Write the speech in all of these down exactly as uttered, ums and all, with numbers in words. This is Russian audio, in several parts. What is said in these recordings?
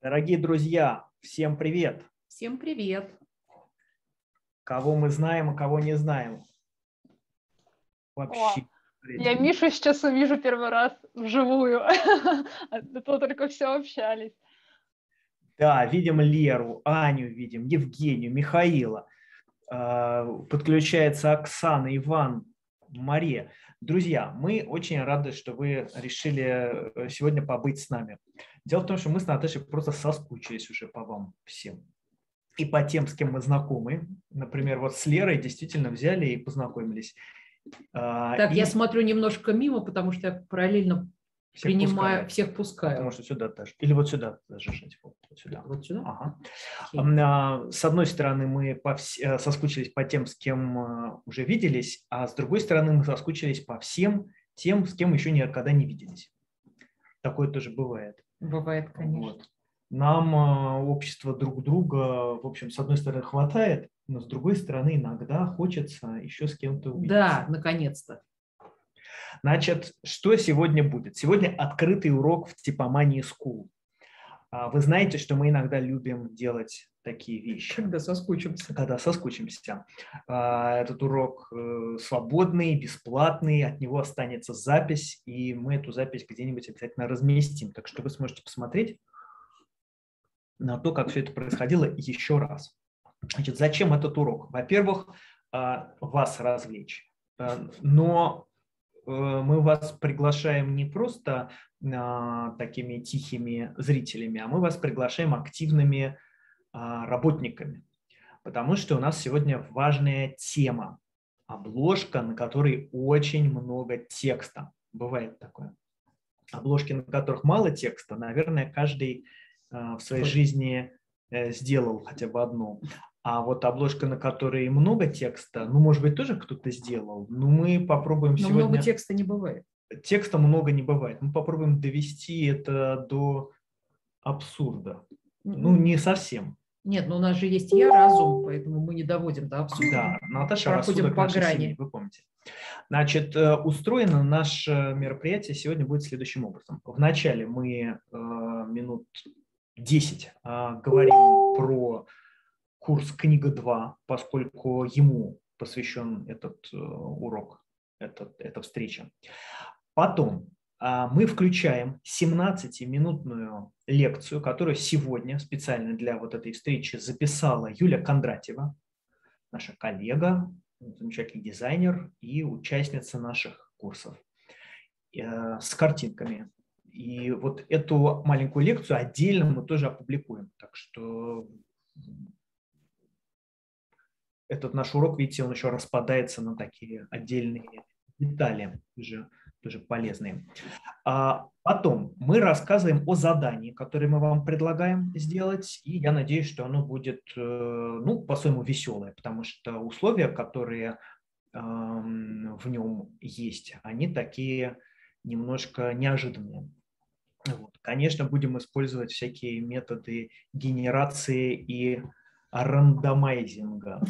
Дорогие друзья, всем привет! Всем привет! Кого мы знаем, а кого не знаем? Вообще. О, я Мишу сейчас увижу первый раз вживую, а до того только все общались. Да, видим Леру, Аню видим, Евгению, Михаила. Подключается Оксана, Иван, Мария. Друзья, мы очень рады, что вы решили сегодня побыть с нами. Дело в том, что мы с Наташей просто соскучились уже по вам всем. И по тем, с кем мы знакомы. Например, вот с Лерой действительно взяли и познакомились. Так, и... я смотрю немножко мимо, потому что я параллельно всех принимаю, пускаю. всех пускаю. Потому что сюда даже. Или вот сюда зажать. Вот сюда. Вот сюда? Ага. Okay. С одной стороны, мы по вс... соскучились по тем, с кем уже виделись, а с другой стороны, мы соскучились по всем тем, с кем еще никогда не виделись. Такое тоже бывает. Бывает, конечно. Вот. Нам общество друг друга, в общем, с одной стороны, хватает, но с другой стороны, иногда хочется еще с кем-то увидеться. Да, наконец-то. Значит, что сегодня будет? Сегодня открытый урок в Типомании School. Вы знаете, что мы иногда любим делать такие вещи. Когда соскучимся. Когда соскучимся. Этот урок свободный, бесплатный, от него останется запись, и мы эту запись где-нибудь обязательно разместим. Так что вы сможете посмотреть на то, как все это происходило еще раз. Значит, зачем этот урок? Во-первых, вас развлечь, но мы вас приглашаем не просто такими тихими зрителями, а мы вас приглашаем активными работниками, потому что у нас сегодня важная тема, обложка, на которой очень много текста. Бывает такое. Обложки, на которых мало текста, наверное, каждый в своей жизни сделал хотя бы одну. А вот обложка, на которой много текста, ну, может быть, тоже кто-то сделал, но мы попробуем но сегодня... много текста не бывает. Текста много не бывает. Мы попробуем довести это до абсурда. Mm-hmm. Ну, не совсем. Нет, но у нас же есть я, разум, поэтому мы не доводим до абсурда. Да, Наташа, проходим рассудок по нашей грани. Семьи, вы помните. Значит, устроено наше мероприятие сегодня будет следующим образом. Вначале мы э, минут десять э, говорим про курс «Книга два», поскольку ему посвящен этот э, урок, этот, эта встреча. Потом э, мы включаем семнадцатиминутную лекцию, которую сегодня специально для вот этой встречи записала Юля Кондратьева, наша коллега, замечательный дизайнер и участница наших курсов, э, с картинками. И вот эту маленькую лекцию отдельно мы тоже опубликуем. Так что этот наш урок, видите, он еще распадается на такие отдельные детали, тоже, тоже полезные. А потом мы рассказываем о задании, которое мы вам предлагаем сделать, и я надеюсь, что оно будет, ну, по-своему веселое, потому что условия, которые э, в нем есть, они такие немножко неожиданные. Вот. Конечно, будем использовать всякие методы генерации и рандомайзинга.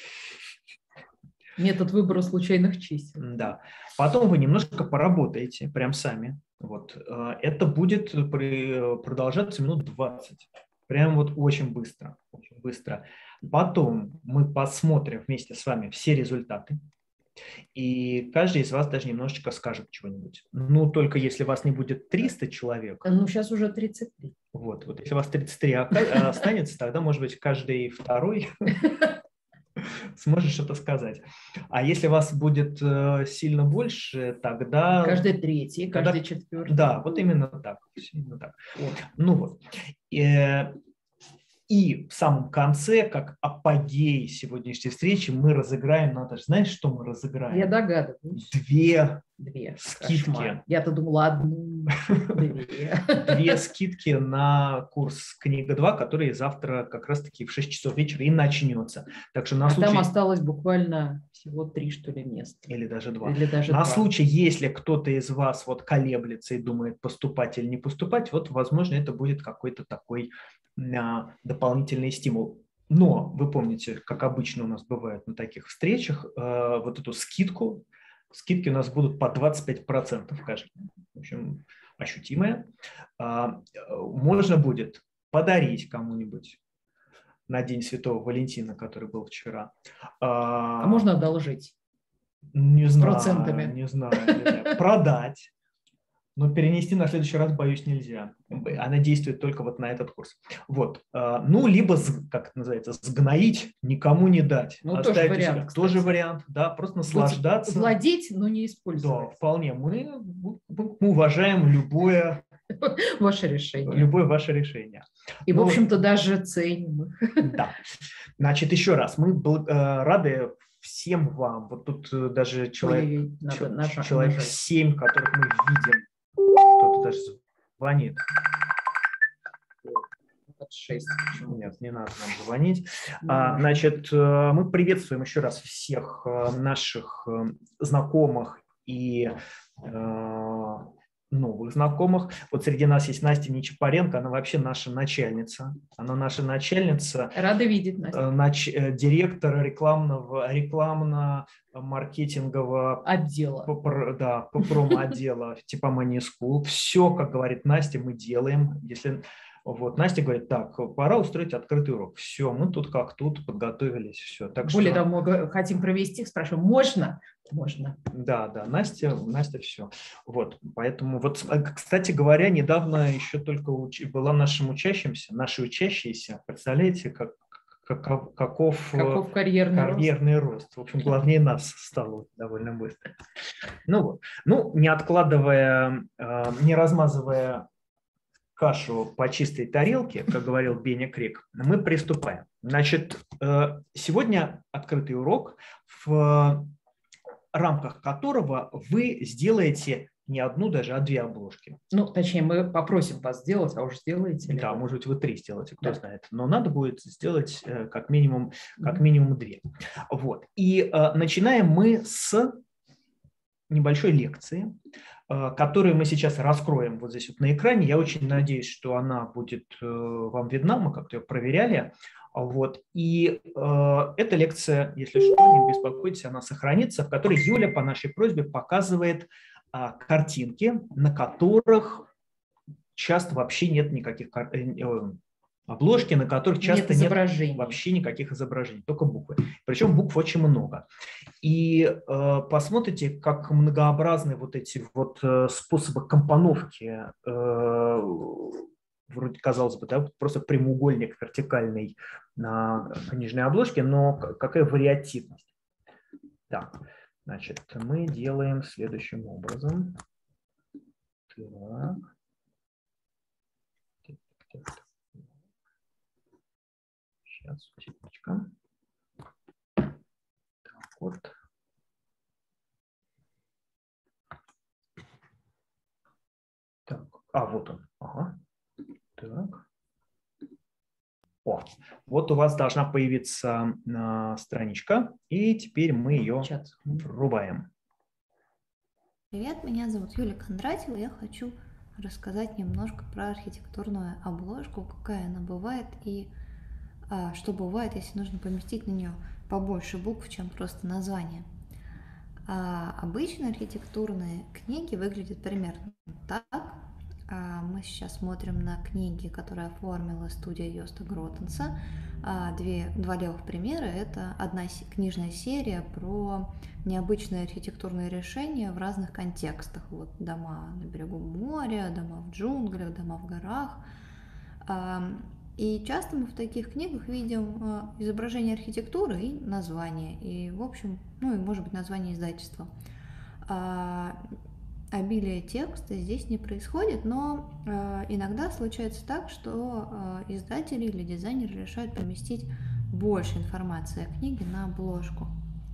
Метод выбора случайных чисел. Да. Потом вы немножко поработаете прям сами. Вот. Это будет продолжаться минут двадцать. Прям вот очень быстро. Очень быстро. Потом мы посмотрим вместе с вами все результаты. И каждый из вас даже немножечко скажет чего-нибудь. Ну, только если вас не будет триста человек. Ну, сейчас уже тридцать три. Вот, вот если у вас тридцать три останется, тогда, может быть, каждый второй сможет что-то сказать. А если вас будет сильно больше, тогда... Каждый третий, каждый тогда... четвертый. Да, вот именно так. Именно так. Вот. Ну вот. И в самом конце, как апогей сегодняшней встречи, мы разыграем, Наташа, знаешь, что мы разыграем? Я догадываюсь. Две, Две. скидки. Кошмар. Я-то думала одну, две. Две скидки на курс «Книга два», который завтра как раз-таки в шесть часов вечера и начнется. Так что на а случай... там осталось буквально всего три, что ли, места. Или даже два. Или даже на два. случай, если кто-то из вас вот колеблется и думает, поступать или не поступать, вот, возможно, это будет какой-то такой а, дополнительный стимул. Но вы помните, как обычно у нас бывает на таких встречах, а, вот эту скидку, скидки у нас будут по двадцать пять процентов каждый. В общем, ощутимая. А, можно будет подарить кому-нибудь на День Святого Валентина, который был вчера. А можно одолжить? Не С знаю, процентами. не знаю, не знаю. Продать. Но перенести на следующий раз, боюсь, нельзя. Она действует только вот на этот курс. Вот. Ну, либо, как это называется, сгноить, никому не дать. Ну, тоже вариант, кстати. Тоже вариант, да, просто наслаждаться. Владеть, но не использовать. Да, вполне. Мы, мы уважаем любое... Ваше решение. Любое ваше решение. И, Но, в общем-то, даже ценим. Да. Значит, еще раз, мы рады всем вам. Вот тут даже человек, Ой, надо, надо, человек надо. семь, которых мы видим. Кто-то даже звонит. шесть. Нет, не надо нам звонить. А, значит, мы приветствуем еще раз всех наших знакомых и э, новых знакомых. Вот среди нас есть Настя Нечапаренко, она вообще наша начальница. Она наша начальница. Рада видеть, Настя. Нач, директор рекламного, рекламно-маркетингового отдела. По, да, по промо-отдела типа Money School. Все, как говорит Настя, мы делаем. Если... Вот, Настя говорит, так, пора устроить открытый урок. Все, мы тут как тут подготовились. Все. Так Более что... того, мы хотим провести, спрашиваем, можно? Можно. Да, да, Настя, Настя все. Вот, поэтому, вот, кстати говоря, недавно еще только уч... была нашим учащимся, наши учащиеся, представляете, как, как, каков, каков карьерный, карьерный рост. рост. В общем, главнее нас стало довольно быстро. Ну вот, ну, не откладывая, не размазывая кашу по чистой тарелке, как говорил Беня Крик, мы приступаем. Значит, сегодня открытый урок, в рамках которого вы сделаете не одну даже, а две обложки. Ну, точнее, мы попросим вас сделать, а уж сделаете. Да, может быть, вы три сделаете, кто да. знает. Но надо будет сделать как минимум, как минимум две. Вот. И начинаем мы с небольшой лекции, которую мы сейчас раскроем вот здесь вот на экране. Я очень надеюсь, что она будет вам видна, мы как-то ее проверяли. Вот. И э, эта лекция, если что, не беспокойтесь, она сохранится, в которой Юля по нашей просьбе показывает э, картинки, на которых часто вообще нет никаких э, э, обложки, на которых часто нет, нет вообще никаких изображений, только буквы. Причем букв очень много. И э, посмотрите, как многообразны вот эти вот э, способы компоновки, э, вроде, казалось бы, да, просто прямоугольник вертикальный на книжной обложке, но какая вариативность. Так, значит, мы делаем следующим образом. Так. Сейчас, секундочку. Так, вот. Так, а, вот он. Ага. Так. О, вот у вас должна появиться э, страничка, и теперь мы ее врубаем. Привет, меня зовут Юлия Кондратьева, я хочу рассказать немножко про архитектурную обложку, какая она бывает и а, что бывает, если нужно поместить на нее побольше букв, чем просто название. А, обычно архитектурные книги выглядят примерно так. Мы сейчас смотрим на книги, которые оформила студия Йоста Гротенса. Две, два левых примера – это одна книжная серия про необычные архитектурные решения в разных контекстах. Вот дома на берегу моря, дома в джунглях, дома в горах. И часто мы в таких книгах видим изображение архитектуры и название. И, в общем, ну и, может быть, название издательства. Обилие текста здесь не происходит, но э, иногда случается так, что э, издатели или дизайнеры решают поместить больше информации о книге на обложку.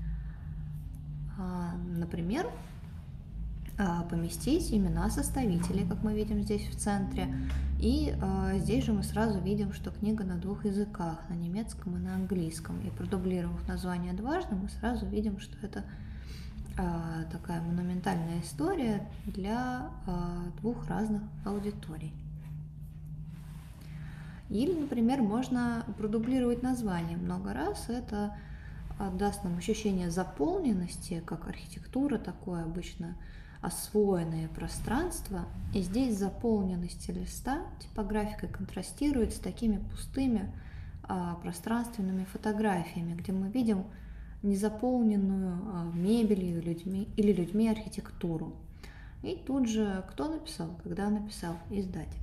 Э, например, э, поместить имена составителей, как мы видим здесь в центре. И э, здесь же мы сразу видим, что книга на двух языках, на немецком и на английском. И продублировав название дважды, мы сразу видим, что это такая монументальная история для двух разных аудиторий. Или, например, можно продублировать название много раз. Это даст нам ощущение заполненности, как архитектура такое обычно освоенное пространство, и здесь заполненность листа типографикой контрастирует с такими пустыми а, пространственными фотографиями, где мы видим незаполненную а, мебелью людьми, или людьми архитектуру. И тут же кто написал, когда написал? Издатель.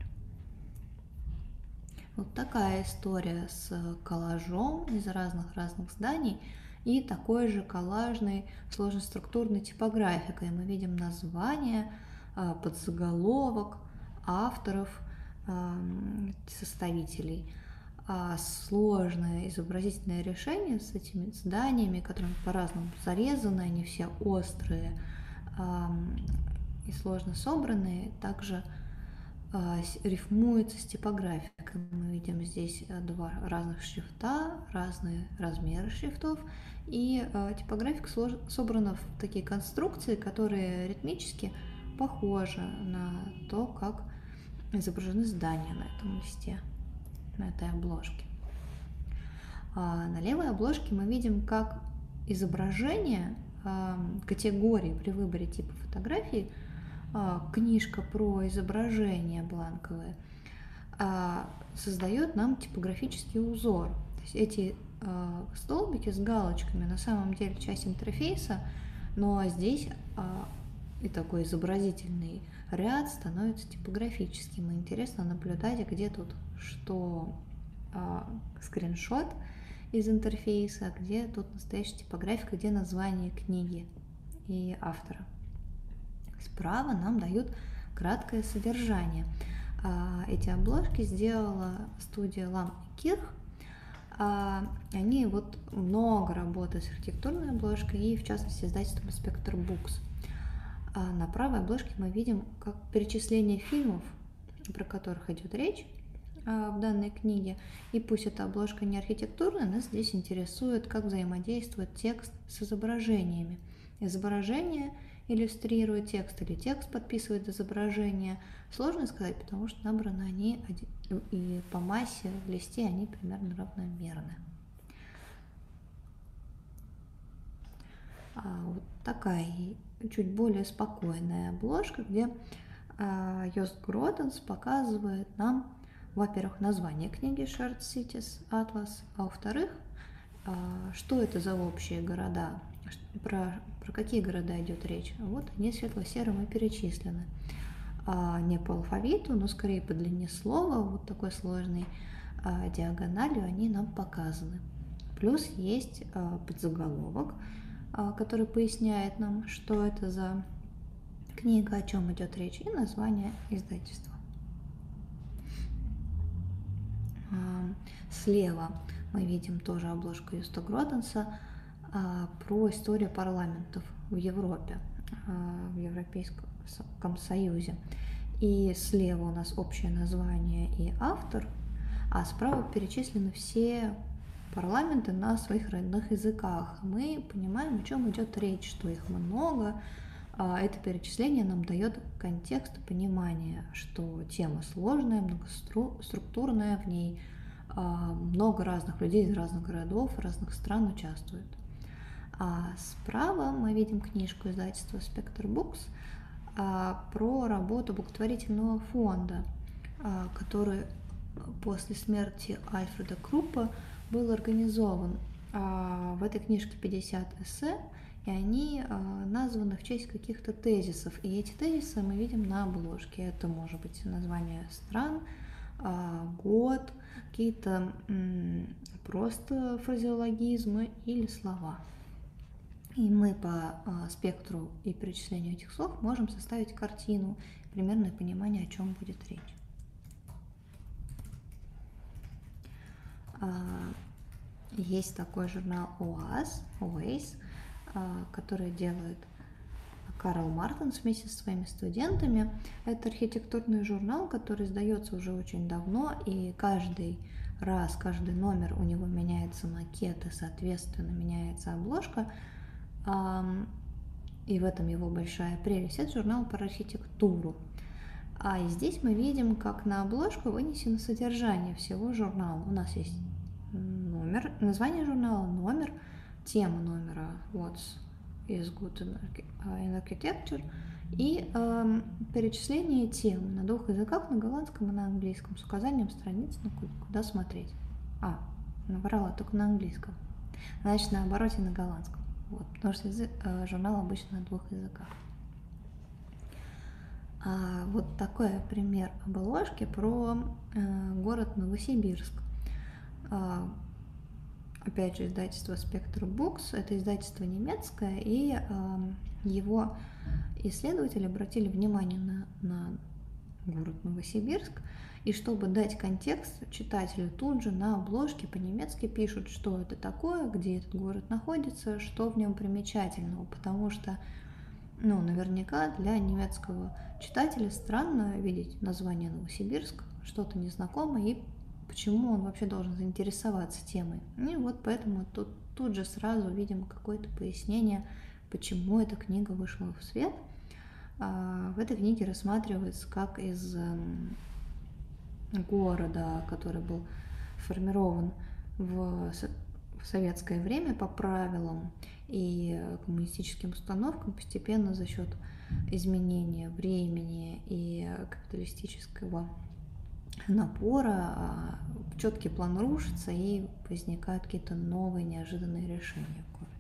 Вот такая история с коллажом из разных-разных зданий и такой же коллажной сложноструктурной типографикой. Мы видим название, подзаголовок, авторов, составителей. Сложное изобразительное решение с этими зданиями, которые по-разному зарезаны, они все острые и сложно собранные, также рифмуется с типографикой. Мы видим здесь два разных шрифта, разные размеры шрифтов, и типографика собрана в такие конструкции, которые ритмически похожи на то, как изображены здания на этом листе, на этой обложке. А на левой обложке мы видим, как изображение категории при выборе типа фотографии, книжка про изображение бланковое, создает нам типографический узор. То есть эти столбики с галочками на самом деле часть интерфейса, но здесь и такой изобразительный ряд становится типографическим. И интересно наблюдать, где тут что скриншот из интерфейса, где тут настоящая типографика, где название книги и автора. Справа нам дают краткое содержание. Эти обложки сделала студия Lam и Кирх. Они вот много работают с архитектурной обложкой и, в частности, издательством Spectre Books. На правой обложке мы видим как перечисление фильмов, про которых идет речь в данной книге. И пусть эта обложка не архитектурная, нас здесь интересует, как взаимодействует текст с изображениями. Изображение иллюстрирует текст или текст подписывает изображение. Сложно сказать, потому что набраны они и по массе в листе они примерно равномерны. А вот такая чуть более спокойная обложка, где Йост Гротенс показывает нам, во-первых, название книги Shared Cities Atlas, а во-вторых, что это за общие города, про, про какие города идет речь. Вот они светло-серым и перечислены. А не по алфавиту, но скорее по длине слова, вот такой сложной а, диагональю они нам показаны. Плюс есть а, подзаголовок, а, который поясняет нам, что это за книга, о чем идет речь, и название издательства. А, слева мы видим тоже обложку Йоста Гротенса а, про историю парламентов в Европе, а, в Европейском Союзе. И слева у нас общее название и автор, а справа перечислены все парламенты на своих родных языках. Мы понимаем, о чем идет речь, что их много. Это перечисление нам дает контекст и понимание, что тема сложная, многоструктурная, в ней много разных людей из разных городов, разных стран участвуют. А справа мы видим книжку издательства Spectre Books про работу благотворительного фонда, который после смерти Альфреда Круппа был организован. В этой книжке пятьдесят эссе, и они названы в честь каких-то тезисов. И эти тезисы мы видим на обложке. Это может быть название стран, год, какие-то просто фразеологизмы или слова. И мы по а, спектру и перечислению этих слов можем составить картину, примерное понимание, о чем будет речь. А, есть такой журнал ОАС, ОАС, а, который делает Карл Мартенс вместе со своими студентами. Это архитектурный журнал, который издается уже очень давно, и каждый раз, каждый номер у него меняется макет, и, соответственно, меняется обложка. И в этом его большая прелесть. Это журнал про архитектуру. А и здесь мы видим, как на обложку вынесено содержание всего журнала. У нас есть номер, название журнала, номер, тема номера What's is good in architecture И э, перечисление тем на двух языках, на голландском и на английском, с указанием страниц, ну, куда смотреть. А, наврала, только на английском. Значит, на обороте на голландском. Вот, потому что язык, э, журнал обычно на двух языках. А, вот такой пример обложки про э, город Новосибирск. А, опять же, издательство Spectre Books. Это издательство немецкое, и э, его исследователи обратили внимание на, на город Новосибирск. И чтобы дать контекст читателю, тут же на обложке по-немецки пишут, что это такое, где этот город находится, что в нем примечательного, потому что, ну, наверняка для немецкого читателя странно видеть название Новосибирск, что-то незнакомое, и почему он вообще должен заинтересоваться темой. И вот поэтому тут, тут же сразу видим какое-то пояснение, почему эта книга вышла в свет. В этой книге рассматривается, как из города, который был сформирован в советское время по правилам и коммунистическим установкам, постепенно за счет изменения времени и капиталистического напора четкий план рушится, и возникают какие-то новые неожиданные решения в городе.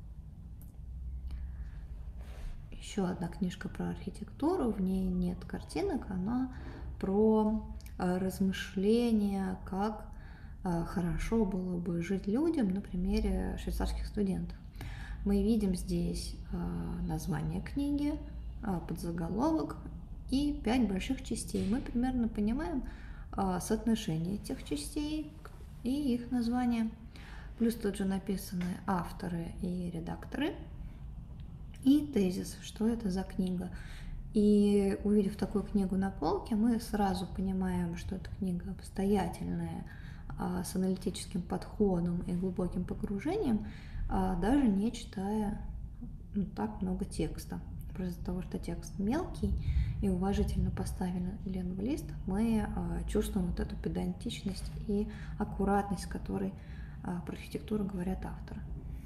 Еще одна книжка про архитектуру, в ней нет картинок, она про размышления, как хорошо было бы жить людям на примере швейцарских студентов. Мы видим здесь название книги, подзаголовок и пять больших частей. Мы примерно понимаем соотношение этих частей и их названия. Плюс тут же написаны авторы и редакторы. И тезис, что это за книга. И увидев такую книгу на полке, мы сразу понимаем, что эта книга обстоятельная, с аналитическим подходом и глубоким погружением, даже не читая, ну, так много текста. Просто из-за того, что текст мелкий и уважительно поставлен в лист, мы чувствуем вот эту педантичность и аккуратность, с которой про архитектуру говорят авторы.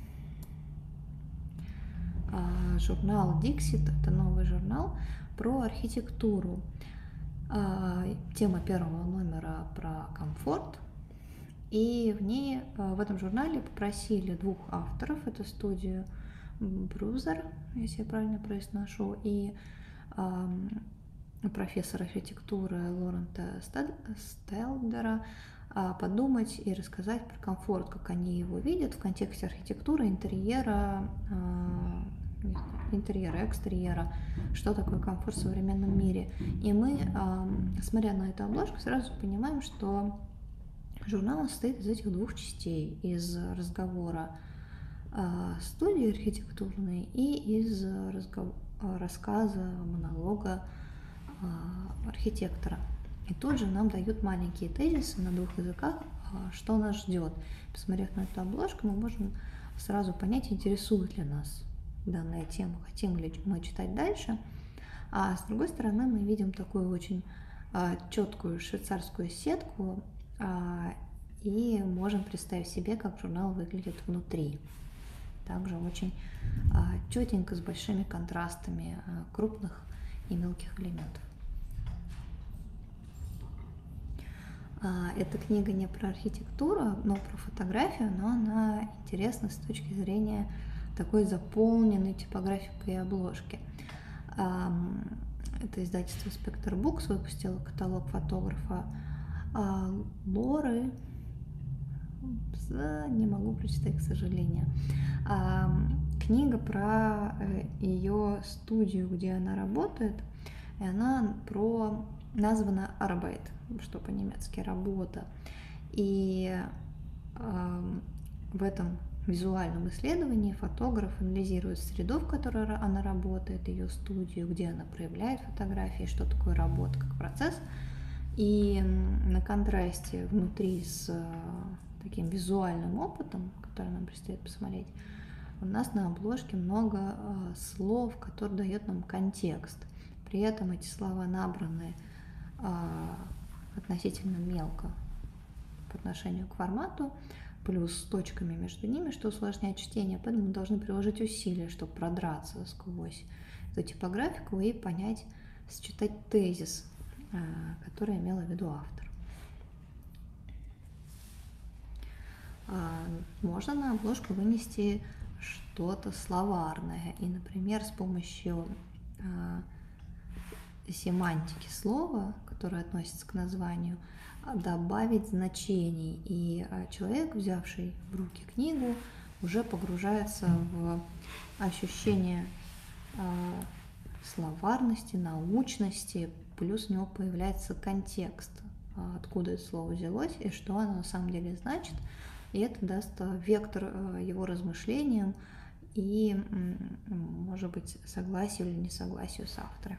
Журнал Dixit – это новый журнал про архитектуру. Тема первого номера про комфорт. И в ней, в этом журнале попросили двух авторов, это студию Брузер, если я правильно произношу, и профессора архитектуры Лорента Стелдера, подумать и рассказать про комфорт, как они его видят в контексте архитектуры, интерьера, интерьера, экстерьера, что такое комфорт в современном мире. И мы, смотря на эту обложку, сразу понимаем, что журнал состоит из этих двух частей, из разговора студии архитектурной и из разговора, рассказа, монолога архитектора. И тут же нам дают маленькие тезисы на двух языках, что нас ждет. Посмотрев на эту обложку, мы можем сразу понять, интересует ли нас данная тема, хотим ли мы читать дальше. А с другой стороны, мы видим такую очень четкую швейцарскую сетку и можем представить себе, как журнал выглядит внутри. Также очень четенько, с большими контрастами крупных и мелких элементов. Эта книга не про архитектуру, но про фотографию, но она интересна с точки зрения такой заполненной типографикой обложки. Это издательство Spectre Books выпустило каталог фотографа Лоры. Не могу прочитать, к сожалению. Книга про ее студию, где она работает, и она про названа Arbeit, что по-немецки работа. И в этом визуальном исследовании фотограф анализирует среду, в которой она работает, ее студию, где она проявляет фотографии, что такое работа как процесс. И на контрасте внутри с таким визуальным опытом, который нам предстоит посмотреть, у нас на обложке много слов, которые дают нам контекст. При этом эти слова набраны относительно мелко по отношению к формату, плюс с точками между ними, что усложняет чтение, поэтому мы должны приложить усилия, чтобы продраться сквозь эту типографику и понять, считать тезис, который имел в виду автор. Можно на обложку вынести что-то словарное, и, например, с помощью семантики слова, которое относится к названию, добавить значений, и человек, взявший в руки книгу, уже погружается в ощущение словарности, научности, плюс у него появляется контекст, откуда это слово взялось и что оно на самом деле значит, и это даст вектор его размышлениям и, может быть, согласию или несогласию с авторами.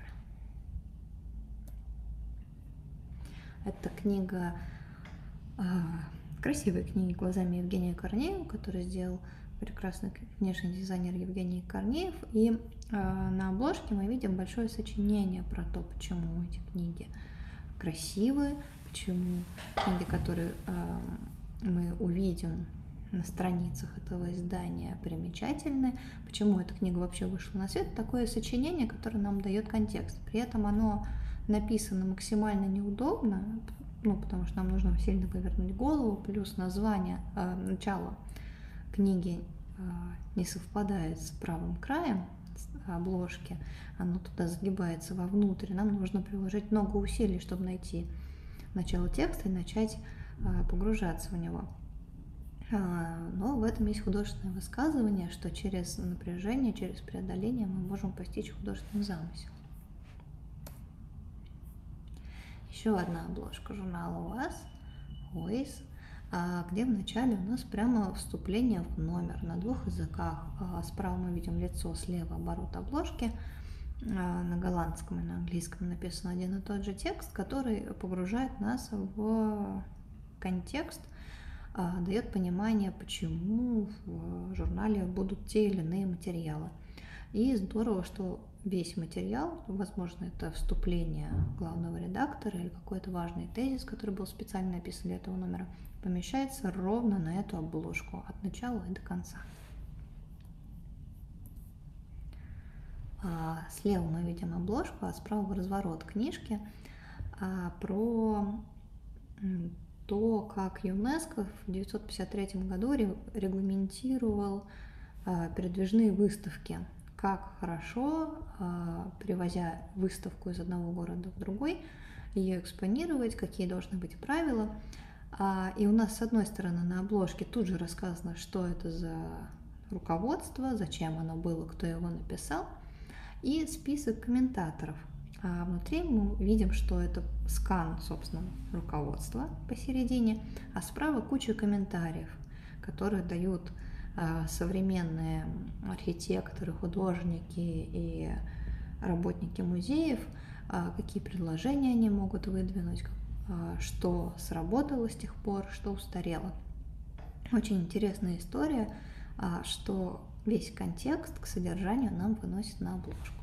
Это книга, красивая книга «Глазами Евгения Корнеева», которую сделал прекрасный внешний дизайнер Евгений Корнеев. И на обложке мы видим большое сочинение про то, почему эти книги красивые, почему книги, которые мы увидим на страницах этого издания, примечательны, почему эта книга вообще вышла на свет. Такое сочинение, которое нам дает контекст. При этом оно написано максимально неудобно, ну, потому что нам нужно сильно повернуть голову, плюс название, э, начало книги э, не совпадает с правым краем обложки, оно туда загибается вовнутрь, нам нужно приложить много усилий, чтобы найти начало текста и начать э, погружаться в него. Э, но в этом есть художественное высказывание, что через напряжение, через преодоление мы можем постичь художественный замысел. Еще одна обложка журнала у вас, Voice, где вначале у нас прямо вступление в номер на двух языках. Справа мы видим лицо, слева оборот обложки. На голландском и на английском написан один и тот же текст, который погружает нас в контекст, дает понимание, почему в журнале будут те или иные материалы. И здорово, что весь материал, возможно, это вступление главного редактора или какой-то важный тезис, который был специально написан для этого номера, помещается ровно на эту обложку от начала и до конца. А слева мы видим обложку, а справа разворот книжки а, про то, как ЮНЕСКО в тысяча девятьсот пятьдесят третьем году регламентировал а, передвижные выставки. Как хорошо, привозя выставку из одного города в другой, ее экспонировать, какие должны быть правила. И у нас, с одной стороны, на обложке тут же рассказано, что это за руководство, зачем оно было, кто его написал, и список комментаторов. А внутри мы видим, что это скан, собственно, руководства посередине, а справа куча комментариев, которые дают современные архитекторы, художники и работники музеев, какие предложения они могут выдвинуть, что сработало с тех пор, что устарело. Очень интересная история, что весь контекст к содержанию нам выносит на обложку.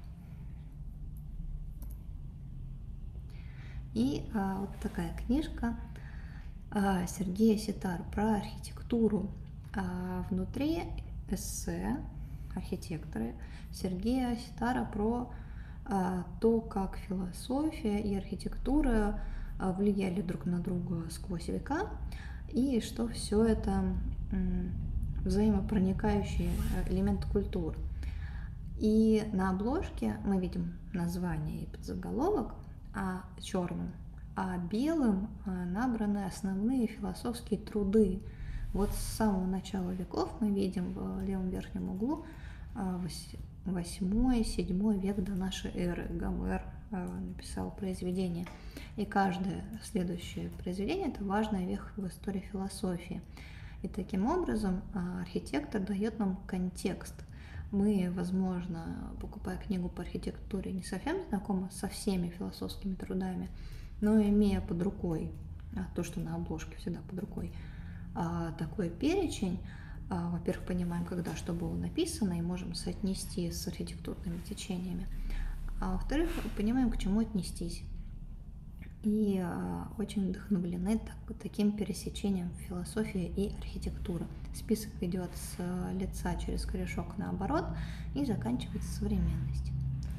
И вот такая книжка Сергея Ситара про архитектуру. А внутри эссе архитектора Сергея Ситара про а, то, как философия и архитектура а, влияли друг на друга сквозь века, и что все это м, взаимопроникающие элементы культуры. И на обложке мы видим название и подзаголовок а, черным, а белым а, набраны основные философские труды. Вот с самого начала веков мы видим в левом верхнем углу восьмой-седьмой век до нашей эры. Гомер написал произведение. И каждое следующее произведение – это важная веха в истории философии. И таким образом архитектор дает нам контекст. Мы, возможно, покупая книгу по архитектуре, не совсем знакомы со всеми философскими трудами, но имея под рукой, то, что на обложке всегда под рукой, такой перечень, во-первых, понимаем, когда что было написано, и можем соотнести с архитектурными течениями, а во-вторых, понимаем, к чему отнестись. И очень вдохновлены так, таким пересечением философии и архитектуры. Список идет с лица через корешок наоборот и заканчивается современностью.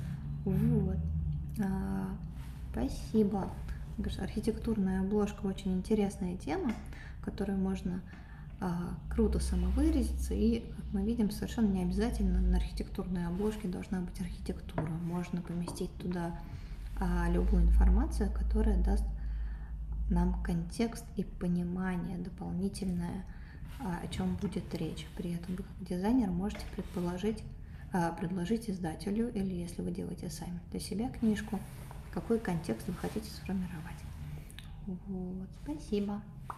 Вот. А, спасибо. Архитектурная обложка очень интересная тема, которую можно а, круто самовыразиться. И, как мы видим, совершенно не обязательно на архитектурной обложке должна быть архитектура. Можно поместить туда а, любую информацию, которая даст нам контекст и понимание дополнительное, а, о чем будет речь. При этом вы, как дизайнер, можете предположить, а, предложить издателю, или если вы делаете сами для себя книжку, какой контекст вы хотите сформировать. Вот, спасибо.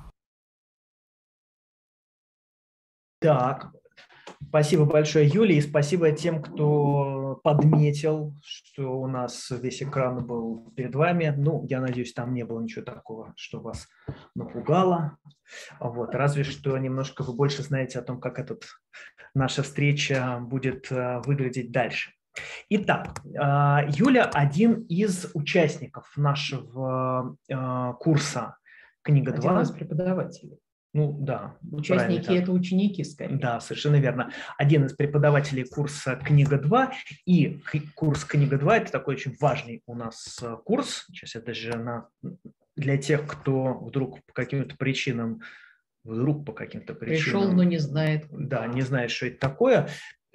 Так, спасибо большое, Юле, и спасибо тем, кто подметил, что у нас весь экран был перед вами. Ну, я надеюсь, там не было ничего такого, что вас напугало. Вот, разве что немножко вы больше знаете о том, как этот, наша встреча будет выглядеть дальше. Итак, Юля один из участников нашего курса «Книга два». Один из преподавателей. Ну да. Участники – это ученики, скорее. Да, совершенно верно. Один из преподавателей курса «Книга два». И курс «Книга два» – это такой очень важный у нас курс. Сейчас это же на... для тех, кто вдруг по каким-то причинам, вдруг по каким-то причинам… Пришел, но не знает. Да, не знает, что это такое.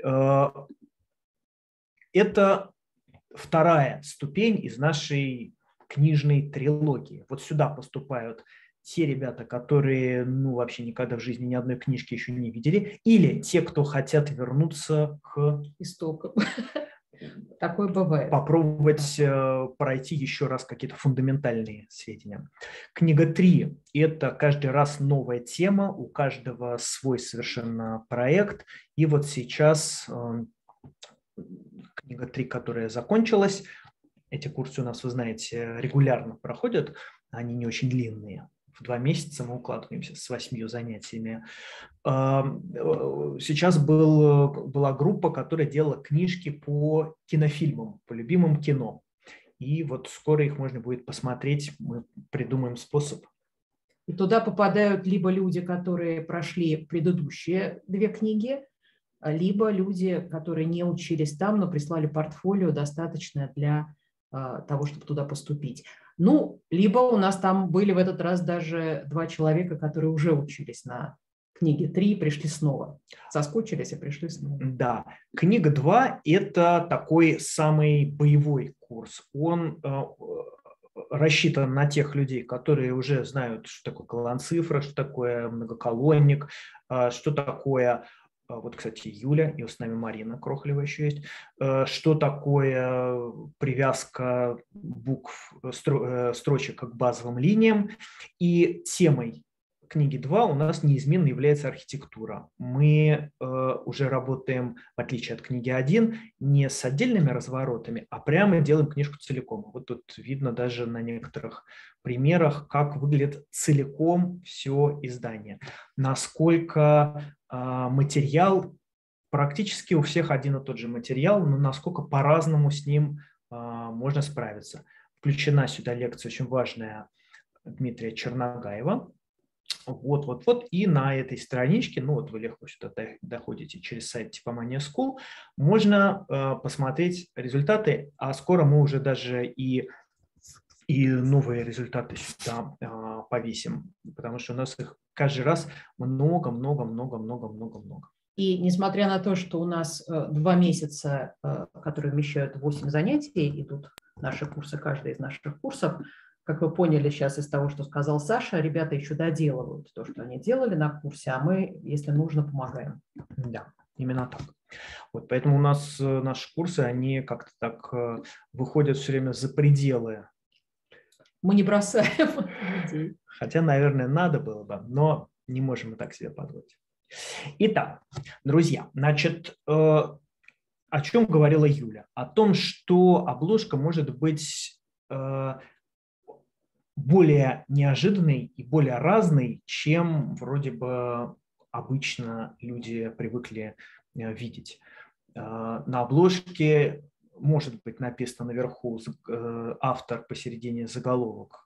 Это вторая ступень из нашей книжной трилогии. Вот сюда поступают те ребята, которые ну, вообще никогда в жизни ни одной книжки еще не видели, или те, кто хотят вернуться к истокам. Такое бывает. Попробовать э, пройти еще раз какие-то фундаментальные сведения. Книга три – это каждый раз новая тема, у каждого свой совершенно проект. И вот сейчас… Э, Книга три, которая закончилась, эти курсы у нас, вы знаете, регулярно проходят, они не очень длинные. В два месяца мы укладываемся с восьмью занятиями. Сейчас был, была группа, которая делала книжки по кинофильмам, по любимым кино. И вот скоро их можно будет посмотреть, мы придумаем способ. И туда попадают либо люди, которые прошли предыдущие две книги, либо люди, которые не учились там, но прислали портфолио достаточное для а, того, чтобы туда поступить. Ну, либо у нас там были в этот раз даже два человека, которые уже учились на книге три и пришли снова. Соскучились и пришли снова. Да, книга два – это такой самый боевой курс. Он э, рассчитан на тех людей, которые уже знают, что такое колонцифра, что такое многоколонник, э, что такое… Вот, кстати, Юля, и с нами Марина Крохлева еще есть. Что такое привязка букв, строчек к базовым линиям. И темой книги два у нас неизменно является архитектура. Мы уже работаем, в отличие от книги один, не с отдельными разворотами, а прямо делаем книжку целиком. Вот тут видно даже на некоторых примерах, как выглядит целиком все издание. Насколько материал, практически у всех один и тот же материал, но насколько по-разному с ним можно справиться. Включена сюда лекция очень важная Дмитрия Черногаева. Вот, вот, вот. И на этой страничке, ну вот вы легко сюда доходите через сайт Типомания School, можно э, посмотреть результаты, а скоро мы уже даже и, и новые результаты сюда э, повесим, потому что у нас их каждый раз много, много, много, много, много, много. И несмотря на то, что у нас э, два месяца, э, которые вмещают восемь занятий, идут наши курсы, каждый из наших курсов, как вы поняли сейчас из того, что сказал Саша, ребята еще доделывают то, что они делали на курсе, а мы, если нужно, помогаем. Да, именно так. Вот, поэтому у нас наши курсы, они как-то так выходят все время за пределы. Мы не бросаем людей. Хотя, наверное, надо было бы, но не можем мы так себе позволить. Итак, друзья, значит, о чем говорила Юля? О том, что обложка может быть более неожиданный и более разный, чем вроде бы обычно люди привыкли видеть. На обложке может быть написано наверху автор, посередине заголовок,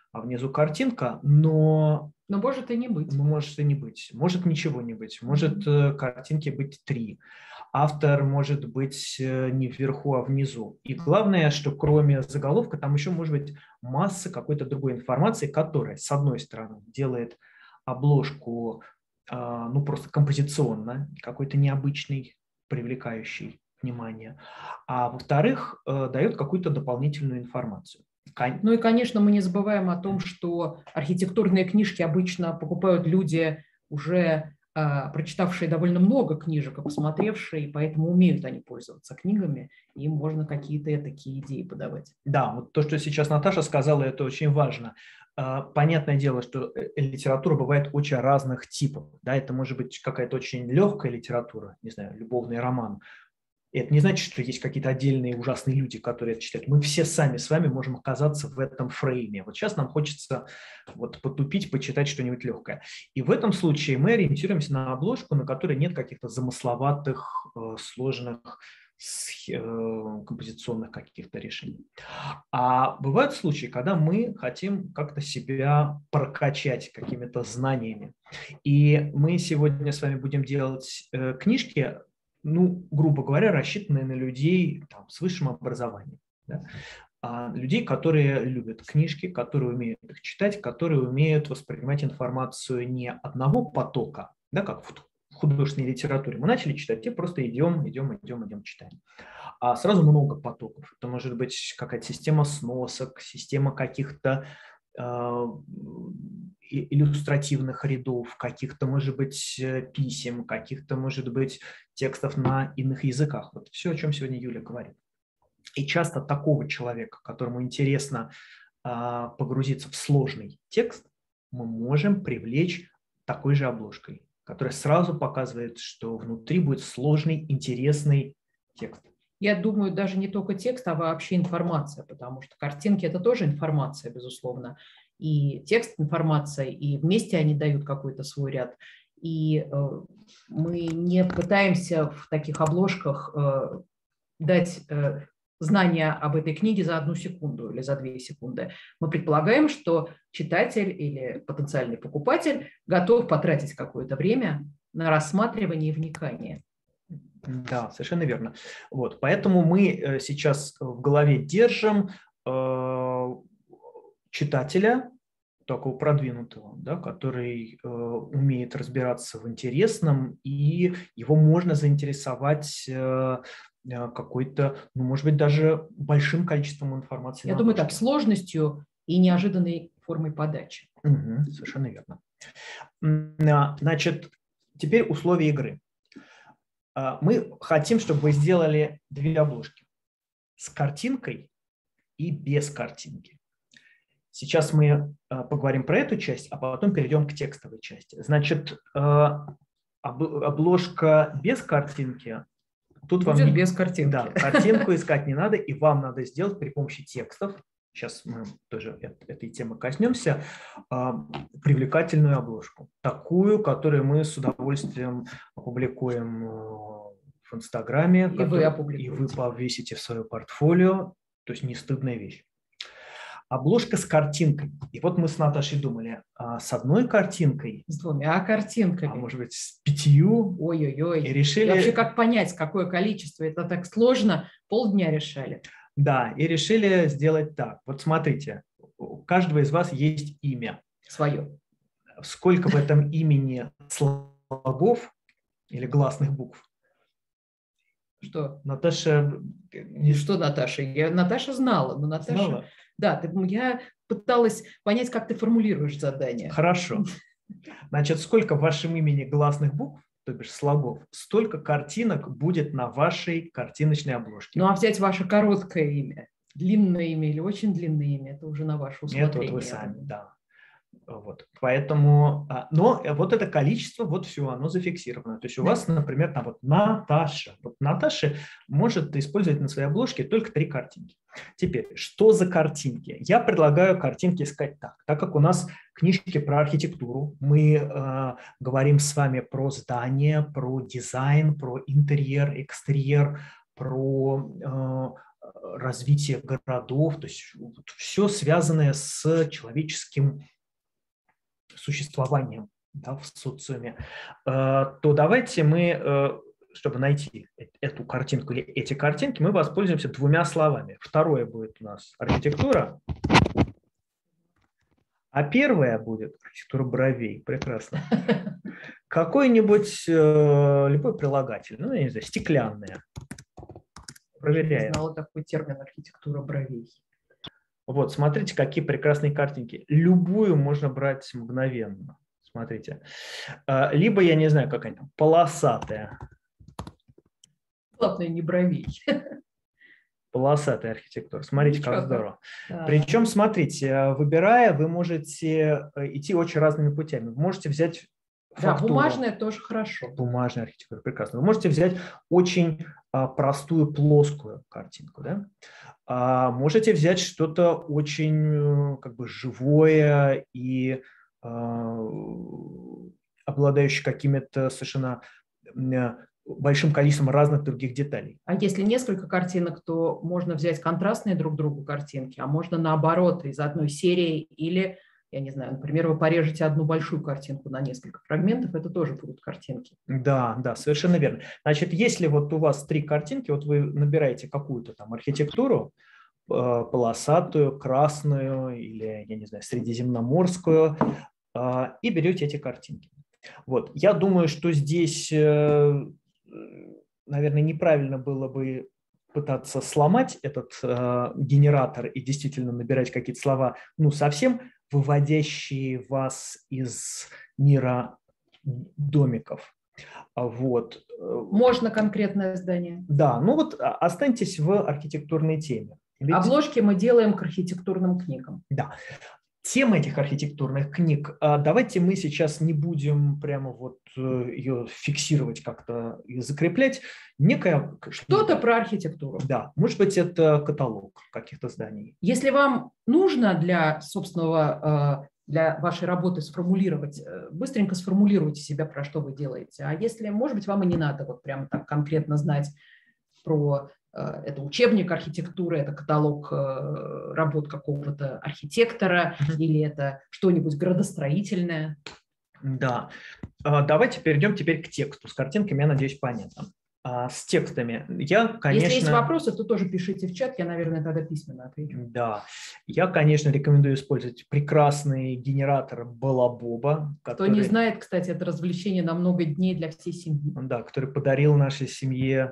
а внизу картинка, но... Но может и не быть. Ну, может и не быть. Может ничего не быть. Может э, картинки быть три. Автор может быть э, не вверху, а внизу. И главное, что кроме заголовка там еще может быть масса какой-то другой информации, которая, с одной стороны, делает обложку э, ну, просто композиционно, какой-то необычный, привлекающий внимание, а во-вторых, э, дает какую-то дополнительную информацию. Ну и, конечно, мы не забываем о том, что архитектурные книжки обычно покупают люди, уже э, прочитавшие довольно много книжек, и посмотревшие, и поэтому умеют они пользоваться книгами, и им можно какие-то такие идеи подавать. Да, вот то, что сейчас Наташа сказала, это очень важно. Понятное дело, что литература бывает очень разных типов. Да, это может быть какая-то очень легкая литература, не знаю, любовный роман. И это не значит, что есть какие-то отдельные ужасные люди, которые это читают. Мы все сами с вами можем оказаться в этом фрейме. Вот сейчас нам хочется вот потупить, почитать что-нибудь легкое. И в этом случае мы ориентируемся на обложку, на которой нет каких-то замысловатых, сложных композиционных каких-то решений. А бывают случаи, когда мы хотим как-то себя прокачать какими-то знаниями. И мы сегодня с вами будем делать книжки, ну, грубо говоря, рассчитанные на людей там, с высшим образованием. Да? А людей, которые любят книжки, которые умеют их читать, которые умеют воспринимать информацию не одного потока, да, как в художественной литературе. Мы начали читать и просто идем, идем, идем, идем, читаем. А сразу много потоков. Это может быть какая-то система сносок, система каких-то иллюстративных рядов, каких-то, может быть, писем, каких-то, может быть, текстов на иных языках. Вот все, о чем сегодня Юля говорит. И часто такого человека, которому интересно а, погрузиться в сложный текст, мы можем привлечь такой же обложкой, которая сразу показывает, что внутри будет сложный, интересный текст. Я думаю, даже не только текст, а вообще информация, потому что картинки – это тоже информация, безусловно. И текст – информация, и вместе они дают какой-то свой ряд. И э, мы не пытаемся в таких обложках э, дать э, знания об этой книге за одну секунду или за две секунды. Мы предполагаем, что читатель или потенциальный покупатель готов потратить какое-то время на рассматривание и вникание. Да, совершенно верно. Вот, поэтому мы сейчас в голове держим э, читателя, такого продвинутого, да, который э, умеет разбираться в интересном, и его можно заинтересовать э, какой-то, ну, может быть, даже большим количеством информации. Я думаю, так, сложностью и неожиданной формой подачи. Угу, совершенно верно. Значит, теперь условия игры. Мы хотим, чтобы вы сделали две обложки с картинкой и без картинки. Сейчас мы поговорим про эту часть, а потом перейдем к текстовой части. Значит, обложка без картинки. Тут Будет вам не... без картинки. Да, картинку искать не надо, и вам надо сделать при помощи текстов. Сейчас мы тоже этой темы коснемся. Привлекательную обложку. Такую, которую мы с удовольствием опубликуем в Инстаграме. И вы опубликуете. И вы повесите в свое портфолио. То есть не стыдная вещь. Обложка с картинкой. И вот мы с Наташей думали, а с одной картинкой. С двумя картинками. А может быть, с пятью. Ой-ой-ой. И решили... И вообще, как понять, какое количество? Это так сложно. Полдня решали. Да, и решили сделать так. Вот смотрите, у каждого из вас есть имя. Свое. Сколько в этом имени слогов или гласных букв? Что? Наташа... Что Наташа? Я Наташа знала, но Наташа... Знала? Да, ты, я пыталась понять, как ты формулируешь задание. Хорошо. Значит, сколько в вашем имени гласных букв, то бишь слогов, столько картинок будет на вашей картиночной обложке. Ну, а взять ваше короткое имя, длинное имя или очень длинное имя, это уже на ваше усмотрение. Это вот вы сами, да. Вот. Поэтому, но вот это количество, вот все, оно зафиксировано. То есть у да. вас, например, там вот Наташа. Вот Наташа может использовать на своей обложке только три картинки. Теперь, что за картинки? Я предлагаю картинки искать так. Так как у нас книжки про архитектуру, мы э, говорим с вами про здание, про дизайн, про интерьер, экстерьер, про э, развитие городов, то есть все связанное с человеческим существованием, да, в социуме, то давайте мы, чтобы найти эту картинку или эти картинки, мы воспользуемся двумя словами. Второе будет у нас архитектура, а первое будет архитектура бровей. Прекрасно. Какой-нибудь э, любой прилагательный, ну, я не знаю, стеклянная. Проверяем. Я знала такой термин архитектура бровей. Вот, смотрите, какие прекрасные картинки. Любую можно брать мгновенно. Смотрите. Либо, я не знаю, какая-нибудь полосатая. Главное, не бровей. Полосатая архитектура. Смотрите, Ничего, как здорово. Да. Причем, смотрите, выбирая, вы можете идти очень разными путями. Вы можете взять фактуру. Да, бумажная тоже хорошо. Бумажная архитектура, прекрасно. Вы можете взять очень а, простую плоскую картинку, да? А, можете взять что-то очень как бы живое и а, обладающее какими-то совершенно большим количеством разных других деталей. А если несколько картинок, то можно взять контрастные друг другу картинки, а можно наоборот из одной серии или, я не знаю, например, вы порежете одну большую картинку на несколько фрагментов, это тоже будут картинки. Да, да, совершенно верно. Значит, если вот у вас три картинки, вот вы набираете какую-то там архитектуру, полосатую, красную или, я не знаю, средиземноморскую, и берете эти картинки. Вот. Я думаю, что здесь, наверное, неправильно было бы пытаться сломать этот э, генератор и действительно набирать какие-то слова, ну, совсем выводящие вас из мира домиков. Вот. Можно конкретное здание. Да, ну вот останьтесь в архитектурной теме. Ведь... Обложки мы делаем к архитектурным книгам. Да. Тема этих архитектурных книг, давайте мы сейчас не будем прямо вот ее фиксировать как-то и закреплять. Некая... Что-то про архитектуру. Да, может быть, это каталог каких-то зданий. Если вам нужно для собственного, для вашей работы сформулировать, быстренько сформулируйте себя, про что вы делаете. А если, может быть, вам и не надо вот прямо так конкретно знать про... Это учебник архитектуры, это каталог работ какого-то архитектора, mm-hmm. или это что-нибудь градостроительное. Да. Давайте перейдем теперь к тексту. С картинками, я надеюсь, понятно. С текстами я, конечно... Если есть вопросы, то тоже пишите в чат, я, наверное, тогда письменно отвечу. Да. Я, конечно, рекомендую использовать прекрасный генератор Балабоба. Который... Кто не знает, кстати, это развлечение на много дней для всей семьи. Да, который подарил нашей семье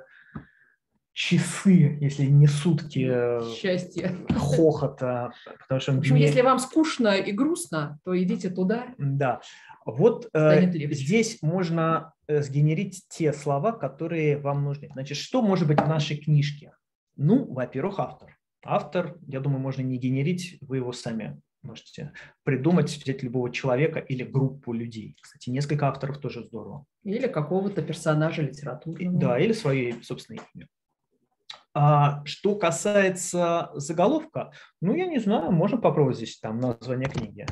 часы, если не сутки счастья, хохота. Потому что в общем, мне... если вам скучно и грустно, то идите туда. Да. Вот э, здесь можно сгенерить те слова, которые вам нужны. Значит, что может быть в нашей книжке? Ну, во-первых, автор. Автор, я думаю, можно не генерить, вы его сами можете придумать, взять любого человека или группу людей. Кстати, несколько авторов тоже здорово. Или какого-то персонажа литературного. Да, или своей собственной имя. А что касается заголовка, ну, я не знаю, можно попробовать здесь там название книги.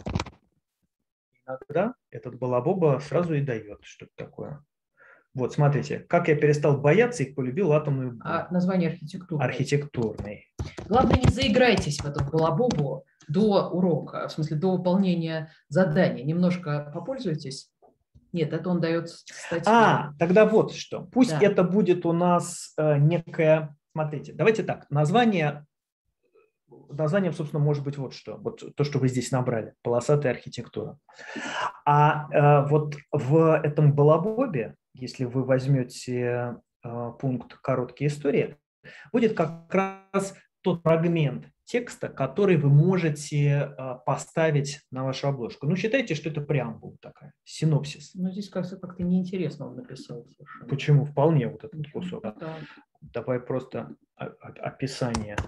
Иногда этот Балабоба сразу и дает что-то такое. Вот, смотрите, как я перестал бояться и полюбил атомную бомбу. А название архитектурной. Архитектурной. Главное, не заиграйтесь в эту Балабобу до урока, в смысле, до выполнения задания. Немножко попользуйтесь. Нет, это он дает статью. А, тогда вот что. Пусть да. это будет у нас э, некое... Смотрите, давайте так. Название, названием, собственно, может быть вот что. Вот то, что вы здесь набрали. Полосатая архитектура. А э, вот в этом Балабобе, если вы возьмете э, пункт «Короткие истории», будет как раз тот фрагмент текста, который вы можете поставить на вашу обложку. Ну, считайте, что это преамбула такая, синопсис. Ну, здесь, кажется, как-то неинтересно он написал совершенно. Почему? Вполне вот этот кусок. Да. Давай просто описание.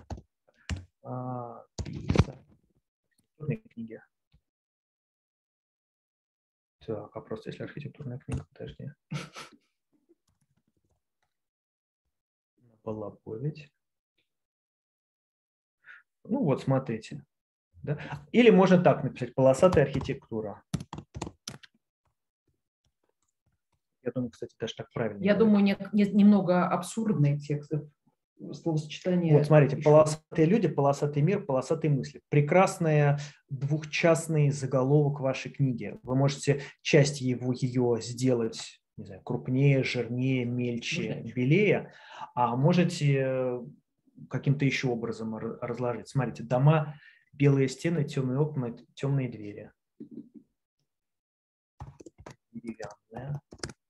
Архитектурной книги. Так, а просто если архитектурная книга, подожди. Балабовить. Ну вот, смотрите. Да? Или можно так написать: полосатая архитектура. Я думаю, кстати, даже так правильно. Я думаю, не, не, немного абсурдные тексты словосочетание. Вот, смотрите, еще. полосатые люди, полосатый мир, полосатые мысли. Прекрасный двухчастный заголовок вашей книги. Вы можете часть его, ее сделать, не знаю, крупнее, жирнее, мельче, Можно. белее, а можете каким-то еще образом разложить. Смотрите, дома, белые стены, темные окна, темные двери. Деревянная.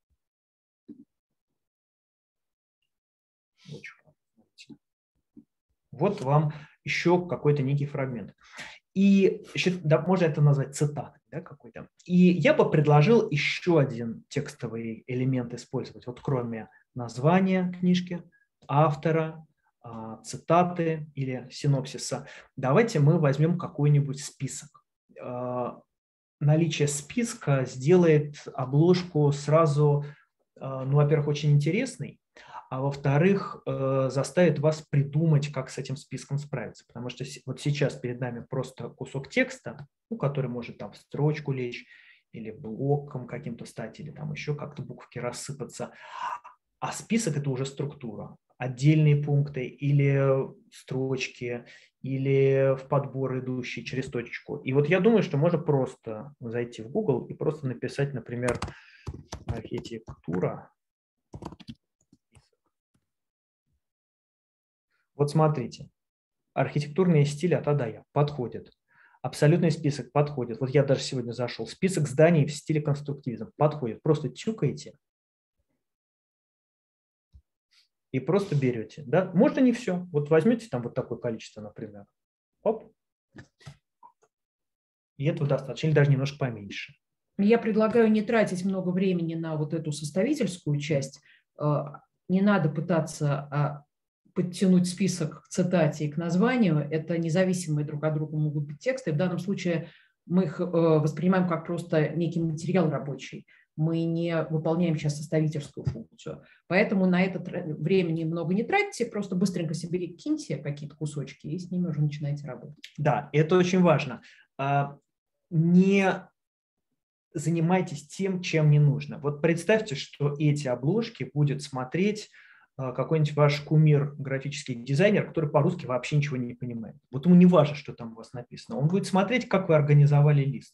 Очень хорошо. Вот вам еще какой-то некий фрагмент. И да, можно это назвать цитатой, да, какой-то. И я бы предложил еще один текстовый элемент использовать. Вот кроме названия книжки, автора, цитаты или синопсиса, давайте мы возьмем какой-нибудь список. Наличие списка сделает обложку сразу, ну, во-первых, очень интересной, а во-вторых, заставит вас придумать, как с этим списком справиться. Потому что вот сейчас перед нами просто кусок текста, ну, который может там в строчку лечь, или блоком каким-то стать, или там еще как-то буковки рассыпаться. А список – это уже структура. Отдельные пункты или строчки, или в подбор, идущий через точку. И вот я думаю, что можно просто зайти в Google и просто написать, например, архитектура. Вот смотрите, архитектурные стили от А до Я подходят. Абсолютный список подходит. Вот я даже сегодня зашел. Список зданий в стиле конструктивизм подходит. Просто тюкаете и просто берете. Да? Можно не все. Вот возьмете там вот такое количество, например. Оп. И этого достаточно. Или даже немножко поменьше. Я предлагаю не тратить много времени на вот эту составительскую часть. Не надо пытаться подтянуть список к цитате и к названию. Это независимые друг от друга могут быть тексты. В данном случае мы их воспринимаем как просто некий материал рабочий. Мы не выполняем сейчас составительскую функцию. Поэтому на это времени много не тратьте, просто быстренько себе киньте какие-то кусочки и с ними уже начинайте работать. Да, это очень важно. Не занимайтесь тем, чем не нужно. Вот представьте, что эти обложки будет смотреть какой-нибудь ваш кумир, графический дизайнер, который по-русски вообще ничего не понимает. Вот ему не важно, что там у вас написано. Он будет смотреть, как вы организовали лист.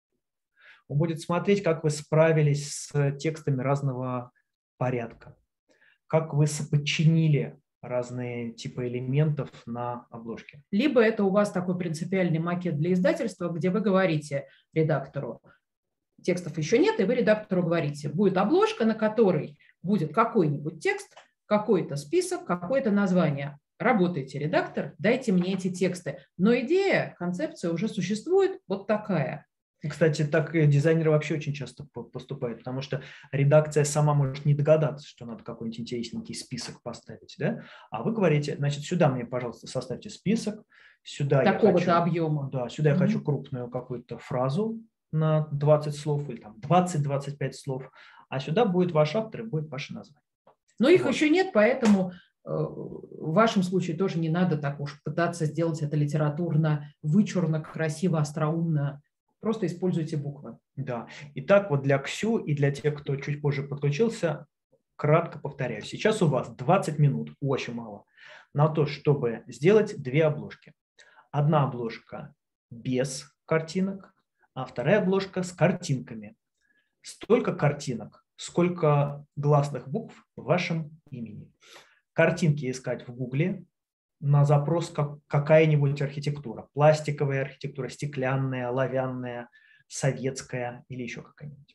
Он будет смотреть, как вы справились с текстами разного порядка, как вы соподчинили разные типы элементов на обложке. Либо это у вас такой принципиальный макет для издательства, где вы говорите редактору, текстов еще нет, и вы редактору говорите, будет обложка, на которой будет какой-нибудь текст, какой-то список, какое-то название. Работайте, редактор, дайте мне эти тексты. Но идея, концепция уже существует вот такая. Кстати, так и дизайнеры вообще очень часто поступают, потому что редакция сама может не догадаться, что надо какой-нибудь интересненький список поставить, да? А вы говорите, значит, сюда мне, пожалуйста, составьте список, сюда такого-то я хочу, объема. Да, сюда mm-hmm. я хочу крупную какую-то фразу на двадцать слов или там двадцать-двадцать пять слов, а сюда будет ваш автор и будет ваше название. Но их вот. еще нет, поэтому э, в вашем случае тоже не надо так уж пытаться сделать это литературно, вычурно, красиво, остроумно. Просто используйте буквы. Да. Итак, вот для Ксю и для тех, кто чуть позже подключился, кратко повторяю. Сейчас у вас двадцать минут, очень мало, на то, чтобы сделать две обложки. Одна обложка без картинок, а вторая обложка с картинками. Столько картинок, сколько гласных букв в вашем имени. Картинки искать в Гугле на запрос как какая-нибудь архитектура. Пластиковая архитектура, стеклянная, оловянная, советская или еще какая-нибудь.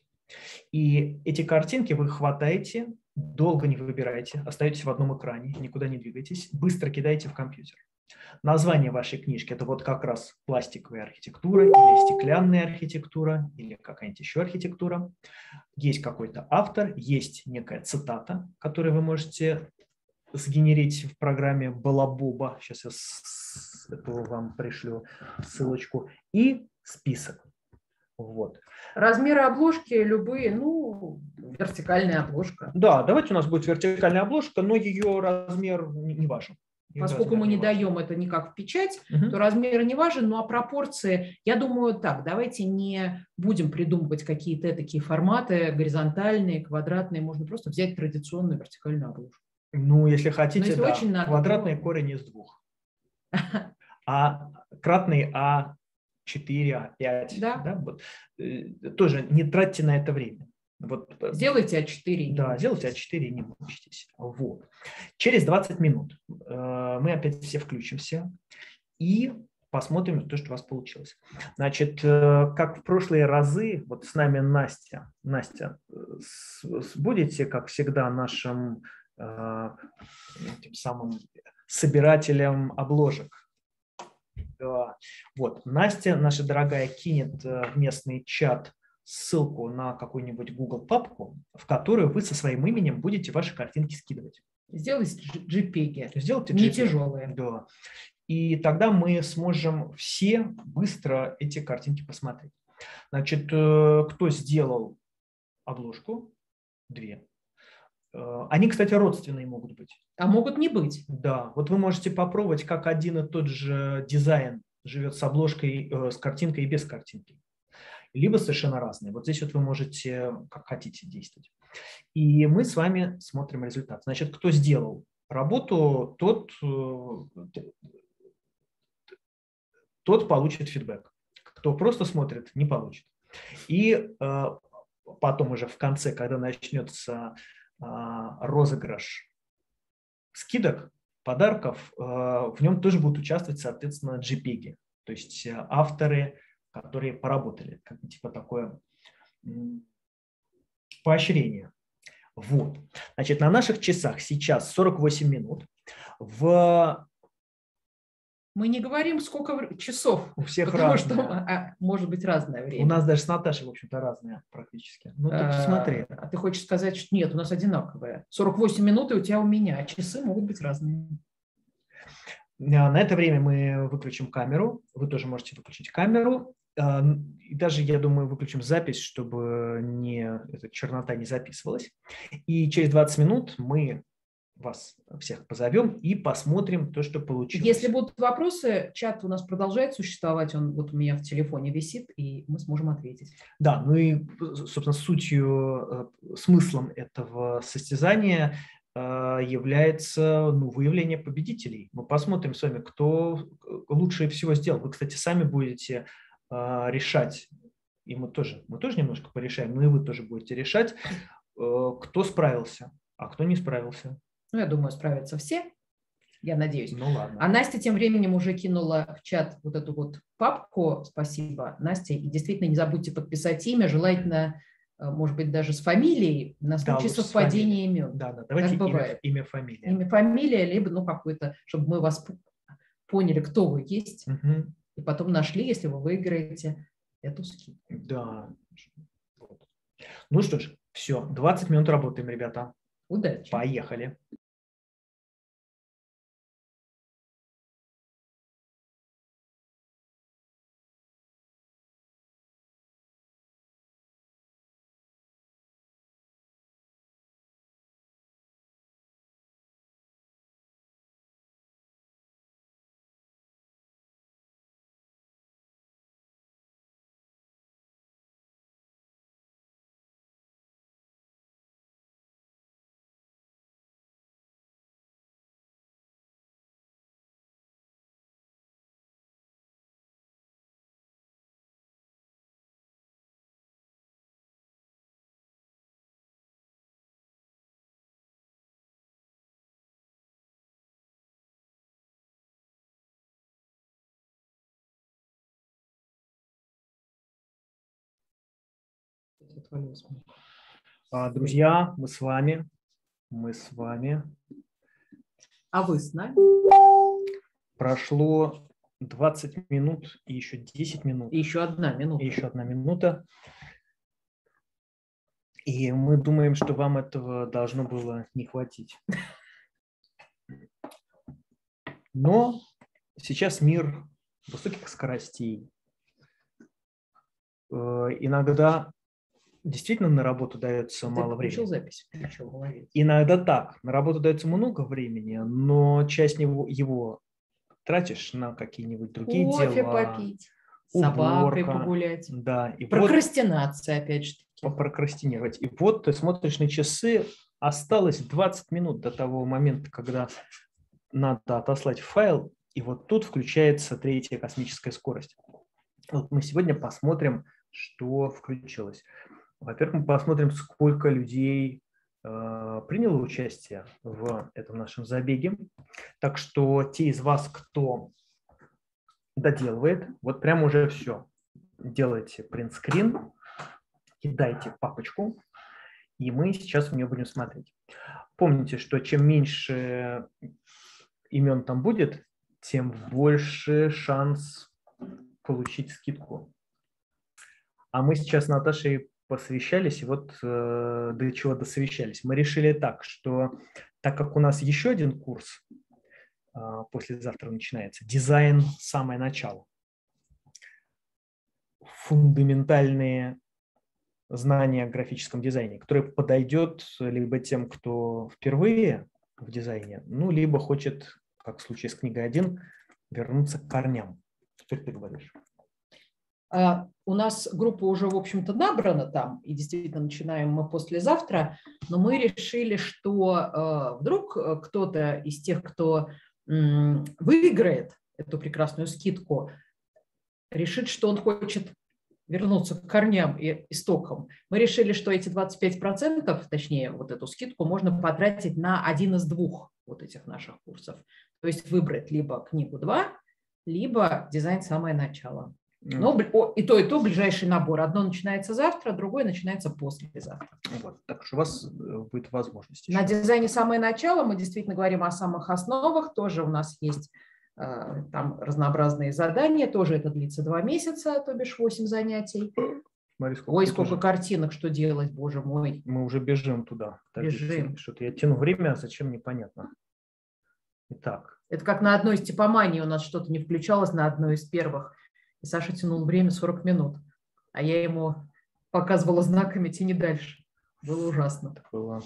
И эти картинки вы хватаете, долго не выбираете, остаетесь в одном экране, никуда не двигаетесь, быстро кидаете в компьютер. Название вашей книжки – это вот как раз пластиковая архитектура или стеклянная архитектура или какая-нибудь еще архитектура. Есть какой-то автор, есть некая цитата, которую вы можете сгенерить в программе Балабоба. Сейчас я с этого вам пришлю ссылочку. И список. Вот. Размеры обложки любые, ну, вертикальная обложка. Да, давайте у нас будет вертикальная обложка, но ее размер не важен. Поскольку мы не даем это никак в печать, угу. то размер не важен, ну а пропорции, я думаю, так, давайте не будем придумывать какие-то такие форматы горизонтальные, квадратные, можно просто взять традиционную вертикальную обложку. Ну, если хотите, если да, очень надо, квадратный то- корень из двух. А кратный а четыре, а пять. Да. Да, вот. Э, Тоже не тратьте на это время. Вот, э, Сделайте а четыре. и не да, сделайте а мучайтесь. четыре и не мучитесь. Вот. Через двадцать минут э, мы опять все включимся и посмотрим то, что у вас получилось. Значит, э, как в прошлые разы, вот с нами Настя. Настя, э, с- с- будете, как всегда, нашим э, этим самым собирателем обложек. Да. Вот, Настя, наша дорогая, кинет э, в местный чат ссылку на какую-нибудь Google папку, в которую вы со своим именем будете ваши картинки скидывать. Сделайте джи-пеги. Сделайте Не джей пег. тяжелые. Да. И тогда мы сможем все быстро эти картинки посмотреть. Значит, э, кто сделал обложку? Две. Э, Они, кстати, родственные могут быть. А могут не быть. Да, вот вы можете попробовать, как один и тот же дизайн живет с обложкой, э, с картинкой и без картинки. Либо совершенно разные. Вот здесь вот вы можете, как хотите, действовать. И мы с вами смотрим результат. Значит, кто сделал работу, тот, э, тот получит фидбэк. Кто просто смотрит, не получит. И э, потом уже в конце, когда начнется э, розыгрыш скидок, подарков, э, в нем тоже будут участвовать, соответственно, джей-пеги. То есть э, авторы, которые поработали, как бы типа такое м, поощрение. Вот. Значит, на наших часах сейчас сорок восемь минут. В... Мы не говорим, сколько вр- часов, У всех потому разное. что а, может быть разное время. У нас даже с Наташей, в общем-то, разные практически. Ну, тут А, смотри. а ты хочешь сказать, что нет, у нас одинаковые. сорок восемь минут и у тебя, у меня, а часы могут быть разные. На это время мы выключим камеру. Вы тоже можете выключить камеру. А, И даже, я думаю, выключим запись, чтобы не, эта чернота не записывалась. И через двадцать минут мы вас всех позовем и посмотрим то, что получилось. Если будут вопросы, чат у нас продолжает существовать, он вот у меня в телефоне висит, и мы сможем ответить. Да, ну и, собственно, сутью, э, смыслом этого состязания э, является, ну, выявление победителей. Мы посмотрим с вами, кто лучше всего сделал. Вы, кстати, сами будете э, решать, и мы тоже, мы тоже немножко порешаем, но и вы тоже будете решать, э, кто справился, а кто не справился. Ну, я думаю, справятся все, я надеюсь. Ну ладно. А Настя тем временем уже кинула в чат вот эту вот папку. Спасибо, Настя. И действительно не забудьте подписать имя, желательно, может быть, даже с фамилией, на Да, случай лучше с совпадения фамилией. имен. Да, да, давайте Так имя, бывает. имя, фамилия. Имя, фамилия, либо, ну, какой-то, чтобы мы вас поняли, кто вы есть, Угу. и потом нашли, если вы выиграете эту скидку. Да. Вот. Ну что ж, все, двадцать минут работаем, ребята. Удачи. Поехали. А, Друзья, мы с вами. Мы с вами. А вы с нами? Прошло двадцать минут и еще десять минут. И еще одна минута. И еще одна минута. И мы думаем, что вам этого должно было не хватить. Но сейчас мир высоких скоростей. Э, Иногда действительно на работу дается Ты мало включил времени. запись? Включил, молодец. Иногда так. На работу дается много времени, но часть него, его тратишь на какие-нибудь другие Кофе дела. попить, с собакой уборка. погулять. Да, и вот Прокрастинация, опять же таки. попрокрастинировать. И вот ты смотришь на часы, Осталось двадцать минут до того момента, когда надо отослать файл, и вот тут включается третья космическая скорость. Вот мы сегодня посмотрим, что включилось. Во-первых, мы посмотрим, сколько людей э, приняло участие в этом нашем забеге. Так что те из вас, кто доделывает, вот прям уже все. Делайте принтскрин, кидайте в папочку, и мы сейчас в нее будем смотреть. Помните, что чем меньше имен там будет, тем больше шанс получить скидку. А мы сейчас с Наташей посовещались, и вот э, до чего досовещались. Мы решили так, что так как у нас еще один курс э, послезавтра начинается, дизайн самое начало, фундаментальные знания о графическом дизайне, который подойдет либо тем, кто впервые в дизайне, ну, либо хочет, как в случае с книгой один, вернуться к корням. Что ты говоришь? Uh, у нас группа уже, в общем-то, набрана там, и действительно начинаем мы послезавтра, но мы решили, что uh, вдруг кто-то из тех, кто um, выиграет эту прекрасную скидку, решит, что он хочет вернуться к корням и истокам. Мы решили, что эти двадцать пять процентов, точнее, вот эту скидку можно потратить на один из двух вот этих наших курсов. То есть выбрать либо книгу два, либо дизайн самое начало. Но и то, и то ближайший набор. Одно начинается завтра, другое начинается послезавтра. Вот, так что у вас будет возможность. На дизайне самое начало мы действительно говорим о самых основах. Тоже у нас есть э, там разнообразные задания. Тоже это длится два месяца, то бишь восемь занятий. Смотри, сколько Ой, сколько уже... картинок, что делать, боже мой. Мы уже бежим туда. Бежим. Что-то я тяну время, а зачем, непонятно. Итак. Это как на одной из типоманий у нас что-то не включалось, на одной из первых. И Саша тянул время сорок минут, а я ему показывала знаками «тяни дальше». Было ужасно. Было.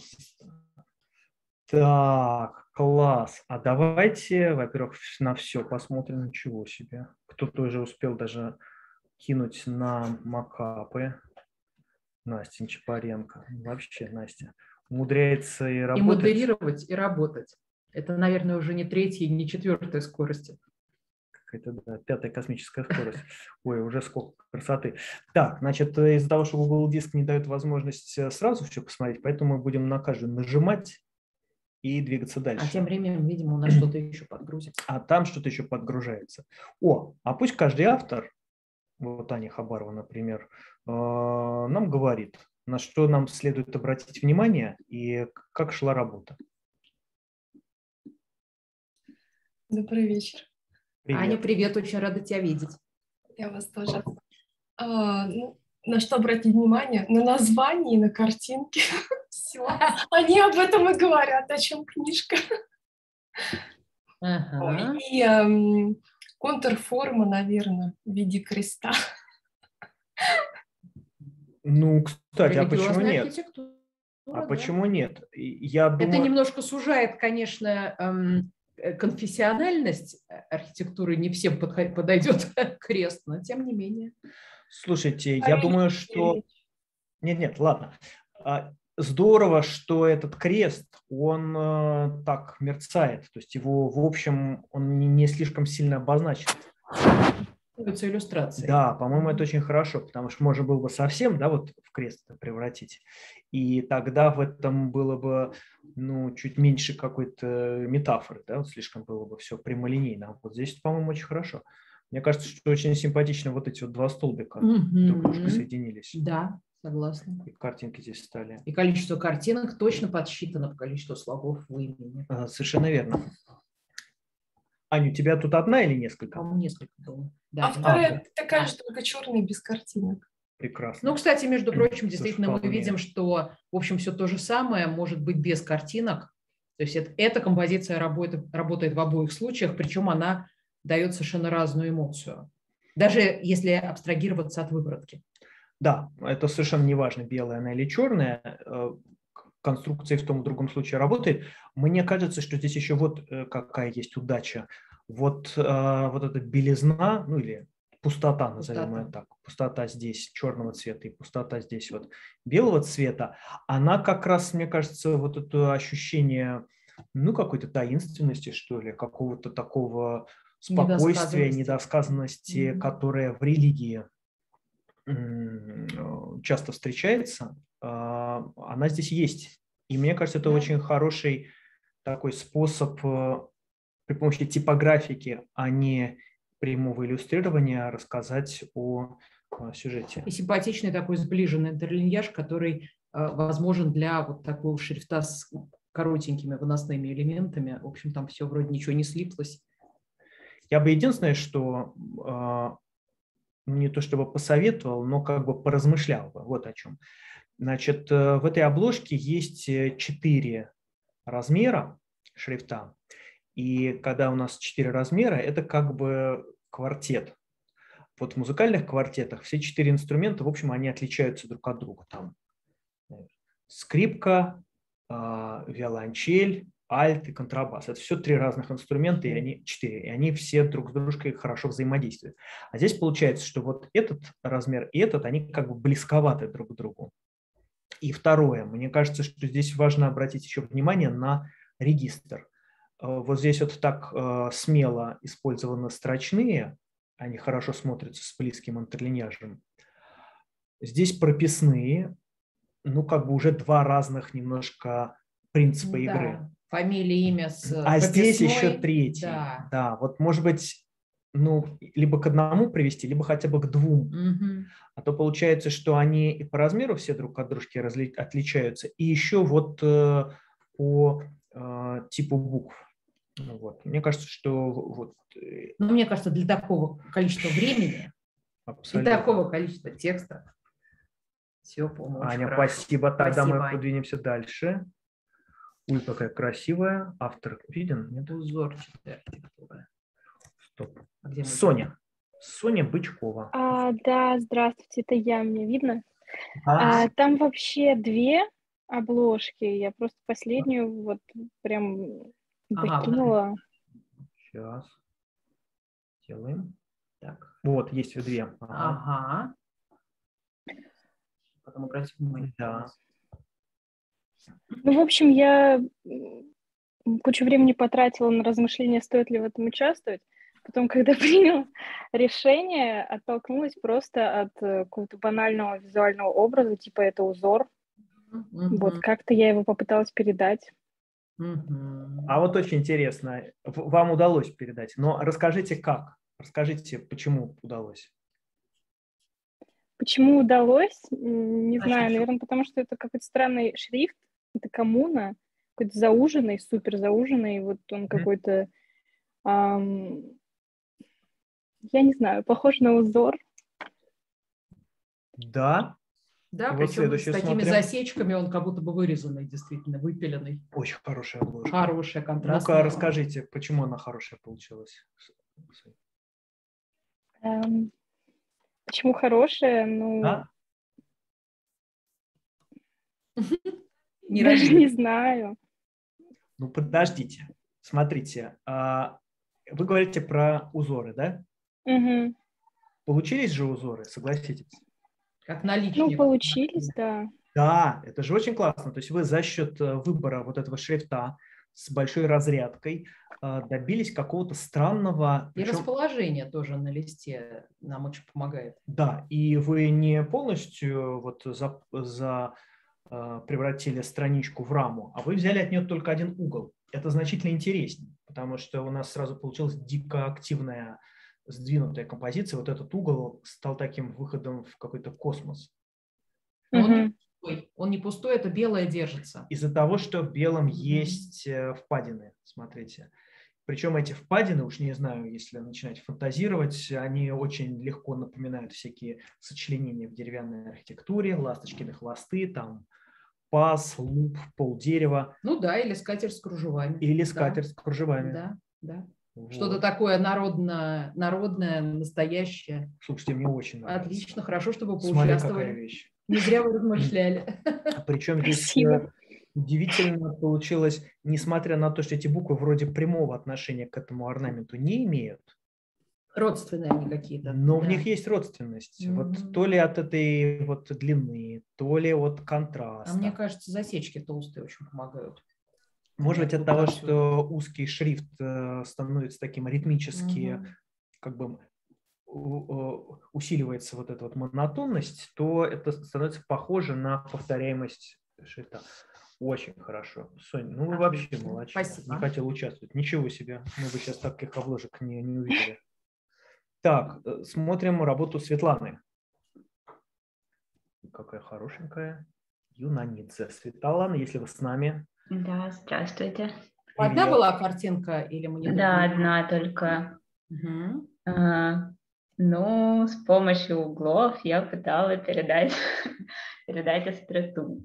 Так, класс. А давайте, во-первых, на все посмотрим. Ничего себе. Кто-то уже успел даже кинуть на макапы. Настя Чапаренко. Вообще, Настя. Умудряется и работать. И модерировать, и работать. Это, наверное, уже не третья, не четвертая скорости. Это да, пятая космическая скорость. Ой, уже сколько красоты. Так, значит, из-за того, что Google Диск не дает возможность сразу все посмотреть, поэтому мы будем на каждую нажимать и двигаться дальше. А тем временем, видимо, у нас что-то еще подгрузится. А там что-то еще подгружается. О, а пусть каждый автор, вот Аня Хабарова, например, нам говорит, на что нам следует обратить внимание и как шла работа. Добрый вечер. Привет. Аня, привет, очень рада тебя видеть. Я вас тоже. А, ну, на что обратить внимание? На название и на картинки. Все. Они об этом и говорят, о чем книжка. Ага. И эм, контрформа, наверное, в виде креста. Ну, кстати, а почему нет? Архитектура, А да. почему нет? Я думаю... Это немножко сужает, конечно, эм, конфессиональность архитектуры, не всем подойдет крест, но тем не менее. Слушайте, я думаю, что... Нет, нет, ладно. Здорово, что этот крест, он так мерцает, то есть его, в общем, он не слишком сильно обозначен. Иллюстрации. Да, по-моему, это очень хорошо, потому что можно было бы совсем, да, вот в крест превратить, и тогда в этом было бы, ну, чуть меньше какой-то метафоры, да, вот слишком было бы все прямолинейно. А вот здесь, по-моему, очень хорошо. Мне кажется, что очень симпатично вот эти вот два столбика Mm-hmm. друг к дружку соединились. Да, согласна. И картинки здесь стали. И количество картинок точно подсчитано по количеству слогов в имени. А, совершенно верно. Аня, у тебя тут одна или несколько? По-моему, несколько было. Да, А вторая да. такая же, только черная, без картинок. Прекрасно. Ну, кстати, между прочим, Это действительно мы вполне. видим, что, в общем, все то же самое может быть без картинок. То есть это, эта композиция работает, работает в обоих случаях, причем она дает совершенно разную эмоцию. Даже если абстрагироваться от выборки. Да, это совершенно не важно, белая она или черная. Конструкция в том и другом случае работает. Мне кажется, что здесь еще вот какая есть удача. Вот, вот эта белизна, ну или пустота, назовем Пустота. ее так, пустота здесь черного цвета и пустота здесь вот белого цвета, она как раз, мне кажется, вот это ощущение, ну, какой-то таинственности, что ли, какого-то такого спокойствия, Недосказанности. недосказанности, Мгм. которая в религии м, часто встречается, а, она здесь есть. И мне кажется, это Да. очень хороший такой способ э, при помощи типографики, а не прямого иллюстрирования, рассказать о э, сюжете. И симпатичный такой сближенный интерлиньяж, который э, возможен для вот такого шрифта с коротенькими выносными элементами. В общем, там все вроде ничего не слиплось. Я бы единственное, что э, ну, не то чтобы посоветовал, но как бы поразмышлял бы. Вот о чем. Значит, э, в этой обложке есть э, четыре размера шрифта. И когда у нас четыре размера, это как бы квартет. Вот в музыкальных квартетах все четыре инструмента, в общем, они отличаются друг от друга. Там э, скрипка, э, виолончель, альт и контрабас. Это все три разных инструмента, и они четыре, и они все друг с дружкой хорошо взаимодействуют. А здесь получается, что вот этот размер и этот, они как бы близковаты друг к другу. И второе, мне кажется, что здесь важно обратить еще внимание на регистр. Э, Вот здесь вот так э, смело использованы строчные, они хорошо смотрятся с близким интерлиньяжем. Здесь прописные, ну как бы уже два разных немножко принципа Ну игры. да, фамилия, имя с А здесь прописной. еще третий. Да. Да, вот может быть, ну, либо к одному привести, либо хотя бы к двум. Мгм. А то получается, что они и по размеру все друг от дружки разли- отличаются, и еще вот э, по э, типу букв. Ну Вот. Мне кажется, что вот э, Но мне кажется, для такого количества времени и абсолютно. такого количества текста все, по-моему, очень Аня, хорошо. спасибо. Тогда Спасибо, мы Ань. подвинемся дальше. Ой, какая красивая. Автор виден? Нет? Узорчатая архитектура. Стоп. А где мы? Соня. Соня Бычкова. А, да, здравствуйте, это я, мне видно? А, А, там вообще две обложки, я просто последнюю вот прям Ага, докинула. Сейчас. Делаем. Так. Вот, есть две. Ага. Ага. Потом обратим внимание. Да. Ну, в общем, я м, кучу времени потратила на размышления, стоит ли в этом участвовать. Потом, когда приняла решение, оттолкнулась просто от э, какого-то банального визуального образа, типа это узор. Мгм. Вот как-то я его попыталась передать. Мгм. А вот очень интересно, в- вам удалось передать, но расскажите как? Расскажите, почему удалось? Почему удалось? М, Не Начнем знаю, с- наверное, потому что это какой-то странный шрифт, это коммуна, какой-то зауженный, супер зауженный, вот он Мгм. какой-то, ам, я не знаю, похож на узор. Да, Да, И вот причем с следующий такими смотрим. засечками он как будто бы вырезанный, действительно, выпиленный. очень хорошая обложка. Хорошая, контрастная. Ну-ка, расскажите, почему она хорошая получилась? Эм, Почему хорошая? Ну, Да? Не даже родили. не знаю. Ну, подождите. Смотрите, а, вы говорите про узоры, да? Мгм. Получились же узоры, согласитесь? Как Ну, наличник. получились, да. Да, это же очень классно. То есть вы за счет э, выбора вот этого шрифта с большой разрядкой э, добились какого-то странного... И причем- расположение тоже на листе нам очень помогает. Да, и вы не полностью вот за, за, э, превратили страничку в раму, а вы взяли от нее только один угол. Это значительно интереснее, потому что у нас сразу получилась дико активная сдвинутая композиция. Вот этот угол стал таким выходом в какой-то космос. Но он не Мгм. пустой. Он не пустой, это белое держится. Из-за того, что в белом Мгм. есть э, впадины, смотрите. Причем эти впадины, уж не знаю, если начинать фантазировать, они очень легко напоминают всякие сочленения в деревянной архитектуре, ласточкины хвосты, там паз, луп, полдерева Ну да, или скатерть с кружевами. или Да, скатерть с кружевами. Да, да. Вот. Что-то такое народное, народное, настоящее. Слушайте, мне очень нравится. Отлично, хорошо, чтобы вы Смотри, какая поучаствовали. вещь. Не зря вы размышляли. Причем здесь Спасибо. э, удивительно получилось, несмотря на то, что эти буквы вроде прямого отношения к этому орнаменту не имеют, Родственные они какие-то. Но да. в них есть родственность. Mm-hmm. Вот то ли от этой вот длины, то ли от контраста. А мне кажется, засечки толстые очень помогают. Может быть, от того, красоту. что узкий шрифт становится таким ритмически, Mm-hmm. как бы усиливается вот эта вот монотонность, то это становится похоже на повторяемость шрифта. Очень хорошо. Соня, ну вы Отлично. вообще молодчина. Спасибо. Не хотела участвовать. Ничего себе. Мы бы сейчас таких обложек не, не увидели. Так, смотрим работу Светланы. Какая хорошенькая. Юнанидзе. Светлана, если вы с нами. Да, здравствуйте. Одна Привет. была картинка или мы не Да, одна только. Угу. А, ну, с помощью углов я пыталась передать, передать остроту.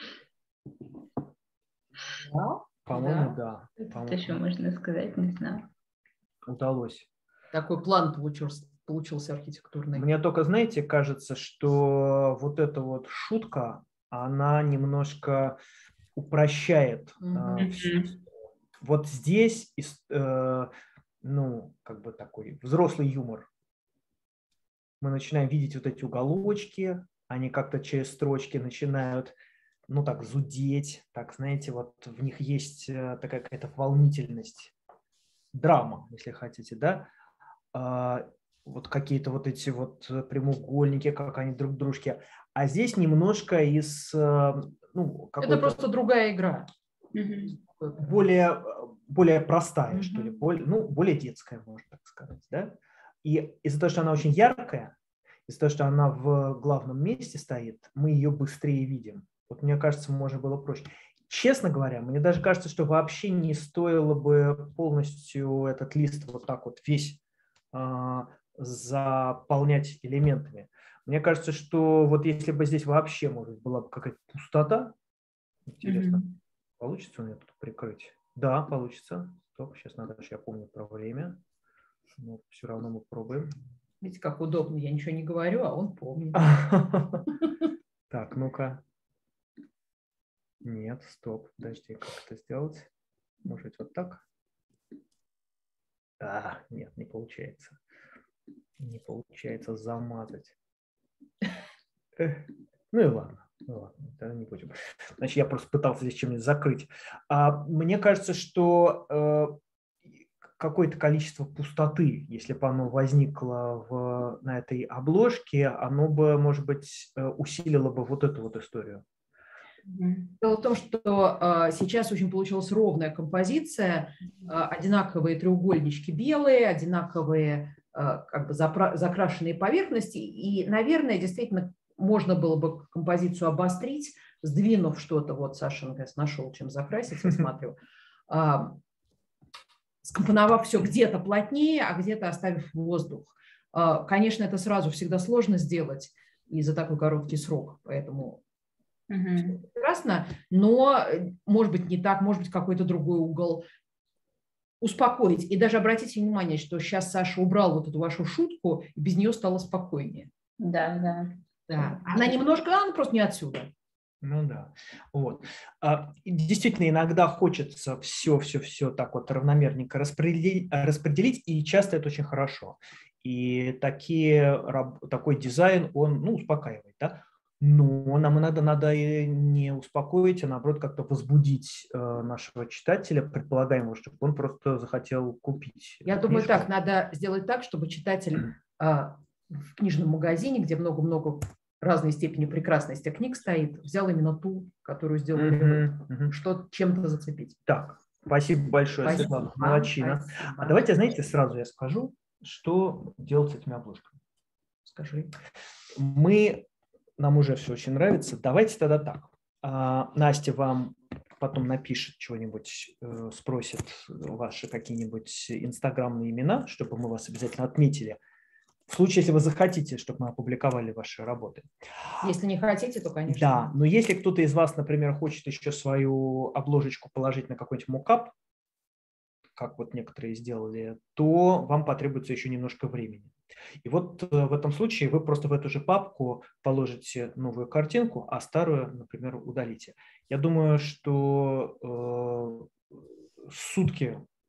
Да? По-моему, да. да. По-моему, Что еще можно сказать, не знаю. удалось. Такой план получился, получился архитектурный. Мне только, знаете, кажется, что вот эта вот шутка, она немножко упрощает Угу. э, все. Вот здесь, э, ну, как бы такой взрослый юмор. Мы начинаем видеть вот эти уголочки, они как-то через строчки начинают, ну, так, зудеть, так, знаете, вот в них есть такая какая-то волнительность, драма, если хотите, да, а, вот какие-то вот эти вот прямоугольники, как они друг к дружке, а здесь немножко из, ну, это просто другая игра. Более, более простая, Mm-hmm. что ли, более, ну, более детская, можно так сказать, да. И из-за того, что она очень яркая, из-за того, что она в главном месте стоит, мы ее быстрее видим. Вот мне кажется, можно было проще. Честно говоря, мне даже кажется, что вообще не стоило бы полностью этот лист вот так вот весь а, заполнять элементами. Мне кажется, что вот если бы здесь вообще, может, была бы какая-то пустота, интересно, mm-hmm. получится у меня тут прикрыть? Да, получится. Стоп, сейчас надо, я помню про время. Но все равно мы пробуем. Видите, как удобно, я ничего не говорю, а он помнит. Так, ну-ка. Нет, стоп, подожди, как это сделать? Может быть, вот так? А, нет, не получается. Не получается замазать. Ну и ладно, ну ладно, тогда не будем. Значит, я просто пытался здесь чем-нибудь закрыть. А мне кажется, что э, какое-то количество пустоты, если бы оно возникло в, на этой обложке, оно бы, может быть, усилило бы вот эту вот историю. Дело в том, что э, сейчас очень получилась ровная композиция, э, одинаковые треугольнички белые, одинаковые э, как бы запра- закрашенные поверхности, и, наверное, действительно можно было бы композицию обострить, сдвинув что-то, вот Саша, наконец, нашел, чем закрасить, я смотрю, э, скомпоновав все где-то плотнее, а где-то оставив воздух. Э, конечно, это сразу всегда сложно сделать и за такой короткий срок, поэтому... Угу. Прекрасно, но, может быть, не так, может быть, какой-то другой угол. Успокоить. И даже обратите внимание, что сейчас Саша убрал вот эту вашу шутку, и без нее стало спокойнее. Да, да. Да. Она немножко, она просто не отсюда. Ну да. Вот. Действительно, иногда хочется все-все-все так вот равномерненько распределить, распределить, и часто это очень хорошо. И такие, такой дизайн, он, ну, успокаивает, да? Но нам иногда надо не успокоить, а наоборот как-то возбудить э, нашего читателя, предполагаемого, чтобы он просто захотел купить. Я думаю, так, надо сделать так, чтобы читатель э, в книжном магазине, где много-много разной степени прекрасности книг стоит, взял именно ту, которую сделали, mm-hmm. Mm-hmm. что чем-то зацепить. Так, спасибо большое, спасибо. Светлана, молодчина. Спасибо. А давайте, знаете, сразу я скажу, что делать с этими обложками. Скажи. Мы... Нам уже все очень нравится. Давайте тогда так. Настя вам потом напишет что-нибудь, спросит ваши какие-нибудь инстаграмные имена, чтобы мы вас обязательно отметили. В случае, если вы захотите, чтобы мы опубликовали ваши работы. Если не хотите, то, конечно. Да, но если кто-то из вас, например, хочет еще свою обложечку положить на какой-нибудь мокап, как вот некоторые сделали, то вам потребуется еще немножко времени. И вот в этом случае вы просто в эту же папку положите новую картинку, а старую, например, удалите. Я думаю, что э, сутки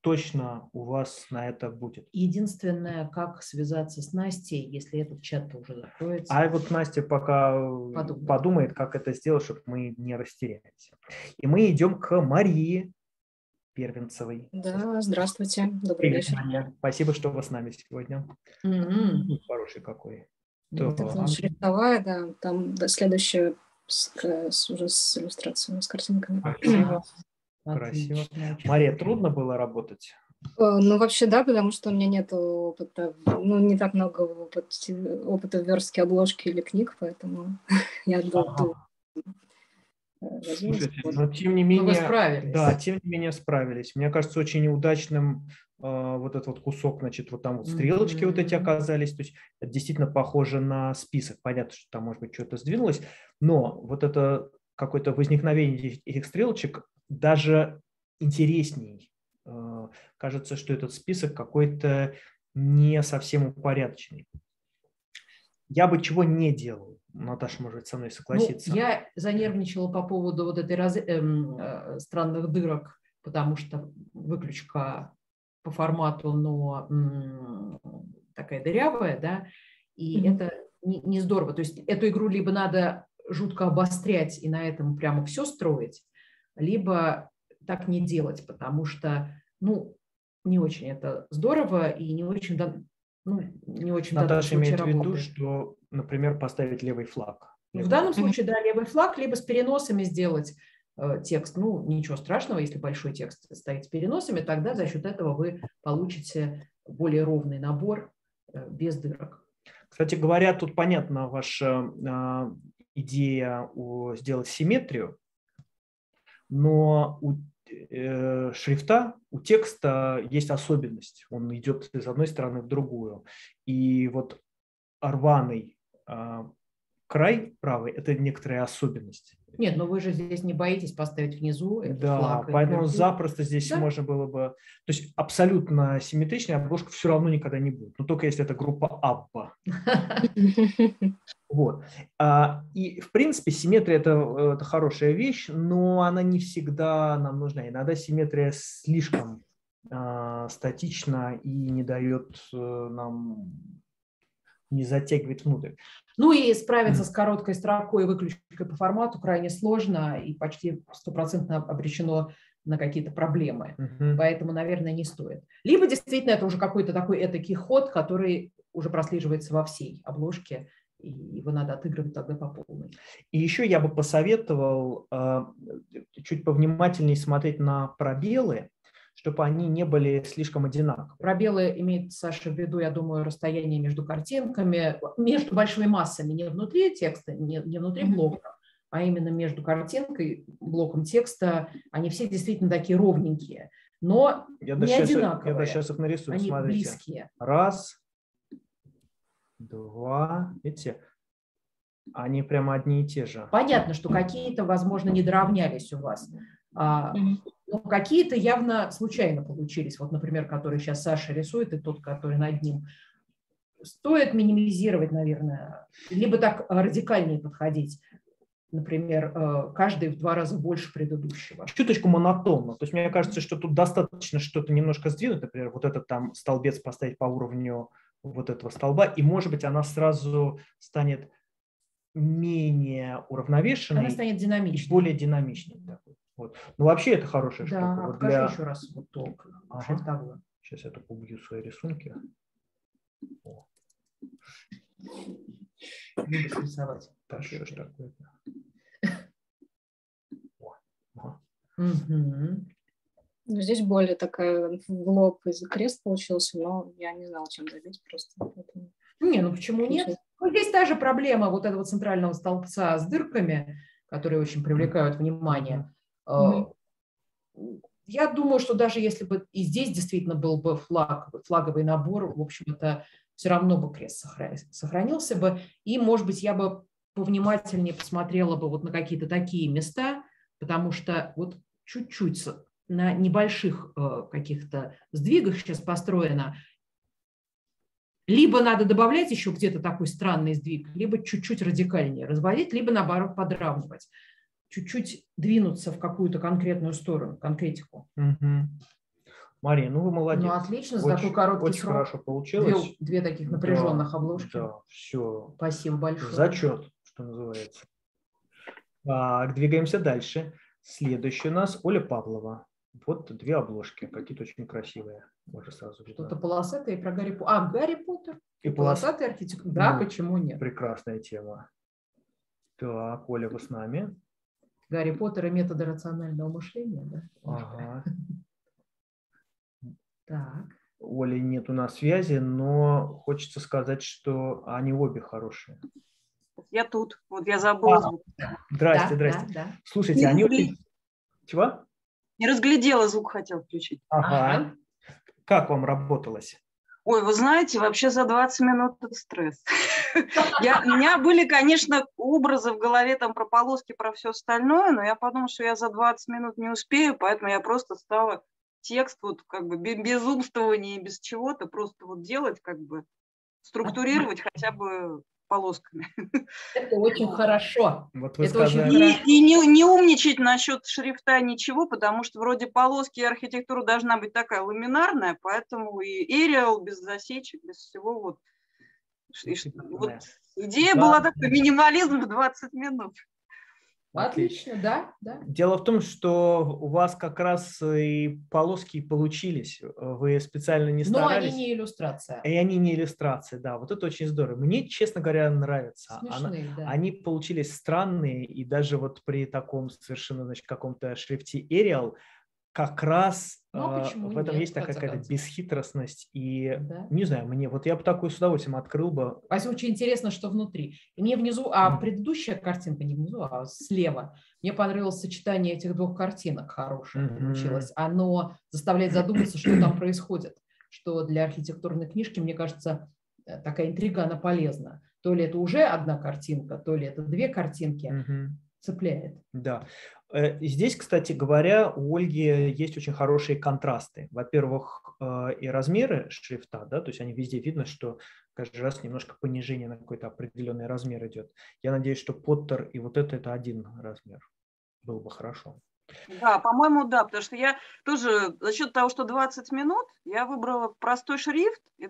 точно у вас на это будет. Единственное, как связаться с Настей, если этот чат уже закроется. А вот Настя пока Подумает. подумает, как это сделать, чтобы мы не растерялись. И мы идем к Марии Первенцевой. Да, здравствуйте, добрый Привет, вечер. Мария. Спасибо, что вы с нами сегодня. М-м. Хороший какой. Ну, Да. Это шрифтовая, да, там да, следующая с, с- уже с иллюстрациями, с картинками. Красиво. Отлично, Красиво. отлично. Мария, трудно было работать? Э, Ну, вообще, да, потому что у меня нет опыта, ну, не так много опыта, опыта в верстке обложки или книг, поэтому я ду- Ага. ду- э, возьму. Слушайте, но тем не Но вы менее, справились. да, тем не менее справились. Мне кажется, очень удачным э, вот этот вот кусок, значит, вот там вот стрелочки вот эти Мгм. оказались, то есть это действительно похоже на список. Понятно, что там, может быть, что-то сдвинулось, но вот это какое-то возникновение этих, этих стрелочек даже интересней. Э, кажется, что этот список какой-то не совсем упорядоченный. Я бы чего не делал. Наташа, может быть, со мной Ну, согласится. я занервничала по поводу вот этой раз- эм, э, странных дырок, потому что выключка по формату, но м, такая дырявая, да, и Мгм. это не, не здорово. То есть эту игру либо надо жутко обострять и на этом прямо все строить, либо так не делать, потому что, ну, не очень это здорово и не очень, да- ну, не очень в данном Наташа случае имеет в виду, работает. что, например, поставить левый флаг. В Левый данном флаг. случае, да, левый флаг, либо с переносами сделать э, текст. Ну, ничего страшного, если большой текст стоит с переносами, тогда за счет этого вы получите более ровный набор э, без дырок. Кстати говоря, тут понятна ваша а, идея о, сделать симметрию, но у э, шрифта, у текста есть особенность. Он идет из одной стороны в другую. И вот рваный а, край правый – это некоторая особенность. Нет, но вы же здесь не боитесь поставить внизу этот Да, флаг. и поэтому вверху. запросто здесь Да. можно было бы… То есть абсолютно симметричная обложка все равно никогда не будет. Но только если это группа Абба. Вот. А, И, в принципе, симметрия это, это хорошая вещь, но она не всегда нам нужна. Иногда симметрия слишком а, статична и не дает э, нам, не затягивает внутрь. Ну и справиться с короткой строкой и выключкой по формату крайне сложно и почти стопроцентно обречено на какие-то проблемы. Мгм. Поэтому, наверное, не стоит. Либо действительно это уже какой-то такой этакий ход, который уже прослеживается во всей обложке, и его надо отыгрывать тогда по полной. И еще я бы посоветовал э, чуть повнимательнее смотреть на пробелы, чтобы они не были слишком одинаковые. Пробелы имеет Саша в виду, я думаю, расстояние между картинками, между большими массами, не внутри текста, не, не внутри блока, а именно между картинкой, блоком текста. Они все действительно такие ровненькие, но Я не даже сейчас, одинаковые. я даже сейчас их нарисую, Они смотрите. близкие. Раз, два, видите, они прямо одни и те же. Понятно, что какие-то, возможно, не доравнялись у вас, а, Мгм. но какие-то явно случайно получились. Вот, например, который сейчас Саша рисует, и тот, который над ним. Стоит минимизировать, наверное, либо так радикальнее подходить. Например, э, каждый в два раза больше предыдущего. Чуточку монотонно. То есть мне кажется, что тут достаточно что-то немножко сдвинуть. Например, вот этот там столбец поставить по уровню вот этого столба, и, может быть, она сразу станет менее уравновешенной, Она станет динамичной. более динамичной. такой. Вот. Ну, вообще это хорошая Да, штука. Вот покажи для- еще раз вот то Ага. шрифтовую. Сейчас я тут убью свои рисунки. О, Любишь рисовать. да, что ж такое-то? О, ага. Мгм. Ну, здесь более такая в лоб из крест получился, но я не знала, чем забить просто. поэтому- Не, ну почему нет? Ну, здесь та же проблема вот этого центрального столбца с дырками, которые очень привлекают внимание. Мгм. Э, Я думаю, что даже если бы и здесь действительно был бы флаг, флаговый набор, в общем-то, все равно бы крест сохра- сохранился бы. И, может быть, я бы повнимательнее посмотрела бы вот на какие-то такие места, потому что вот чуть-чуть с- на небольших э, каких-то сдвигах сейчас построено. Либо надо добавлять еще где-то такой странный сдвиг, либо чуть-чуть радикальнее разводить, либо, наоборот, подравнивать. Чуть-чуть двинуться в какую-то конкретную сторону, конкретику. Мгм. Мария, ну вы молодец. Ну, отлично, за очень, такой короткий очень срок. хорошо получилось. Две, две таких напряженных да, обложки. Да, все. Спасибо большое. Зачет, что называется. Так, двигаемся дальше. Следующий у нас Оля Павлова. Вот две обложки, какие-то очень красивые. Можно сразу видно. Что-то полосатое про Гарри Поттер. А, Гарри Поттер. И полосатый архитектура. Да, ну, почему нет? Прекрасная тема. Так, Оля, вы с нами? Гарри Поттер и методы рационального мышления, да? Ага. Так. Оли нет у нас связи, но хочется сказать, что они обе хорошие. Я тут. Вот я забыла А, звук. Здрасте, Да, здрасте. да, да. Слушайте, Не они разгле- очень... Чего? Не разглядела, звук хотел включить. Ага. Ага. Как вам работалось? Ой, вы знаете, вообще за двадцать минут это стресс. Я, у меня были, конечно, образы в голове там про полоски, про все остальное, но я подумала, что я за двадцать минут не успею, поэтому я просто стала текст вот как бы бе- без умствования, без чего-то, просто вот делать, как бы структурировать хотя бы полосками. Это очень хорошо. Вот вы Это очень сказали... И, хорошо. и не, не умничать насчет шрифта ничего, потому что вроде полоски и архитектура должна быть такая ламинарная, поэтому и Arial без засечек, без всего вот. И ш- вот идея Да. была такой минимализм в двадцать минут. Отлично, да, да. Дело в том, что у вас как раз и полоски получились. Вы специально не Но старались. они не иллюстрация. И они не иллюстрации, да. Вот это очень здорово. Мне, честно говоря, нравится. Смешные, Она- да. Они получились странные, и даже вот при таком совершенно, значит, каком-то шрифте Arial как раз Ну, а э, почему в этом нет, есть в конце какая-то концов? бесхитростность. И, Да. не знаю, мне, вот я бы такой с удовольствием открыл бы. Вася, очень интересно, что внутри. И мне внизу, а Мгм. предыдущая картинка не внизу, а слева. Мне понравилось сочетание этих двух картинок хорошее Мгм. получилось. Оно заставляет задуматься, что там происходит. Что для архитектурной книжки, мне кажется, э, такая интрига, она полезна. То ли это уже одна картинка, то ли это две картинки. Мгм. Цепляет. Да. Э, и Здесь, кстати говоря, у Ольги есть очень хорошие контрасты. Во-первых, э, и размеры шрифта, да, то есть они везде видно, что каждый раз немножко понижение на какой-то определенный размер идет. Я надеюсь, что Поттер и вот это, это один размер. Было бы хорошо. Да, по-моему, да, потому что я тоже за счет того, что двадцать минут, я выбрала простой шрифт и,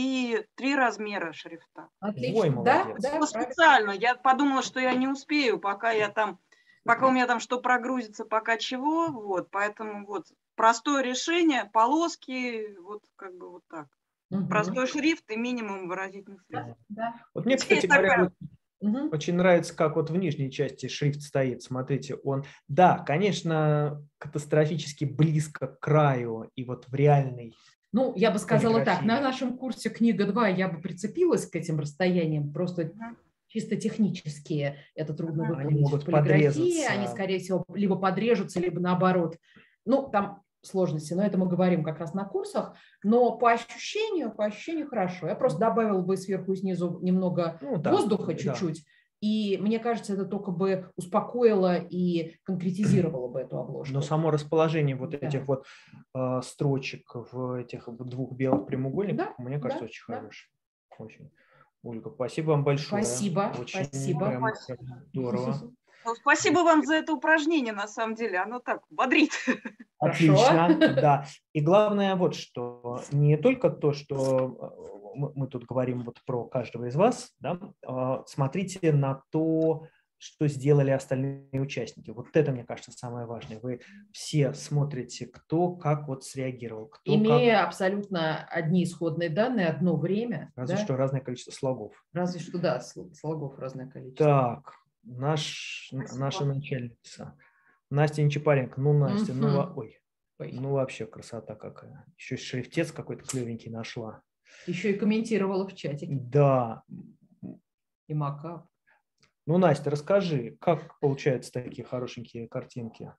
и три размера шрифта. Отлично. Ой, да, молодец. да, Ну, правильно. специально. Я подумала, что я не успею, пока я там, пока у меня там что прогрузится, пока чего. Вот, поэтому вот простое решение, полоски, вот как бы вот так. Мгм. Простой шрифт и минимум выразительных Да, средств. да. Вот мне, Есть кстати говоря, такая- вот Мгм. очень нравится, как вот в нижней части шрифт стоит. Смотрите, он, да, конечно, катастрофически близко к краю и вот в реальной. Ну, я бы сказала так, Полиграфия. на нашем курсе «Книга два» я бы прицепилась к этим расстояниям, просто Мгм. чисто технические это трудно Они выполнить могут в полиграфии, подрезаться. они, скорее всего, либо подрежутся, либо наоборот. Ну, там сложности, но это мы говорим как раз на курсах, но по ощущению, по ощущению хорошо. Я просто добавила бы сверху и снизу немного Ну, да, воздуха да. чуть-чуть, и мне кажется, это только бы успокоило и конкретизировало бы эту обложку. Но само расположение вот Да. этих вот э, строчек в этих вот двух белых прямоугольниках, Да, мне кажется, да, очень да. хороший. Очень. Ольга, спасибо вам большое. Спасибо, Очень спасибо. прям Спасибо. здорово. Ну, спасибо вам за это упражнение, на самом деле. Оно так бодрит. Хорошо. Отлично, да. И главное вот что, не только то, что э, мы, мы тут говорим вот про каждого из вас, да, э, смотрите на то, что сделали остальные участники. Вот это, мне кажется, самое важное. Вы все смотрите, кто как вот среагировал, кто Имея как, абсолютно одни исходные данные, одно время, разве да? что разное количество слогов. Разве что, да, сл- слогов разное количество. Так, наш, Спасибо. наша начальница. Настя Нечапаренко. Ну, Настя, ну, Мгм. во- ой, Ой. ну вообще красота какая. Еще и шрифтец какой-то клевенький нашла. Еще и комментировала в чатике. Да. И макап. Ну, Настя, расскажи, как получаются такие хорошенькие картинки?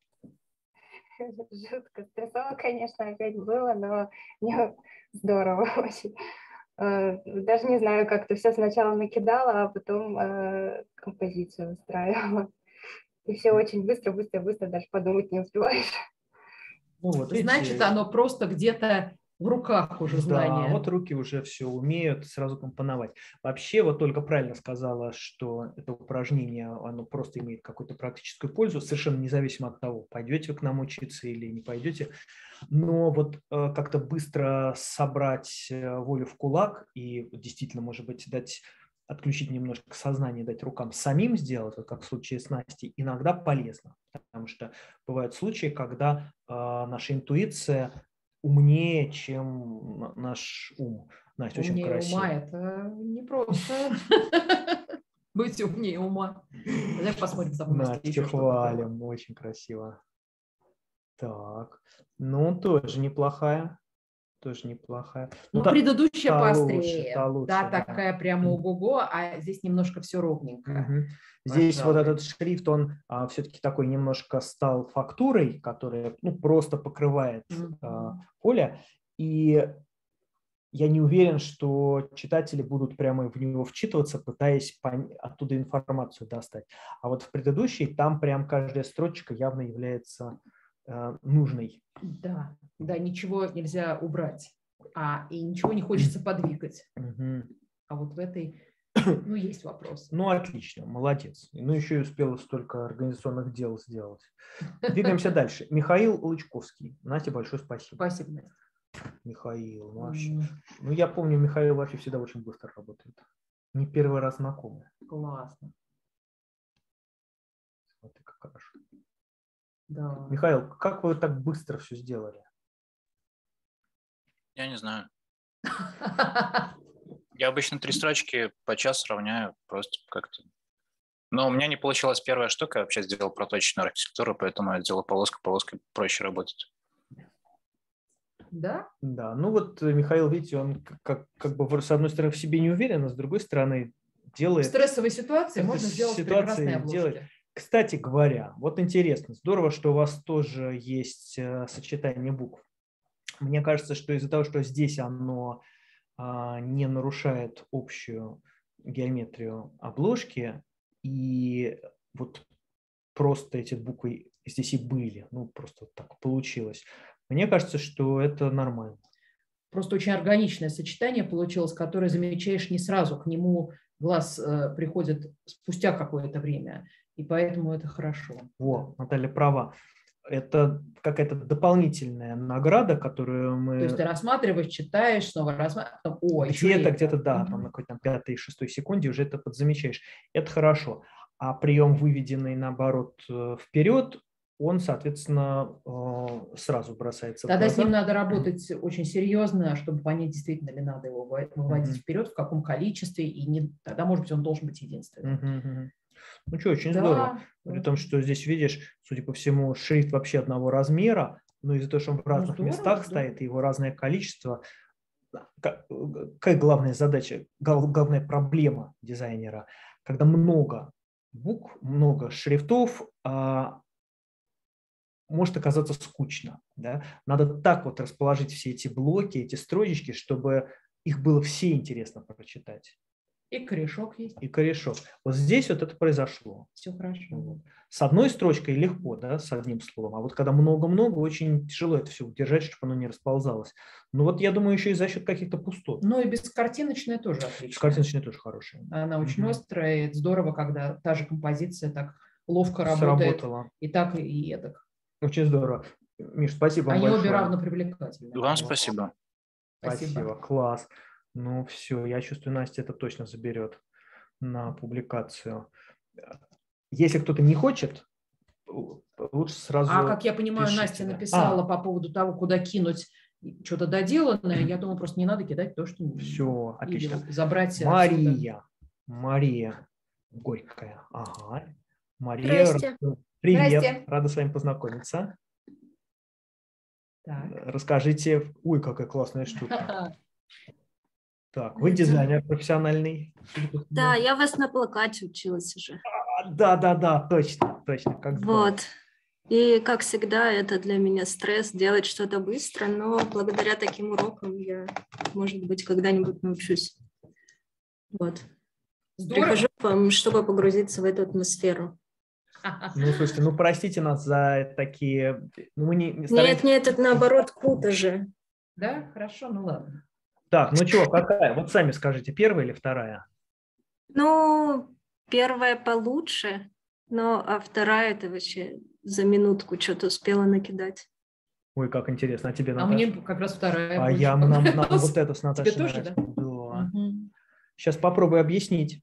Жутко стрессово, конечно, опять было, но мне здорово очень. Э, Даже не знаю, как-то все сначала накидала, а потом э, композицию устраивала. И все очень быстро, быстро, быстро, даже подумать не успеваешь. Ну, вот видите, Значит, оно просто где-то в руках уже знания. Да, вот руки уже все умеют сразу компоновать. Вообще, вот только правильно сказала, что это упражнение, оно просто имеет какую-то практическую пользу, совершенно независимо от того, пойдете вы к нам учиться или не пойдете. Но вот э, как-то быстро собрать волю в кулак и действительно, может быть, дать, отключить немножко сознание, дать рукам самим сделать, вот как в случае с Настей, иногда полезно. Потому что бывают случаи, когда э, наша интуиция умнее, чем наш ум. Настя, очень Умнее красиво. ума – это непросто. Быть умнее ума. Давай посмотрим за мной. Настя, хвалим, очень красиво. Так, ну тоже неплохая. Тоже неплохая. Ну, та, предыдущая та поострее. лучше, та лучше, да, да, такая прямо ого-го, а здесь немножко все ровненько. Угу. Здесь Пожалуй. вот этот шрифт, он а, все-таки такой немножко стал фактурой, которая ну, просто покрывает угу. а, поле. И я не уверен, что читатели будут прямо в него вчитываться, пытаясь пон- оттуда информацию достать. А вот в предыдущей там прям каждая строчка явно является э, нужной. Да, да, ничего нельзя убрать, а и ничего не хочется подвигать. Угу. А вот в этой, ну, есть вопрос. Ну, отлично, молодец. Ну, еще и успела столько организационных дел сделать. Двигаемся дальше. Михаил Лычковский. Настя, большое спасибо. Спасибо, Настя. Михаил, ну, вообще. Ну, я помню, Михаил вообще всегда очень быстро работает. Не первый раз знакомый. Классно. Смотри, как хорошо. Да. Михаил, как вы так быстро все сделали? Я не знаю. Я обычно три строчки по часу равняю, просто как-то. Но у меня не получилась первая штука, я вообще сделал проточную архитектуру, поэтому я делал полоску, полоской проще работать. Да? Да, ну вот Михаил, видите, он как, как бы с одной стороны в себе не уверен, а с другой стороны делает... В стрессовой ситуации можно сделать прекрасные обложки. Делает. Кстати говоря, вот интересно, здорово, что у вас тоже есть э, сочетание букв. Мне кажется, что из-за того, что здесь оно э, не нарушает общую геометрию обложки, и вот просто эти буквы здесь и были, ну просто вот так получилось. Мне кажется, что это нормально. Просто очень органичное сочетание получилось, которое замечаешь не сразу, к нему глаз э, приходит спустя какое-то время, и поэтому это хорошо. Во, Наталья права. Это какая-то дополнительная награда, которую мы... То есть ты рассматриваешь, читаешь, снова рассматриваешь. О, где-то, где-то, да, угу. там на какой-то пятой, шестой секунде уже это подзамечаешь. Это хорошо. А прием, выведенный, наоборот, вперед, он, соответственно, сразу бросается в глаза. Тогда с ним надо работать очень серьезно, чтобы понять, действительно ли надо его выводить mm-hmm. вперед, в каком количестве, и не... тогда, может быть, он должен быть единственным. Mm-hmm. Ну что, очень да. здорово. При том, что здесь, видишь, судя по всему, шрифт вообще одного размера, но из-за того, что он в разных ну, здорово, местах здорово. стоит, и его разное количество, какая главная задача, главная проблема дизайнера, когда много букв, много шрифтов, может оказаться скучно. Да? Надо так вот расположить все эти блоки, эти строчечки, чтобы их было все интересно прочитать. И корешок есть. И корешок. Вот здесь вот это произошло. Все хорошо. С одной строчкой легко, да, с одним словом. А вот когда много-много, очень тяжело это все удержать, чтобы оно не расползалось. Ну вот я думаю, еще и за счет каких-то пустот. Ну и бескартиночная тоже отлично. Бескартиночная тоже хорошая. Она очень mm-hmm. острая. И здорово, когда та же композиция так ловко работает. Сработала. И так, и эдак. Очень здорово. Миш, спасибо Они большое. обе равно привлекательны. Вам спасибо. Спасибо. Спасибо, класс. Ну все, я чувствую, Настя это точно заберет на публикацию. Если кто-то не хочет, лучше сразу... А как я понимаю, пишите, Настя да. написала а. по поводу того, куда кинуть что-то доделанное. Я думаю, просто не надо кидать то, что... Все, отлично. Или забрать... Мария. Отсюда. Мария Горькая. Ага. Мария. Здрасте. Привет. Здрасте. Рада с вами познакомиться. Так. Расскажите... Ой, какая классная штука. Так, вы дизайнер профессиональный? Да, я вас на плакате училась уже. Да, да, да, точно, точно. Как вот. И, как всегда, это для меня стресс делать что-то быстро, но благодаря таким урокам я, может быть, когда-нибудь научусь. Вот. Здорово. Прихожу к вам, чтобы погрузиться в эту атмосферу. Ну, слушайте, ну, простите нас за такие... Ну, мы не, не стараемся... Нет, нет, это наоборот круто же. Да, хорошо, ну ладно. Так, ну что, какая? Вот сами скажите, первая или вторая? Ну, первая получше, но а вторая это вообще за минутку что-то успела накидать. Ой, как интересно. А тебе, А Наташа? мне как раз вторая А больше я нам, нам понравилась. вот это с Наташей Тебе тоже, нравится. да? Да. Мгм. Сейчас попробую объяснить.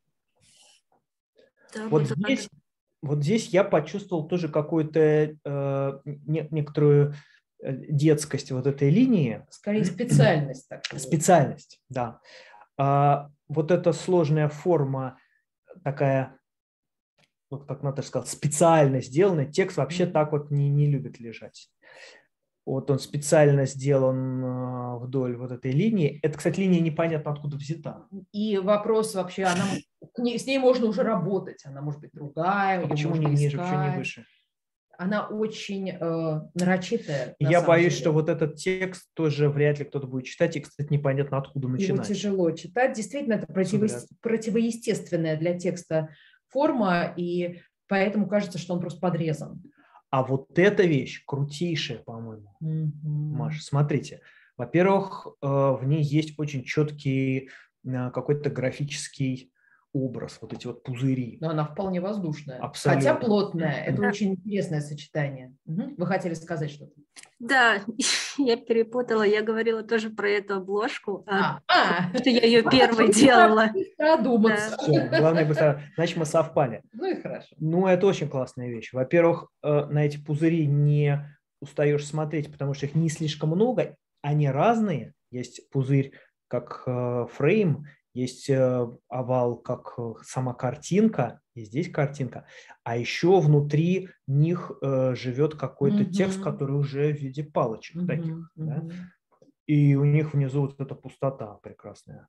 Да, Вот буду рада. здесь, вот здесь я почувствовал тоже какую-то э, не- некоторую э, детскость вот этой линии. Скорее специальность такая. Специальность, да. А вот эта сложная форма такая, вот как Наташа сказала, специально сделанный. Текст вообще так вот не, не любит лежать. Вот он специально сделан э, вдоль вот этой линии. Это, кстати, линия непонятно откуда взята. И вопрос вообще, она, к ней- с ней можно уже работать, она может быть другая, А ее почему можно не ниже, почему не искать. выше? Она очень э, нарочитая. на Я самом боюсь, деле. что вот этот текст тоже вряд ли кто-то будет читать. И, кстати, непонятно откуда Его начинать. тяжело читать. Действительно, это противо- Взгляд. противоестественная для текста форма, и поэтому кажется, что он просто подрезан. А вот эта вещь крутейшая, по-моему. Мгм. Маша, смотрите. Во-первых, э, в ней есть очень четкий э, какой-то графический образ, вот эти вот пузыри. Но она вполне воздушная. Абсолютно. Хотя плотная. Это Да. очень интересное сочетание. Мгм. Вы хотели сказать что-то? Да, я перепутала, я говорила тоже про эту обложку, а, А, а. что я ее первой делала. Продуматься. Все, главное быстро. Значит, мы совпали. Ну и хорошо. Ну, это очень классная вещь. Во-первых, э, на эти пузыри не устаешь смотреть, потому что их не слишком много, они разные. Есть пузырь как э, фрейм, есть э, овал как э, сама картинка, и здесь картинка. А еще внутри них э, живет какой-то Мгм. текст, который уже в виде палочек Мгм, таких. Да? мгм. И у них внизу вот эта пустота прекрасная.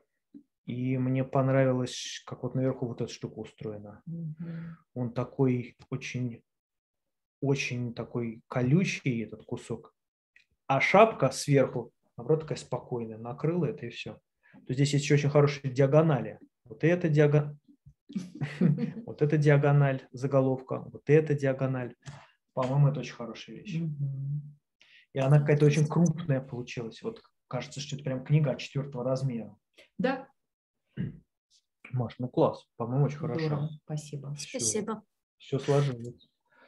И мне понравилось, как вот наверху вот эта штука устроена. Мгм. Он такой очень, очень такой колючий, этот кусок. А шапка сверху, наоборот, такая спокойная. Накрыла это и все. То здесь есть еще очень хорошие диагонали. Вот это диагональ. Вот это диагональ, заголовка. Вот это диагональ. По-моему, это очень хорошая вещь. Мгм. И она какая-то очень крупная получилась. Вот кажется, что это прям книга четвертого размера. Да, Маш, ну класс. По-моему, очень хорошо. здорово. Спасибо. Всё. Спасибо. Все сложилось.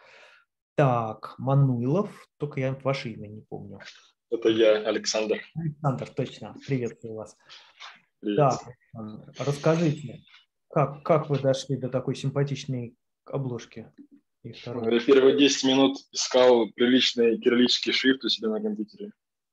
Так, Мануилов, только я ваше имя не помню. Это я, Александр. Александр, точно. Приветствую вас. Привет. Так, Александр, расскажите, как, как вы дошли до такой симпатичной обложки? И второе. Я первые десять минут искал приличный кириллический шрифт у себя на компьютере.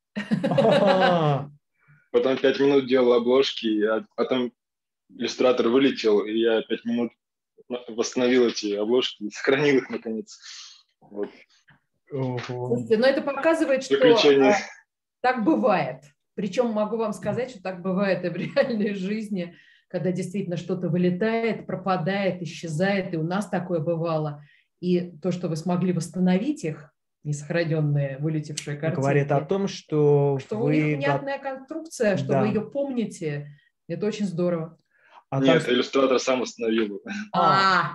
А, Потом пять минут делал обложки, а потом иллюстратор вылетел, и я пять минут восстановил эти обложки и сохранил их наконец. Вот. ого. Слушайте, но это показывает, что Приключения. а, так бывает. Причем могу вам сказать, что так бывает и в реальной жизни, когда действительно что-то вылетает, пропадает, исчезает, и у нас такое бывало. И то, что вы смогли восстановить их, несохраненные, вылетевшие картинки, Говорит о том, что, что у вы... них го- внятная конструкция, что Да. вы ее помните, это очень здорово. А Нет, там- иллюстратор сам установил. А,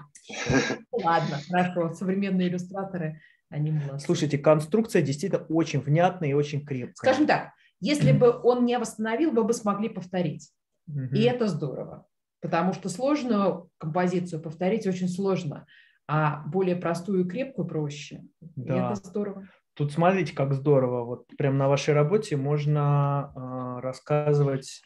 ладно, хорошо. Современные иллюстраторы, они молодцы. Слушайте, конструкция действительно очень внятная и очень крепкая. Скажем так, если бы он не восстановил, вы бы смогли повторить. Мгм. И это здорово, потому что сложную композицию повторить очень сложно, а более простую и крепкую проще. И Да. это здорово. Тут смотрите, как здорово. Вот прям на вашей работе можно э, рассказывать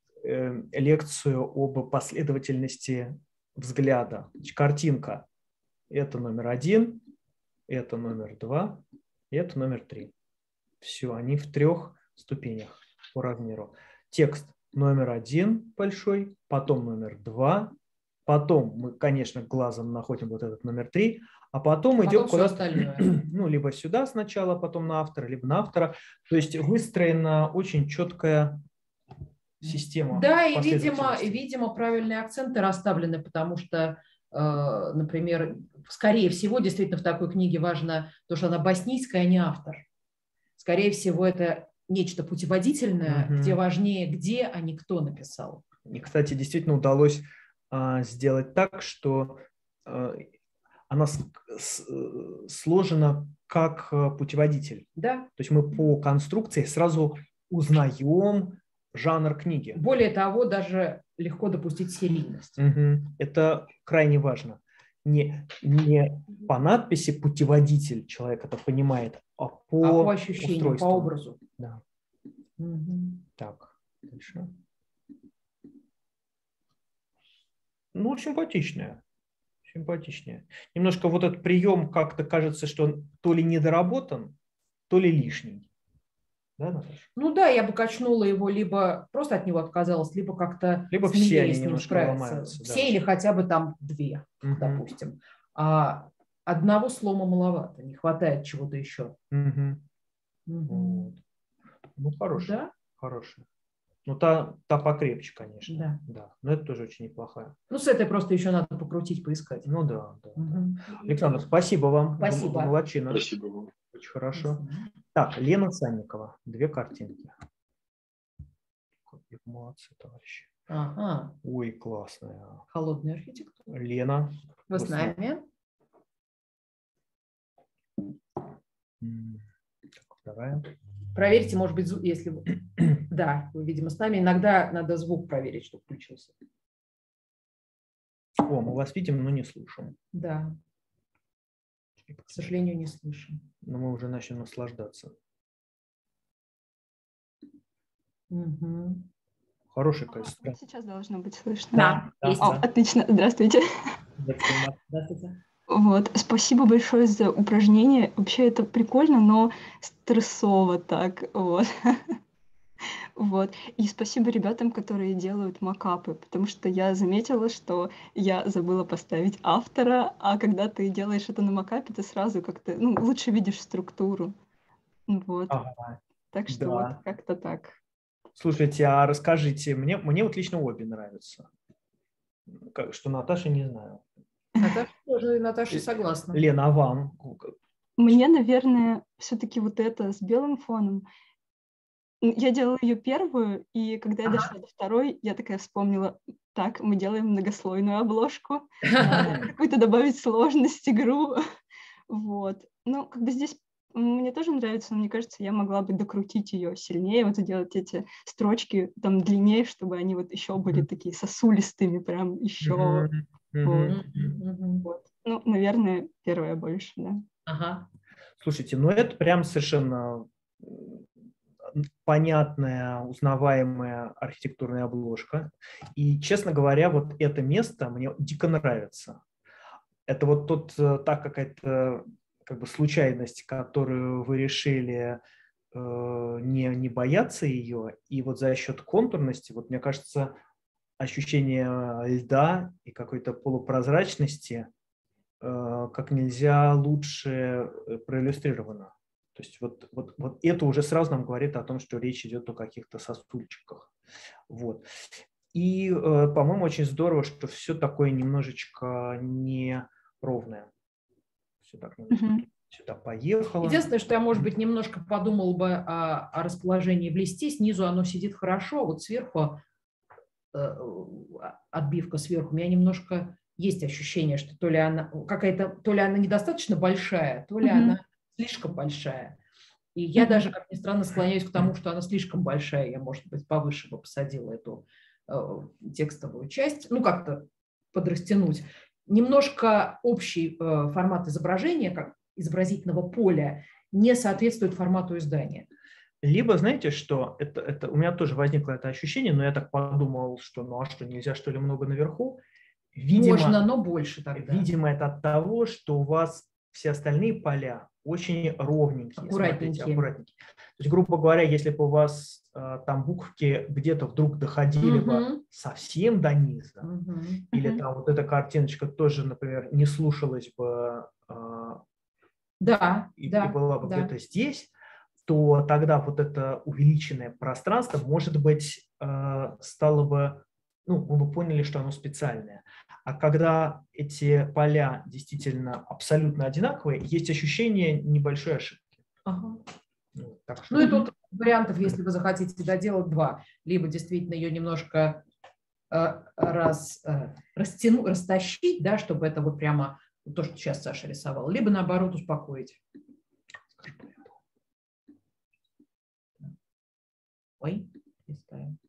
э, лекцию об последовательности взгляда. Значит, картинка. Это номер один, это номер два, это номер три. Все, они в трех ступенях по размеру. Текст номер один большой, потом номер два, потом мы, конечно, глазом находим вот этот номер три, а потом Потом идем всё куда-то, остальное. ну, либо сюда сначала, потом на автора, либо на автора. То есть выстроена очень четкая система. Да, и, видимо, последовательности. и, видимо, правильные акценты расставлены, потому что, э, например, скорее всего, действительно в такой книге важно то, что она боснийская, а не автор. Скорее всего, это нечто путеводительное, Мгм. где важнее где, а не кто написал. И, кстати, действительно удалось а, сделать так, что а, она с- с- сложена как а, путеводитель. Да. То есть мы по конструкции сразу узнаем жанр книги. Более того, даже легко допустить серийность. Угу. Это крайне важно. Не, не по надписи путеводитель человек это понимает, а по, а по ощущениям, устройству. по образу. Да. Угу. Так, дальше. Ну, симпатичная. Симпатичнее. Немножко вот этот прием как-то кажется, что он то ли недоработан, то ли лишний. Да, Наташа? Ну да, я бы качнула его, либо просто от него отказалась, либо как-то либо все они немножко ломаются. Все Да. или хотя бы там две, угу. допустим. А одного слома маловато, не хватает чего-то еще. Угу. Угу. Вот. Ну, хорошая. Да? Хорошая. Ну, та, та покрепче, конечно. Да. Да. Но это тоже очень неплохая. Ну, с этой просто еще надо покрутить, поискать. Ну да. да, угу. да. Александр, спасибо вам. Спасибо. Молодчина. Спасибо вам. Очень хорошо. Спасибо. Так, Лена Санникова. Две картинки. Какие молодцы, товарищи. Ага. Ой, классная. Холодная архитектура. Лена. Вы с нами? Так, вторая. Проверьте, может быть, звук, если вы... Да, вы, видимо, с нами. Иногда надо звук проверить, чтобы включился. О, мы вас видим, но не слышим. Да. К сожалению, не слышим. Но мы уже начнем наслаждаться. Угу. Хорошее качество. Сейчас должно быть слышно. Да, да, О, да. Отлично, здравствуйте. Здравствуйте. Вот, спасибо большое за упражнение. Вообще это прикольно, но стрессово так. Вот. Вот. И спасибо ребятам, которые делают макапы, потому что я заметила, что я забыла поставить автора, а когда ты делаешь это на макапе, ты сразу как-то ну, лучше видишь структуру. Вот. Ага. Так что Да. вот как-то так. Слушайте, а расскажите, мне, мне вот лично обе нравятся. Как, что Наташа не знаю. Наташа тоже, Наташа согласна. Лена, а вам? Мне, наверное, все-таки вот это с белым фоном. Я делала ее первую, и когда я дошла до второй, я такая вспомнила, так, мы делаем многослойную обложку, какую-то добавить сложность игру. Вот. Ну, как бы здесь мне тоже нравится, но мне кажется, я могла бы докрутить ее сильнее, вот сделать эти строчки там длиннее, чтобы они вот еще были такие сосулистыми, прям еще. Вот. Вот. Ну, наверное, первая больше, да. Ага. Слушайте, ну это прям совершенно понятная, узнаваемая архитектурная обложка. И, честно говоря, вот это место мне дико нравится. Это вот тот, та какая-то как бы случайность, которую вы решили э, не, не бояться ее. И вот за счет контурности, вот мне кажется, ощущение льда и какой-то полупрозрачности э, как нельзя лучше проиллюстрировано. То есть вот, вот, вот это уже сразу нам говорит о том, что речь идет о каких-то сосульчиках. Вот. И, э, по-моему, очень здорово, что все такое немножечко неровное. Все так немножко mm-hmm. сюда поехало. Единственное, что я, может быть, немножко подумал бы о, о расположении в листе. Снизу оно сидит хорошо, вот сверху, э, отбивка сверху, у меня немножко есть ощущение, что то ли она какая-то, то ли она недостаточно большая, то ли mm-hmm. она слишком большая. И я mm-hmm. даже, как ни странно, склоняюсь к тому, что она слишком большая. Я, может быть, повыше бы посадила эту э, текстовую часть, ну, как-то подрастянуть. Немножко общий э, формат изображения, как изобразительного поля, не соответствует формату издания. Либо, знаете, что это, это, у меня тоже возникло это ощущение, но я так подумал, что ну а что, нельзя что ли много наверху? Видимо, можно, но больше тогда. Видимо, это от того, что у вас все остальные поля очень ровненькие, аккуратненькие. Смотрите, аккуратненькие. То есть, грубо говоря, если бы у вас э, там буковки где-то вдруг доходили угу. бы совсем до низа, угу. или там вот эта картиночка тоже, например, не слушалась бы э, да, и, да, и была бы да. где-то здесь, то тогда вот это увеличенное пространство, может быть, э, стало бы, ну, мы бы поняли, что оно специальное. А когда эти поля действительно абсолютно одинаковые, есть ощущение небольшой ошибки. Ага. Ну, так что... ну и тут вариантов, если вы захотите доделать два. Либо действительно ее немножко э, раз, э, растяну, растащить, да, чтобы это вот прямо то, что сейчас Саша рисовал, либо наоборот успокоить. Ой, листаем.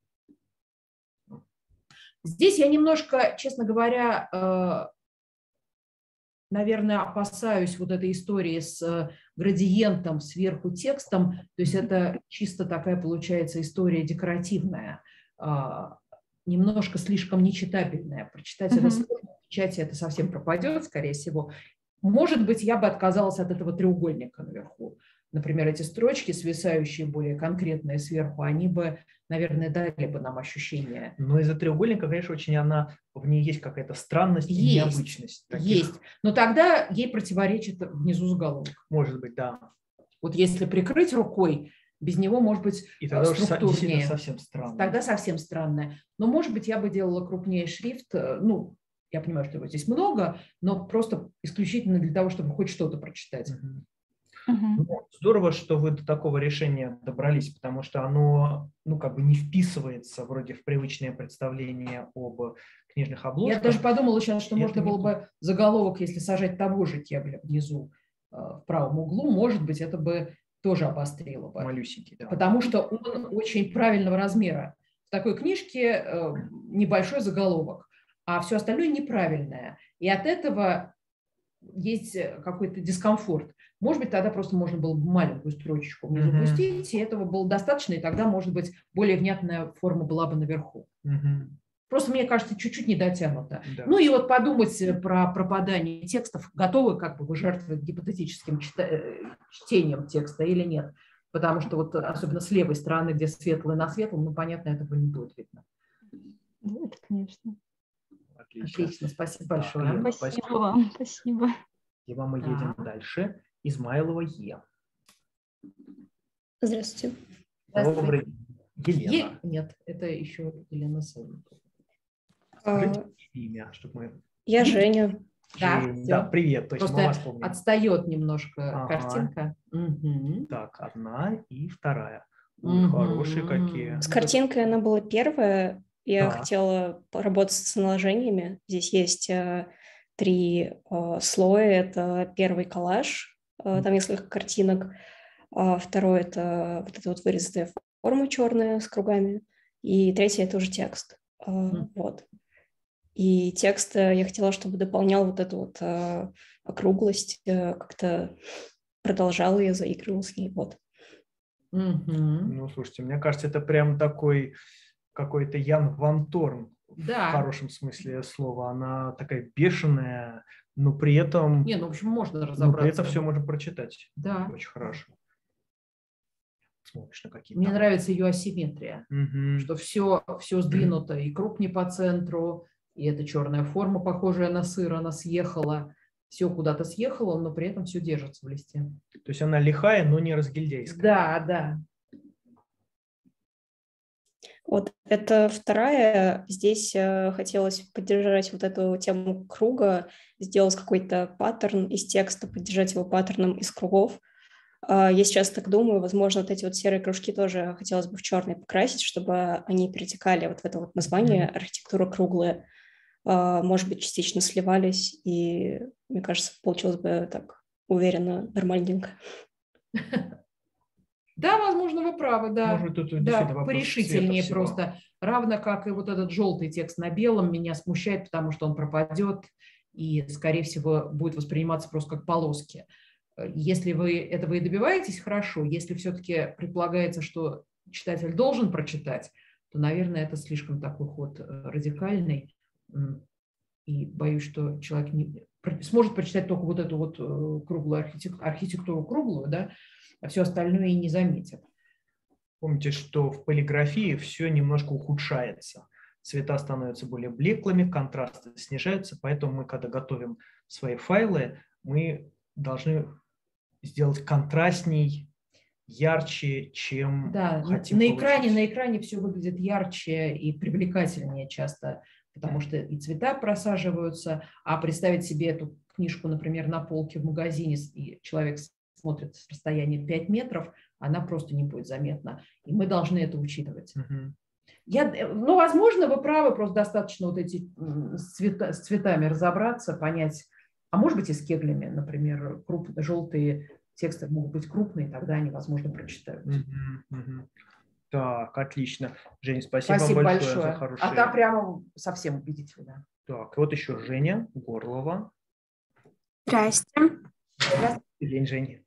Здесь я немножко, честно говоря, наверное, опасаюсь вот этой истории с градиентом сверху текстом. То есть это чисто такая получается история декоративная, немножко слишком нечитабельная. Прочитать это сложно, в печати это совсем пропадет, скорее всего. Может быть, я бы отказалась от этого треугольника наверху. Например, эти строчки, свисающие более конкретные сверху, они бы, наверное, дали бы нам ощущение. Но из-за треугольника, конечно, очень она, в ней есть какая-то странность и Есть, необычность. Таких. Есть. Но тогда ей противоречит внизу заголовок. Может быть, да. Вот если прикрыть рукой, без него может быть и тогда структурнее. Совсем странно. Тогда совсем странное. Но, может быть, я бы делала крупнее шрифт. Ну, я понимаю, что его здесь много, но просто исключительно для того, чтобы хоть что-то прочитать. Угу. Ну, здорово, что вы до такого решения добрались, потому что оно, ну, как бы не вписывается вроде в привычное представление об книжных обложках. Я даже подумала сейчас, что и можно было бы заголовок, если сажать того же кебля внизу в правом углу, может быть, это бы тоже обострило бы. Малюсенький, да. Потому что он очень правильного размера. В такой книжке небольшой заголовок, а все остальное неправильное. И от этого есть какой-то дискомфорт. Может быть, тогда просто можно было бы маленькую строчечку внизу mm-hmm. пустить, и этого было достаточно, и тогда, может быть, более внятная форма была бы наверху. Mm-hmm. Просто, мне кажется, чуть-чуть не дотянуто. Да. Ну и вот подумать про пропадание текстов, готовы как бы вы жертвовать гипотетическим чтением текста или нет. Потому что вот особенно с левой стороны, где светлое на светлом, ну, понятно, этого не будет видно. Ну, это, конечно. Отлично. Отлично, спасибо большое. Да, спасибо, спасибо вам, спасибо. И мы едем да. дальше. Измайлова Е. Здравствуйте. Добрый день. Елена. Е... Нет, это еще Елена Сальникова. Скажите а... имя, чтобы мы... Я Женя. Да, Жень, да, привет. Точно, просто вас помним. Отстает немножко ага. картинка. Угу. Так, одна и вторая. Угу. Хорошие какие. С картинкой она была первая. Я да. хотела поработать с наложениями. Здесь есть э, три э, слоя. Это первый коллаж, э, там несколько картинок. А второй – это вот эта вот вырезанная форма черная с кругами. И третий – это уже текст. Э, mm. Вот. И текст я хотела, чтобы дополнял вот эту вот э, округлость, э, как-то продолжал ее, заигрывал с ней. Вот. Mm-hmm. Ну, слушайте, мне кажется, это прям такой... какой-то Ян Ван Торн, да. в хорошем смысле слова. Она такая бешеная, но при этом... Не, ну, в общем, можно разобраться. Но при этом все можно прочитать. Да. Очень хорошо. Смотришь на какие-то... Мне нравится ее асимметрия, угу. что все, все сдвинуто, и круг не по центру, и эта черная форма, похожая на сыр, она съехала. Все куда-то съехало, но при этом все держится в листе. То есть она лихая, но не разгильдяйская. Да, да. Вот, это вторая. Здесь э, хотелось поддержать вот эту тему круга, сделать какой-то паттерн из текста, поддержать его паттерном из кругов. Э, я сейчас так думаю, возможно, вот эти вот серые кружки тоже хотелось бы в черный покрасить, чтобы они перетекали вот в это вот название «Архитектура круглая». Э, может быть, частично сливались, и, мне кажется, получилось бы так уверенно, нормальненько. Да, возможно, вы правы, да. Может, тут да, порешительнее просто. Всего. Равно как и вот этот желтый текст на белом меня смущает, потому что он пропадет и, скорее всего, будет восприниматься просто как полоски. Если вы этого и добиваетесь, хорошо. Если все-таки предполагается, что читатель должен прочитать, то, наверное, это слишком такой ход радикальный. И боюсь, что человек не... сможет прочитать только вот эту вот круглую архитектуру, архитектуру круглую, да, а все остальное и не заметят. Помните, что в полиграфии все немножко ухудшается. Цвета становятся более блеклыми, контрасты снижаются, поэтому мы, когда готовим свои файлы, мы должны сделать контрастней, ярче, чем да, хотим на получить. экране, на экране все выглядит ярче и привлекательнее часто, потому что и цвета просаживаются, а представить себе эту книжку, например, на полке в магазине, и человек смотрит с расстояния пять метров, она просто не будет заметна. И мы должны это учитывать. Угу. Я, ну, возможно, вы правы, просто достаточно вот эти с, цвета, с цветами разобраться, понять, а может быть и с кеглями, например, крупные, желтые тексты могут быть крупные, тогда они, возможно, прочитают. Угу, угу. Так, отлично. Жень, спасибо, Спасибо вам большое, большое. за хорошие... А там прямо совсем убедительно. Так, вот еще Женя Горлова. Здрасте. Здравствуйте, день, Жень.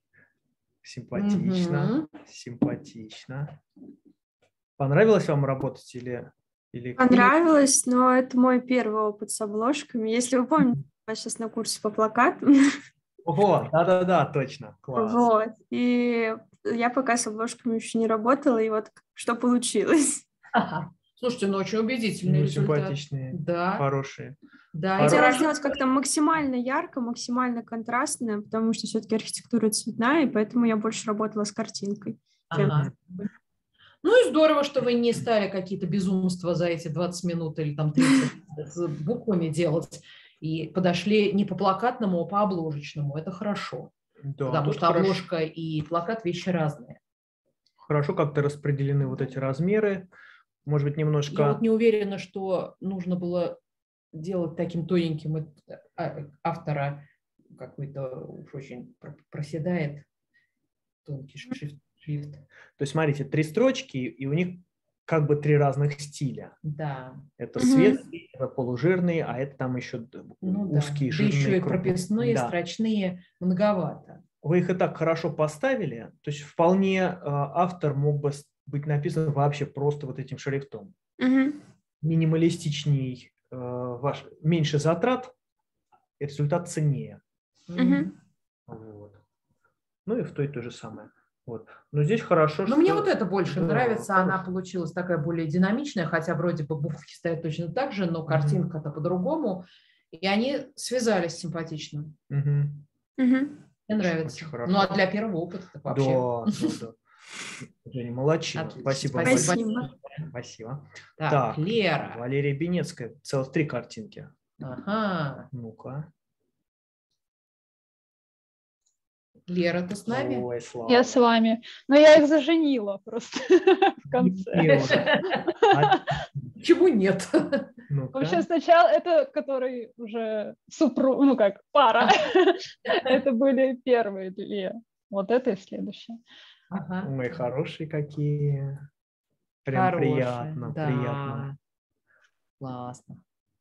Симпатично, Угу. симпатично. Понравилось вам работать или... или... Понравилось, но это мой первый опыт с обложками. Если вы помните, я сейчас на курсе по плакатам. Ого, да-да-да, точно, класс. Вот. И я пока с обложками еще не работала, и вот что получилось. Ага. Слушайте, ну очень убедительный Ну, результат. симпатичные, Да. хорошие. Да, Хорошие. Хотела сделать как-то максимально ярко, максимально контрастно, потому что все-таки архитектура цветная, и поэтому я больше работала с картинкой. чем- Ага. Ну и здорово, что вы не стали какие-то безумства за эти двадцать минут или там тридцать с буквами делать и подошли не по плакатному, а по обложечному. Это хорошо. Да, Потому тут что хорошо. обложка и плакат вещи разные. Хорошо как-то распределены вот эти размеры. Может быть, немножко... Я вот не уверена, что нужно было делать таким тоненьким. Это, а, автора какой-то уж очень про- проседает тонкий шрифт. шрифт. То есть, смотрите, три строчки, и у них как бы три разных стиля. Да. Это Мгм. светлый, это полужирный, а это там еще Ну да. узкие, Да жирные. еще и крупные. прописные, Да. строчные, многовато. Вы их и так хорошо поставили, то есть вполне э, автор мог бы с- быть написан вообще просто вот этим шрифтом. Мгм. Минималистичней, э, ваш, меньше затрат, и результат ценнее. Мгм. Вот. Ну и в той то же самое. Вот. Но здесь хорошо, Но что... мне вот это больше Да, нравится. Она хорошо. получилась такая более динамичная, хотя вроде бы буковки стоят точно так же, но картинка-то по-другому. И они связались симпатично. Мгм. Мгм. Мне нравится. Очень хорошо. Ну а для первого опыта так вообще. Да, да, да. Женя, молодчина. Отлично. Спасибо Спасибо. большое. Спасибо. Так, Лера. Валерия Бенецкая. Целых три картинки. Ага. Ну-ка. Лера, ты с нами? Ой, Слава. Я с вами. Но я их заженила просто в конце. Почему нет? Вообще сначала это, который уже супруг, ну как, пара. Это были первые две. Вот это и следующее. Ага. Ой, хорошие какие. Прям Хорошие, приятно, да. приятно. Классно.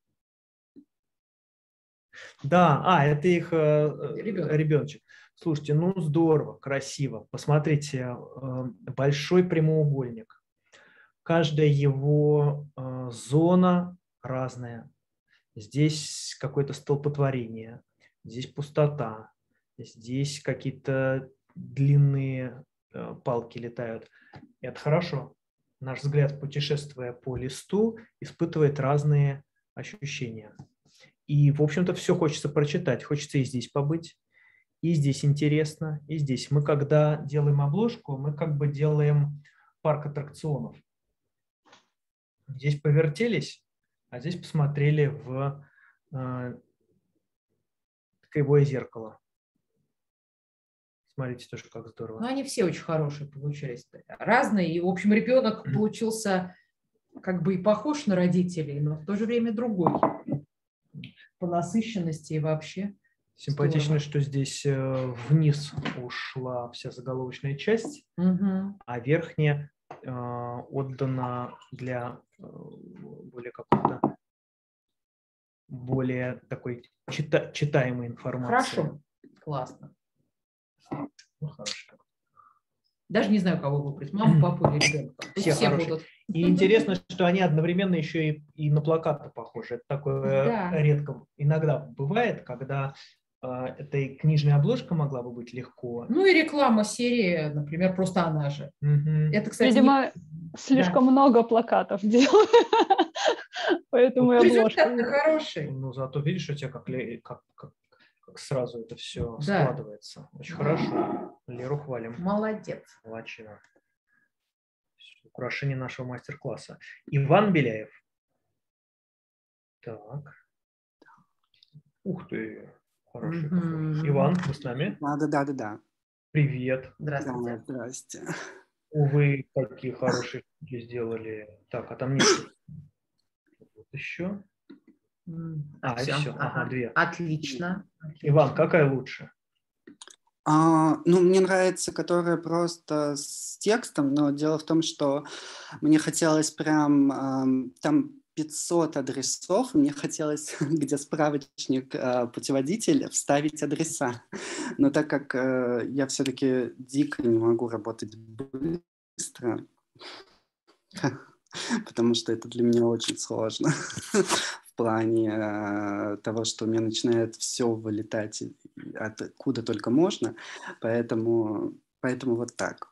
Да, а, это их э, Ребенок. ребеночек. Слушайте, ну здорово, красиво. Посмотрите, э, большой прямоугольник. Каждая его э, зона разная. Здесь какое-то столпотворение, здесь пустота, здесь какие-то длинные э, палки летают. И это хорошо. Наш взгляд, путешествуя по листу, испытывает разные ощущения. И, в общем-то, все хочется прочитать. Хочется и здесь побыть, и здесь интересно, и здесь. Мы, когда делаем обложку, мы как бы делаем парк аттракционов. Здесь повертелись, а здесь посмотрели в э, кривое зеркало. Смотрите тоже, как здорово. Ну, они все очень хорошие получились. Разные. И, в общем, ребенок получился как бы и похож на родителей, но в то же время другой. По насыщенности и вообще. Симпатично, Здорово. что здесь э, вниз ушла вся заголовочная часть, Угу. а верхняя э, отдана для э, более какой-то более такой чита- читаемой информации. Хорошо. Классно. Ну, хорошо. Даже не знаю, кого выбрать. Маму, папу или ребенка. Пусть Все все хорошие. будут. И интересно, что они одновременно еще и, и на плакаты похожи. Это такое Да. редко иногда бывает, когда э, эта и книжная обложка могла бы быть легко. Ну и реклама серии, например, просто она же. Мгм. Это, кстати, Видимо, не- слишком много плакатов делаю. Поэтому и обложка. результат хороший. Ну, зато видишь, у тебя как, ле- как, как, как сразу это все Да. складывается. Очень Да. хорошо. Леру хвалим. Молодец. Молодчина. Украшение нашего мастер-класса. Иван Беляев. Так. Ух ты. Хороший какой. Мгм. Иван, вы с нами? Да, да, да, да, да. Привет. Здравствуйте. Да, здрасте. Увы, какие хорошие штуки сделали. Так, а там нет. Вот еще. М, А, и всё. все. Ага, Ага. две. Отлично. Иван, какая лучше? А, ну, мне нравится, которая просто с текстом, но дело в том, что мне хотелось прям, ам, там пятьсот адресов, и мне хотелось, где справочник, а, путеводитель, вставить адреса. Но так как э, я все-таки дико не могу работать быстро, потому что это для меня очень сложно в плане э, того, что у меня начинает все вылетать и- и откуда только можно, поэтому, поэтому вот так.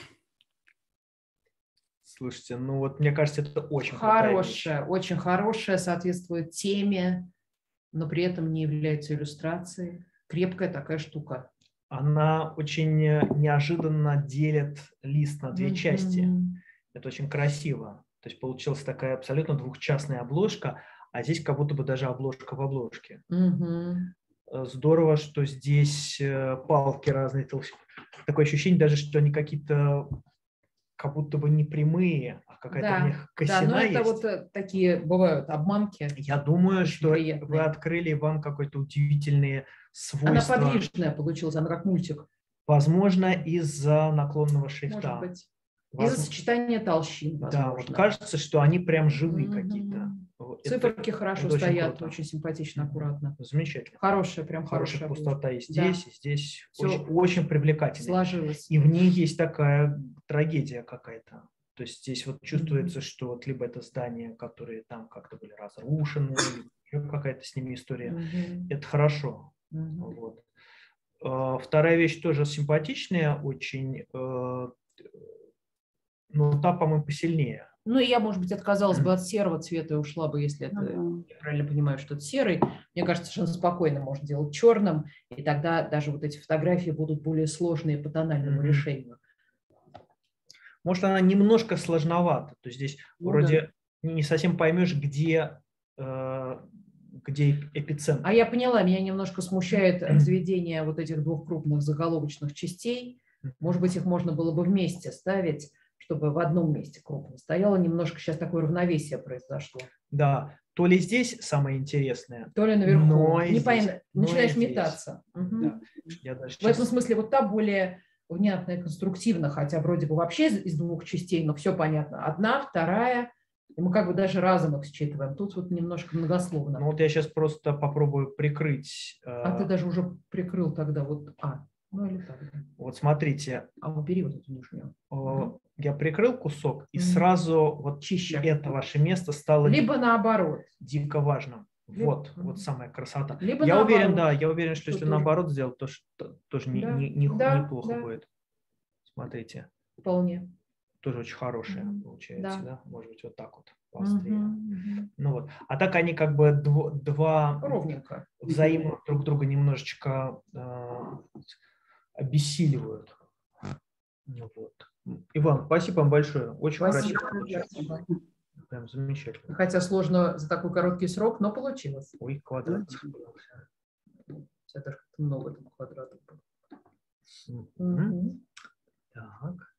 Слушайте, ну вот мне кажется, это очень крутая вещь. Хорошая, очень хорошая, соответствует теме, но при этом не является иллюстрацией. Крепкая такая штука. Она очень э, неожиданно делит лист на две части. Мгм. Это очень красиво. То есть получилась такая абсолютно двухчастная обложка, а здесь как будто бы даже обложка в обложке. Мгм. Э, Здорово, что здесь э, палки разной толщины. Такое ощущение даже, что они какие-то как будто бы не прямые, а какая-то в Да, них да, косина но это есть. вот э, такие бывают обманки. Я думаю, Очень что вы приятные. открыли вам какие-то удивительные Она свойства. подвижная получилась, она как мультик, Возможно, из-за наклонного может шрифта. быть. Воз- Из-за сочетания толщин, Да, вот возможно. кажется, что они прям живые Мгм. какие-то. Вот это- Циферки хорошо это очень стоят, круто. очень симпатично, аккуратно. Замечательно. Хорошая, прям Хорошая хорошая пустота и обложка. здесь, Да, и здесь. Всё Очень, очень привлекательно. сложилось. И в ней есть такая трагедия какая-то. То есть здесь вот чувствуется, что вот либо это здания, которые там как-то были разрушены, либо еще какая-то с ними история. Мгм. Это хорошо. Мгм. Вот. А, Вторая вещь тоже симпатичная, очень, э, но та, по-моему, посильнее. Ну, и я, может быть, отказалась бы от серого цвета и ушла бы, если это, я правильно понимаю, что это серый. Мне кажется, совершенно спокойно можно делать черным, и тогда даже вот эти фотографии будут более сложные по тональному Мгм. решению. Может, она немножко сложновата. То есть здесь Ну вроде не совсем поймешь, где, э, где эпицентр. А я поняла, меня немножко смущает разведение вот этих двух крупных заголовочных частей. Может быть, их можно было бы вместе ставить, чтобы в одном месте крупно стояло. Немножко сейчас такое равновесие произошло. Да, то ли здесь самое интересное, То ли наверху. но и Не здесь, пойм- но и Начинаешь здесь. метаться. Мгм. Да. Я даже В этом сейчас- смысле вот та более внятная, конструктивна, хотя вроде бы вообще из, из двух частей, но все понятно. Одна, вторая, и мы как бы даже разом их считываем. Тут вот немножко многословно. Ну вот я сейчас просто попробую прикрыть. э, А ты даже уже прикрыл тогда вот А. Ну или так. Да. Вот смотрите, А убери вот эту нижнюю. э, Мгм. я прикрыл кусок, и Мгм. сразу вот Чище. это ваше место стало Либо наоборот. дико важным. Либо- Вот, Мгм. вот самая красота. Либо я уверен, наоборот. да, я уверен, что Что если тоже- наоборот сделать, то что- тоже не, Да, не- не ху- да, неплохо да. будет. Смотрите, Вполне. тоже очень хорошая Мгм. получается, Да. да. Может быть, вот так вот поострее. Мгм, мгм. Ну вот. А так они как бы дво- два Ровненько. взаимно друг друга немножечко э, обессиливают. Ну вот. Иван, спасибо вам большое. Очень Спасибо. красиво получилось. Спасибо. Прям замечательно. Хотя сложно за такой короткий срок, но получилось. Ой, квадратик. Сейчас даже как-то много там квадратов было. Мгм. Мгм. Так.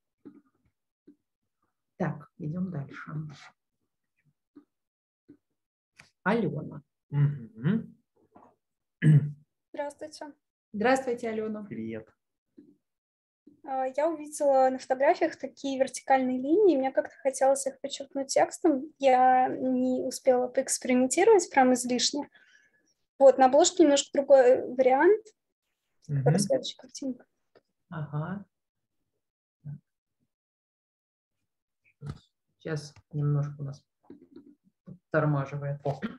Так, идем дальше. Алена. Мгм. Здравствуйте. Здравствуйте, Алена. Привет. А, Я увидела на фотографиях такие вертикальные линии, мне как-то хотелось их подчеркнуть текстом. Я не успела поэкспериментировать прям излишне. Вот, на обложке немножко другой вариант. Мгм. Какая следующая картинка? Ага. Сейчас немножко у нас тормаживает.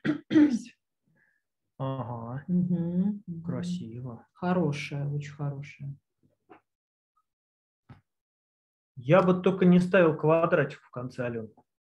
Ага. Мгм, мгм. Красиво. Хорошая, очень хорошая. Я бы только не ставил квадратик в конце, Алена.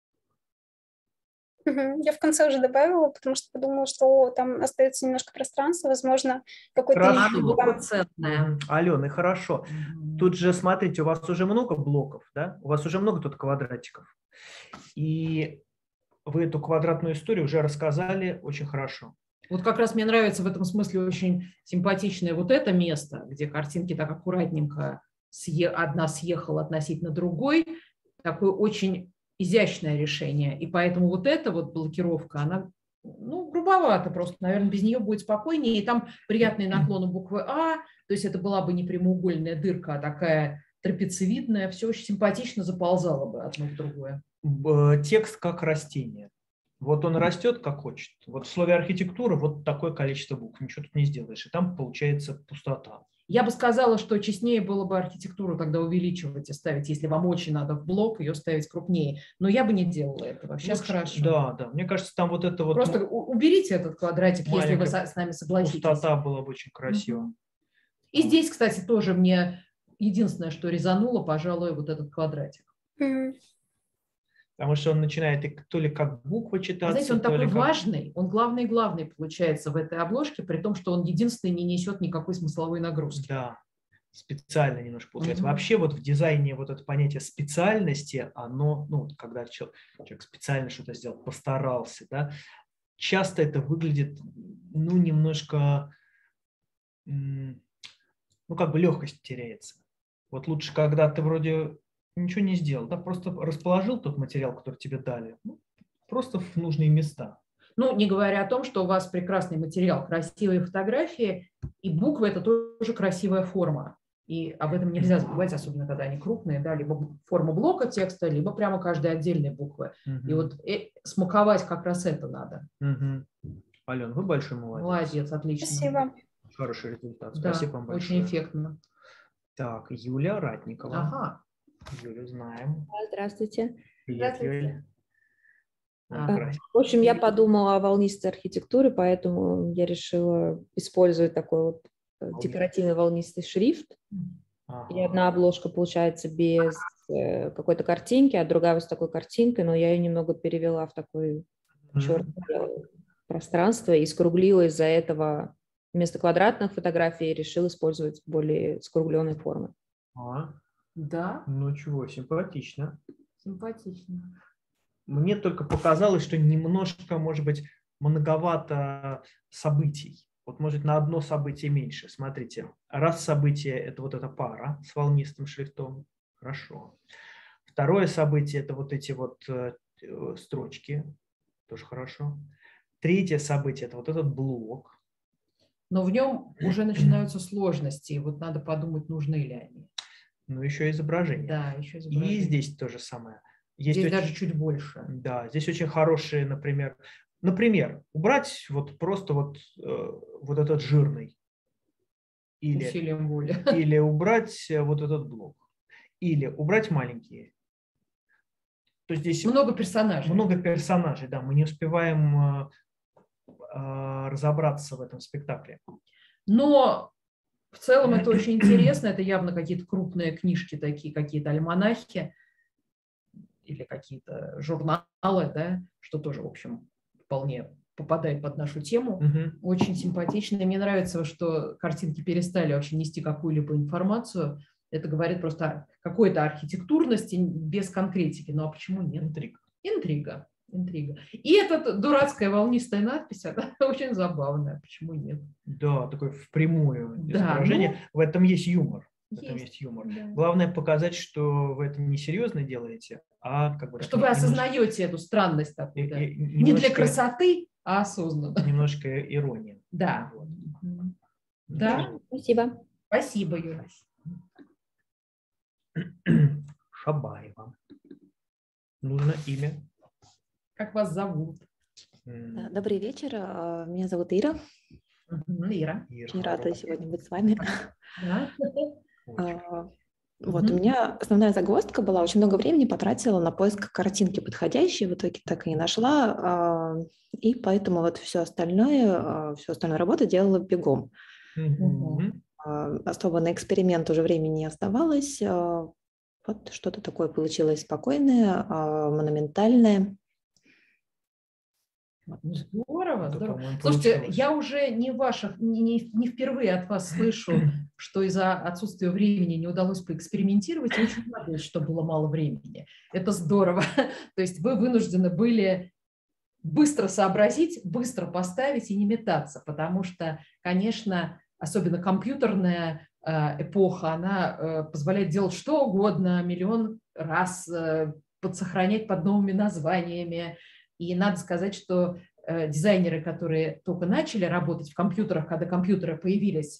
Мгм. Я в конце уже добавила, потому что подумала, что там остается немножко пространства, возможно, какой-то... Хорошо. там- Мгм. Алена, хорошо. Тут же, смотрите, у вас уже много блоков, да? У вас уже много тут квадратиков. И вы эту квадратную историю уже рассказали очень хорошо. Вот как раз мне нравится в этом смысле очень симпатичное вот это место, где картинки так аккуратненько съе- одна съехала относительно другой. Такое очень изящное решение. И поэтому вот эта вот блокировка, она ну, грубовато просто. Наверное, без нее будет спокойнее. И там приятные наклоны буквы А, То есть это была бы не прямоугольная дырка, а такая трапециевидная, все очень симпатично заползало бы одно в другое. Текст как растение. Вот он растет как хочет. Вот в слове архитектура вот такое количество букв. Ничего тут не сделаешь. И там получается пустота. Я бы сказала, что честнее было бы архитектуру тогда увеличивать и ставить, если вам очень надо в блок, ее ставить крупнее. Но я бы не делала этого. Сейчас ну, хорошо. Да, да. Мне кажется, там вот это вот... Просто уберите этот квадратик, если вы с нами согласитесь. Пустота была бы очень красиво. И здесь, кстати, тоже мне единственное, что резануло, пожалуй, вот этот квадратик. Потому что он начинает то ли как буква читаться, знаете, он то такой ли как... важный, он главный-главный получается в этой обложке, при том, что он единственный не несет никакой смысловой нагрузки. Да, специально немножко получается. Mm-hmm. Вообще вот в дизайне вот это понятие специальности, оно, ну, когда человек специально что-то сделал, постарался, да, часто это выглядит, ну, немножко, ну, как бы легкость теряется. Вот лучше, когда ты вроде... ничего не сделал, да, просто расположил тот материал, который тебе дали, ну, просто в нужные места. Ну, не говоря о том, что у вас прекрасный материал, красивые фотографии, и буквы – это тоже красивая форма. И об этом нельзя забывать, особенно когда они крупные, да, либо форма блока текста, либо прямо каждой отдельной буквы. Uh-huh. И вот э, смаковать как раз это надо. Uh-huh. Алена, вы большой молодец. Молодец, отлично. Спасибо. Хороший результат. Да, спасибо вам большое. Очень эффектно. Так, Юля Ратникова. Ага. Юлю знаем. Здравствуйте. Привет, Здравствуйте. Юля. А, в общем, я подумала о волнистой архитектуре, поэтому я решила использовать такой вот декоративный волнистый шрифт. Ага. И одна обложка получается без э, какой-то картинки, а другая вот с такой картинкой, но я ее немного перевела в такое mm-hmm. черное пространство и скруглила из-за этого вместо квадратных фотографий решила использовать более скругленные формы. А, да. Ну чего, симпатично. Симпатично. Мне только показалось, что немножко, может быть, многовато событий. Вот, может, на одно событие меньше. Смотрите, раз событие – это вот эта пара с волнистым шрифтом. Хорошо. Второе событие – это вот эти вот э, строчки. Тоже хорошо. Третье событие – это вот этот блок. Но в нем уже начинаются сложности. Вот надо подумать, нужны ли они. Ну, еще изображение. Да, еще изображение. И здесь то же самое. Есть здесь очень, даже чуть больше. Да, здесь очень хорошие, например, например, убрать вот просто вот, э, вот этот жирный. Или, усилием воли. Или убрать вот этот блок. Или убрать маленькие. То есть здесь много персонажей. Много персонажей, да. Мы не успеваем э, э, разобраться в этом спектакле. Но в целом это очень интересно. Это явно какие-то крупные книжки, такие какие-то альманахи или какие-то журналы, да, что тоже, в общем, вполне попадает под нашу тему. Угу. Очень симпатично. Мне нравится, что картинки перестали вообще нести какую-либо информацию. Это говорит просто о какой-то архитектурности без конкретики. Ну а почему нет? Интрига. Интрига. Интрига. И эта дурацкая волнистая надпись, она очень забавная. Почему нет? Да, такое впрямую да, изображение. Ну, в этом есть юмор. В есть, этом есть юмор. Да. Главное показать, что вы это не серьезно делаете, а как бы... Что вы осознаете эту странность такую. Да. Немножко, не для красоты, а осознанно. Немножко ирония. Да. Вот. Да. Спасибо. Спасибо, Юля. Шабаева. Нужно имя. Как вас зовут? Добрый вечер. Меня зовут Ира. Ира. Очень рада сегодня быть с вами. Да. Вот, у меня основная загвоздка была, очень много времени потратила на поиск картинки подходящей, в итоге так и не нашла, и поэтому вот все остальное, всю остальную работу делала бегом. Mm-hmm. Особо на эксперимент уже времени не оставалось. Вот что-то такое получилось спокойное, монументальное. Здорово, здорово. Слушайте, я уже не ваших, не, не, не впервые от вас слышу, что из-за отсутствия времени не удалось поэкспериментировать. Я очень надеюсь, что было мало времени. Это здорово. То есть вы вынуждены были быстро сообразить, быстро поставить и не метаться, потому что, конечно, особенно компьютерная эпоха, она позволяет делать что угодно, миллион раз подсохранять под новыми названиями. И надо сказать, что э, дизайнеры, которые только начали работать в компьютерах, когда компьютеры появились,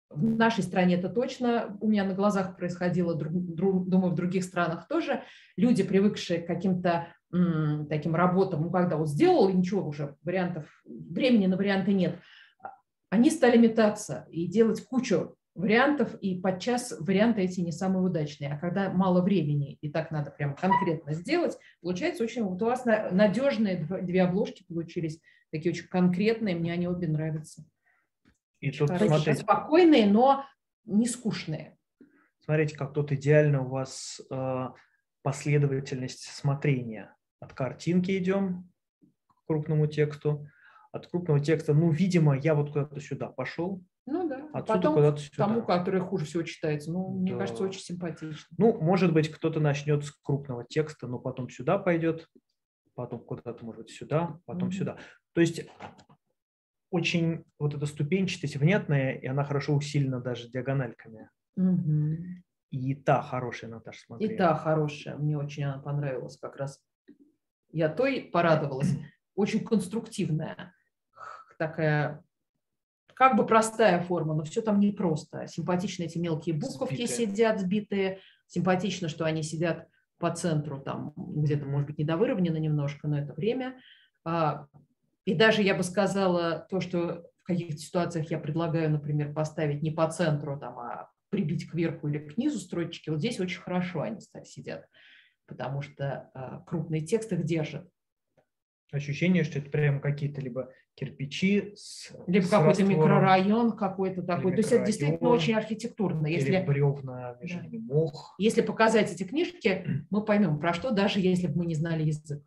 В нашей стране это точно у меня на глазах происходило, думаю, в других странах тоже. Люди, привыкшие к каким-то м, таким работам, ну, когда вот сделал, и ничего уже, вариантов, времени на варианты нет, они стали метаться и делать кучу вариантов, и подчас варианты эти не самые удачные. А когда мало времени, и так надо прям конкретно сделать, получается очень... Вот у вас надежные две обложки получились, такие очень конкретные, мне они обе нравятся. И тут, смотрите, спокойные, но не скучные. Смотрите, как тут идеально у вас э, последовательность смотрения. От картинки идем к крупному тексту. От крупного текста, ну, видимо, я вот куда-то сюда пошел. Ну да, а отсюда потом куда-то сюда. Тому, который хуже всего читается. Ну, да. Мне кажется, очень симпатично. Ну, может быть, кто-то начнет с крупного текста, но потом сюда пойдет, потом куда-то, может быть, сюда, потом mm-hmm. сюда. То есть очень вот эта ступенчатость внятная, и она хорошо усилена даже диагональками. Mm-hmm. И та хорошая, Наташа, смотри. И та хорошая, мне очень она понравилась как раз. Я той порадовалась. Очень конструктивная, такая, как бы простая форма, но все там непросто. Симпатично эти мелкие буковки сбитые. Сидят сбитые, симпатично, что они сидят по центру, там где-то, может быть, недовыровнено немножко, но это время. И даже я бы сказала, то, что в каких-то ситуациях я предлагаю, например, поставить не по центру, там, а прибить кверху или к низу строчки, вот здесь очень хорошо они сидят, потому что а, крупный текст их держит. Ощущение, что это прямо какие-то либо кирпичи, с, либо с какой-то раствором, микрорайон какой-то такой. То есть это действительно очень архитектурно. Если если бревна, между ними мох. Если показать эти книжки, мы поймем, про что, даже если бы мы не знали язык.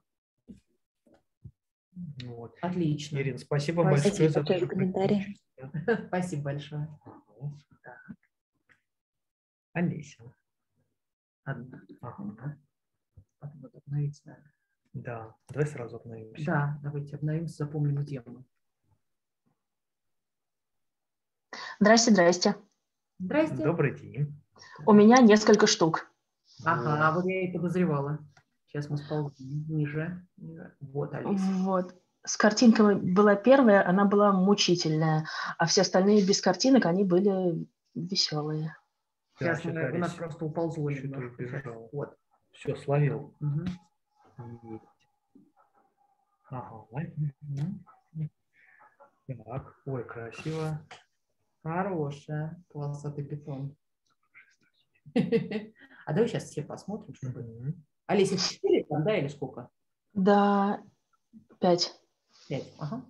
Вот. Отлично. Ирина, спасибо, спасибо большое за то, комментарий. Спасибо большое. Олеся. Одна. Ага. Потом обновить надо. Да, давай сразу обновимся. Да, давайте обновимся, запомним тему. Здрасте, здрасте. Здрасте. Добрый день. У меня несколько штук. Ага, вот я и подозревала. Сейчас мы сползем ниже. Вот, Алиса. Вот. С картинками была первая, она была мучительная, а все остальные без картинок, они были веселые. Сейчас да, мы, у нас просто уползло немножко. Вот. Все, словил. Угу. Ага. Так, ой, красиво. Хорошая. Полосатый питон. А давай сейчас все посмотрим, чтобы... Mm-hmm. Олеся, четыре там, да, или сколько? Да, пять. Пять, ага.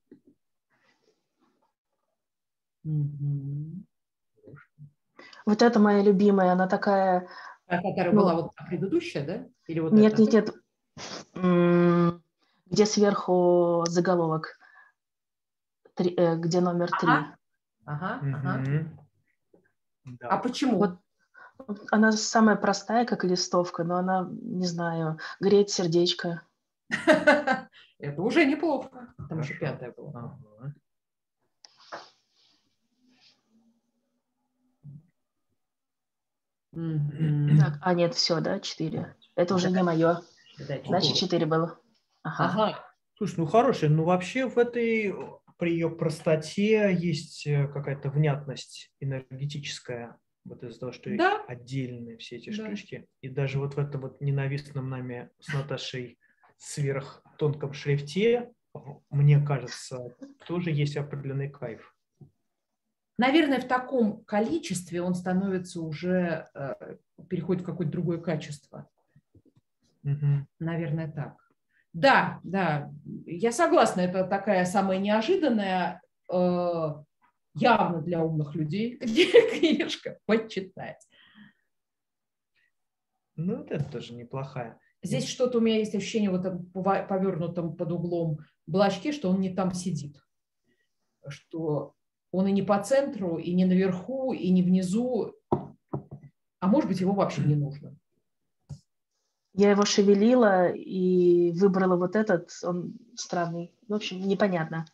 Mm-hmm. Вот это моя любимая, она такая... А которая ну, была вот предыдущая, да? Или вот нет, это? нет, нет. Где сверху заголовок, три, где номер три. Ага, ага. ага. Mm-hmm. Да. А почему? Вот, она самая простая, как листовка, но она, не знаю, греет сердечко. Это уже неплохо. Там еще пятая была. Mm-hmm. Так, а нет, все, да, четыре. Это уже не мое. Значит, четыре было. Ага. ага. Слушай, ну хорошая, ну вообще в этой, при ее простоте есть какая-то внятность энергетическая, вот из-за того, что да? отдельные все эти да. штучки. И даже вот в этом вот ненавистном нами с Наташей сверхтонком шрифте, мне кажется, тоже есть определенный кайф. Наверное, в таком количестве он становится уже, э, переходит в какое-то другое качество. Угу. Наверное, так. Да, да, я согласна, это такая самая неожиданная, э, явно для умных людей книжка, почитать. Ну, вот это тоже неплохая. Здесь что-то у меня есть ощущение в этом повернутом под углом блочке, что он не там сидит, что он и не по центру, и не наверху, и не внизу, а может быть, его вообще не нужно. Я его шевелила и выбрала вот этот, он странный. В общем, непонятно.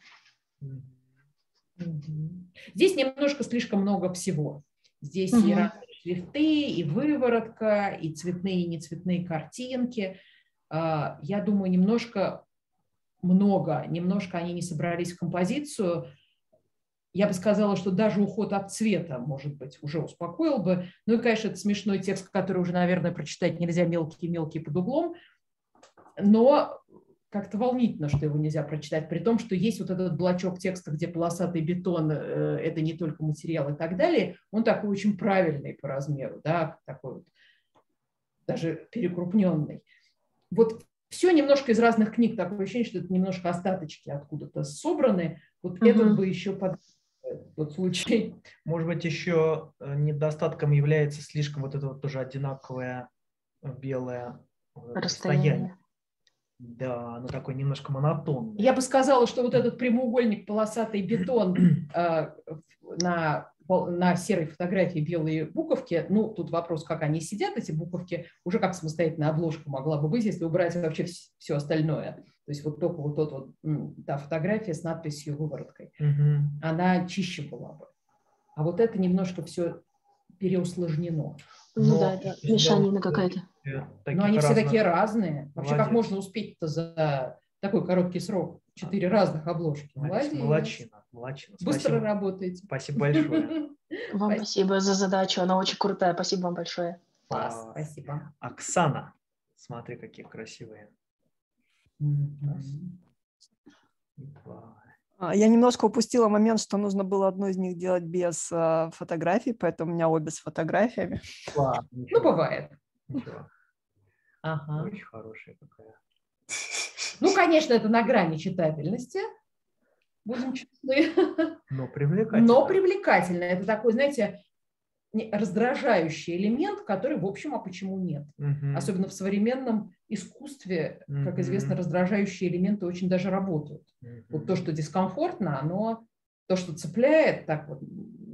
Здесь немножко слишком много всего. Здесь угу. и разные шрифты, и выворотка, и цветные, и нецветные картинки. Я думаю, немножко много, немножко они не собрались в композицию. я бы сказала, что даже уход от цвета, может быть, уже успокоил бы. Ну и, конечно, это смешной текст, который уже, наверное, прочитать нельзя мелкий-мелкий под углом, но как-то волнительно, что его нельзя прочитать, при том, что есть вот этот блочок текста, где полосатый бетон, это не только материал и так далее, он такой очень правильный по размеру, да, такой вот, даже перекрупненный. Вот все немножко из разных книг, такое ощущение, что это немножко остаточки откуда-то собраны. Вот uh-huh. этот бы еще под тот случай. Может быть, еще недостатком является слишком вот это вот тоже одинаковое белое расстояние. расстояние. Да, оно такое немножко монотонное. Я бы сказала, что вот этот прямоугольник, полосатый бетон э, на, на серой фотографии белые буковки, ну, тут вопрос, как они сидят, эти буковки, уже как самостоятельная обложка могла бы быть, если убрать вообще все остальное. То есть вот только вот тот вот, та фотография с надписью «вывороткой», угу. она чище была бы. А вот это немножко все переусложнено. Ну но, да, это мешанина какая-то. Но они разных... все такие разные. Вообще, молодец. Как можно успеть-то за такой короткий срок? Четыре разных обложки. Молодец. Молодчина. Молодчина. Быстро спасибо. Работаете. Спасибо большое. Вам спасибо за задачу. Она очень крутая. Спасибо вам большое. Класс. Спасибо. Оксана. Смотри, какие красивые. Я немножко упустила момент, что нужно было одну из них делать без э, фотографий, поэтому у меня обе с фотографиями. Ладно, ну, бывает. Ага. Очень хорошая какая. Ну, конечно, это на грани читабельности. Будем честны. Но привлекательно. Но привлекательно. Это такой, знаете, раздражающий элемент, который, в общем, а почему нет? Угу. Особенно в современном искусстве, угу. как известно, раздражающие элементы очень даже работают. Угу. Вот то, что дискомфортно, оно, то, что цепляет, так вот,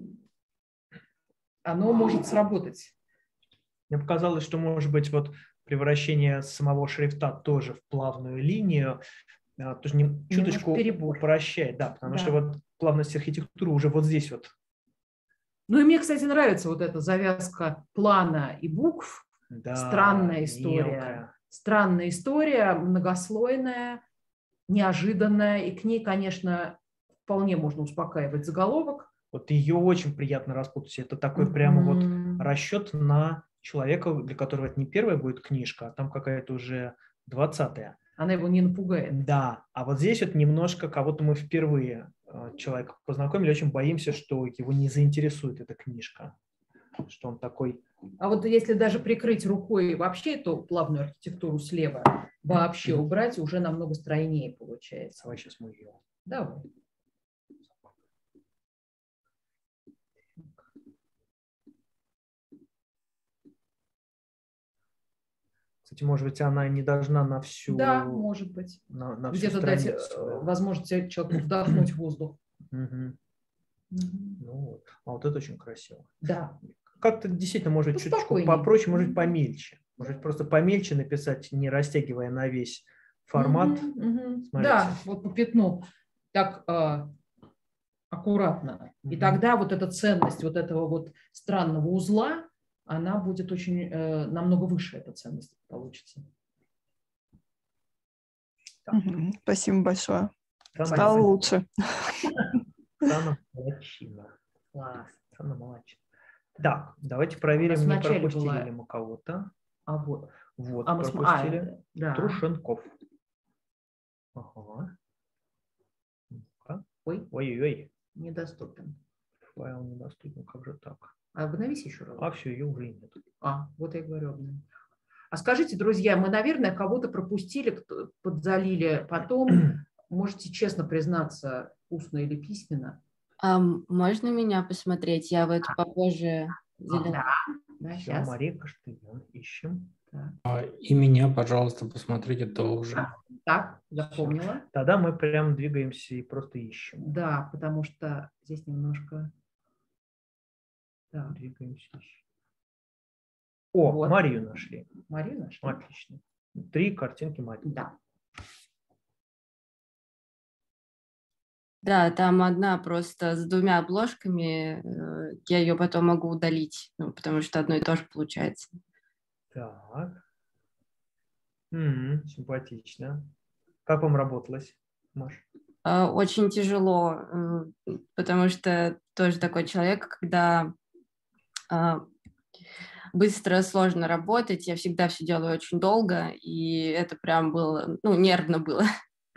оно может сработать. Мне показалось, что, может быть, вот превращение самого шрифта тоже в плавную линию тоже не, чуточку упрощает, да, потому да. что вот плавность архитектуры уже вот здесь вот. Ну и мне, кстати, нравится вот эта завязка плана и букв. Да, странная история. Мелкая. Странная история, многослойная, неожиданная. И к ней, конечно, вполне можно успокаивать заголовок. Вот ее очень приятно распутать. Это такой mm-hmm. прямо вот расчет на человека, для которого это не первая будет книжка, а там какая-то уже двадцатая. Она его не напугает. Да, а вот здесь вот немножко кого-то мы впервые человека познакомили, очень боимся, что его не заинтересует эта книжка, что он такой... А вот если даже прикрыть рукой вообще эту плавную архитектуру слева, вообще mm-hmm. убрать, уже намного стройнее получается. Давай сейчас мы ее... Давай. Кстати, может быть, она не должна на всю... Да, может быть. На, на где-то дать да. возможность человеку вдохнуть воздух. Угу. Угу. Ну, вот. А вот это очень красиво. Да. Как-то действительно, может быть, чуточку попроще, может быть, помельче. Может быть, просто помельче написать, не растягивая на весь формат. Угу, угу. Да, вот по пятну. Так э, аккуратно. Угу. И тогда вот эта ценность вот этого вот странного узла, она будет очень, э, намного выше, эта ценность получится. Угу. Спасибо большое. Стало лучше. Оксана молодчина. Класс. Оксана молодчина. Так, давайте проверим, не пропустили была... ли мы кого-то. А вот. Вот, а пропустили. А, да. Трушенков. Ага. Ой. Ой-ой-ой. Недоступен. Файл недоступен, как же так? А обновись еще раз. А все, ее уже нет. А, вот я говорю, обновись. А скажите, друзья, мы, наверное, кого-то пропустили, кто подзалили потом. Можете честно признаться, устно или письменно. А можно меня посмотреть? Я вот попозже... А, да, да, все, сейчас. Мария Каштыгин, ищем. Да. И меня, пожалуйста, посмотрите тоже. Так, запомнила. Тогда мы прям двигаемся и просто ищем. Да, потому что здесь немножко... Да. Двигаемся, ищем. О, вот. Марию нашли. Марию нашли. Отлично. Три картинки Марии. Да. Да, там одна просто с двумя обложками. Я ее потом могу удалить, ну, потому что одно и то же получается. Так. М-м, симпатично. Как вам работалось, Маш? э, очень тяжело, э, потому что тоже такой человек, когда э, быстро, сложно работать, я всегда все делаю очень долго, и это прям было, ну, нервно было.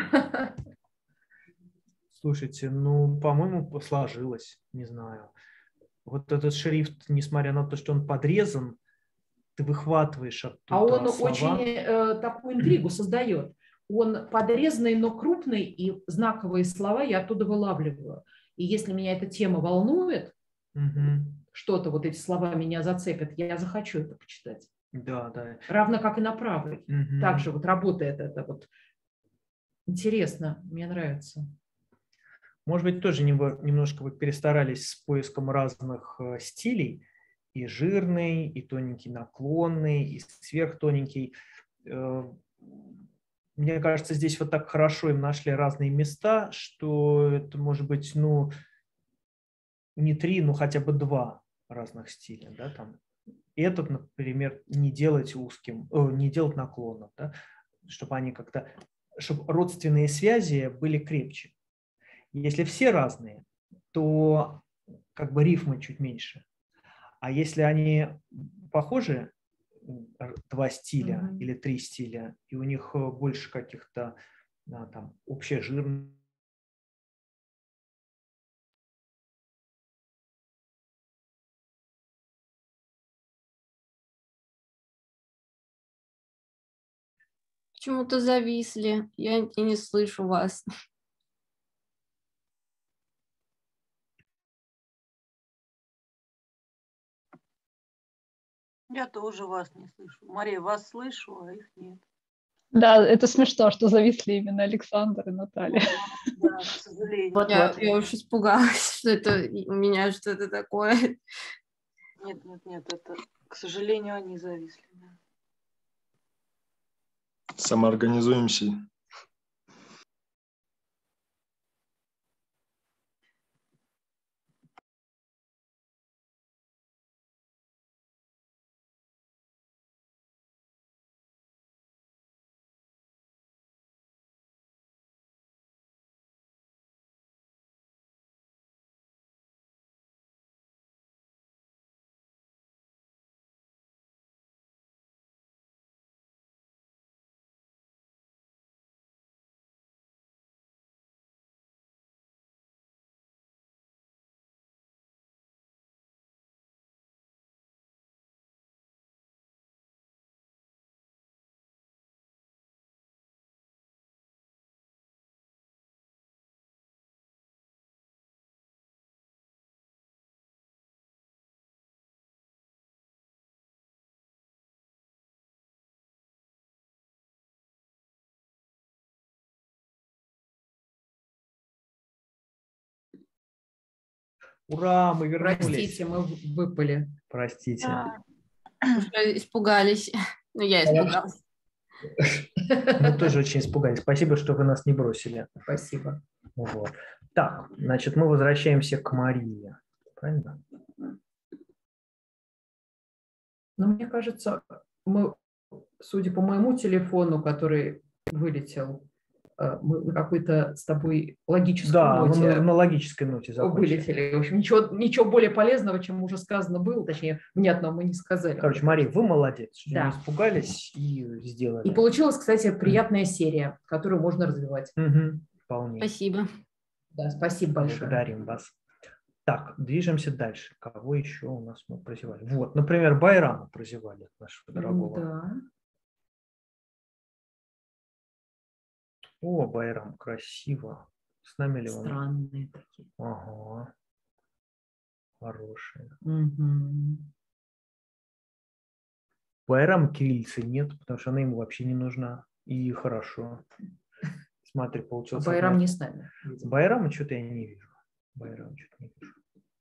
Слушайте, ну, по-моему, сложилось, не знаю. Вот этот шрифт, несмотря на то, что он подрезан, ты выхватываешь оттуда А он слова. очень э, такую интригу создает. Он подрезанный, но крупный, и знаковые слова я оттуда вылавливаю. И если меня эта тема волнует, Угу. что-то, вот эти слова меня зацепят, я захочу это почитать. Да, да. Равно как и на правой. Угу. Также вот работает это вот. Интересно, мне нравится. Может быть, тоже немножко вы перестарались с поиском разных стилей. И жирный, и тоненький наклонный, и сверхтоненький. Мне кажется, здесь вот так хорошо им нашли разные места, что это может быть, ну, не три, но хотя бы два разных стиля. Да, там. Этот, например, не делать узким, о, не делать наклонным, да, чтобы они как-то, чтобы родственные связи были крепче. Если все разные, то как бы рифмы чуть меньше. А если они похожи, два стиля mm-hmm. или три стиля, и у них больше каких-то да, там общая жирность. Почему-то зависли, я не слышу вас. Я тоже вас не слышу. Мария, вас слышу, а их нет. Да, это смешно, что зависли именно Александр и Наталья. Да, к сожалению. Вот, я, вот. я уж испугалась, что это у меня что-то такое. Нет, нет, нет, это, к сожалению, они зависли. Да. Самоорганизуемся. Ура, мы вернулись. Простите, мы выпали. Простите. А, испугались. Ну, я испугалась. Мы тоже очень испугались. Спасибо, что вы нас не бросили. Спасибо. Вот. Так, значит, мы возвращаемся к Марии. Правильно? Ну, мне кажется, мы, судя по моему телефону, который вылетел, мы на какой-то с тобой логической да, ноте. Да, на логической ноте закончили. Вылетели. В общем, ничего, ничего более полезного, чем уже сказано было, точнее, внятного мы не сказали. Короче, Мария, вы молодец, что да. не испугались и сделали. И получилась, кстати, приятная серия, которую можно развивать. Угу, вполне. Спасибо. Да, спасибо большое. Благодарим вас. Так, движемся дальше. Кого еще у нас мы прозевали? Вот, например, Байрама прозевали нашего дорогого. Да. О, Байрам, красиво. С нами ли он? Странные такие. Ага. Хорошие. Угу. Байрам кириллицы нет, потому что она ему вообще не нужна. И хорошо. Смотри, получилось. А Байрам одна... не с нами. Байрама что-то я не вижу. Байрам что-то не вижу.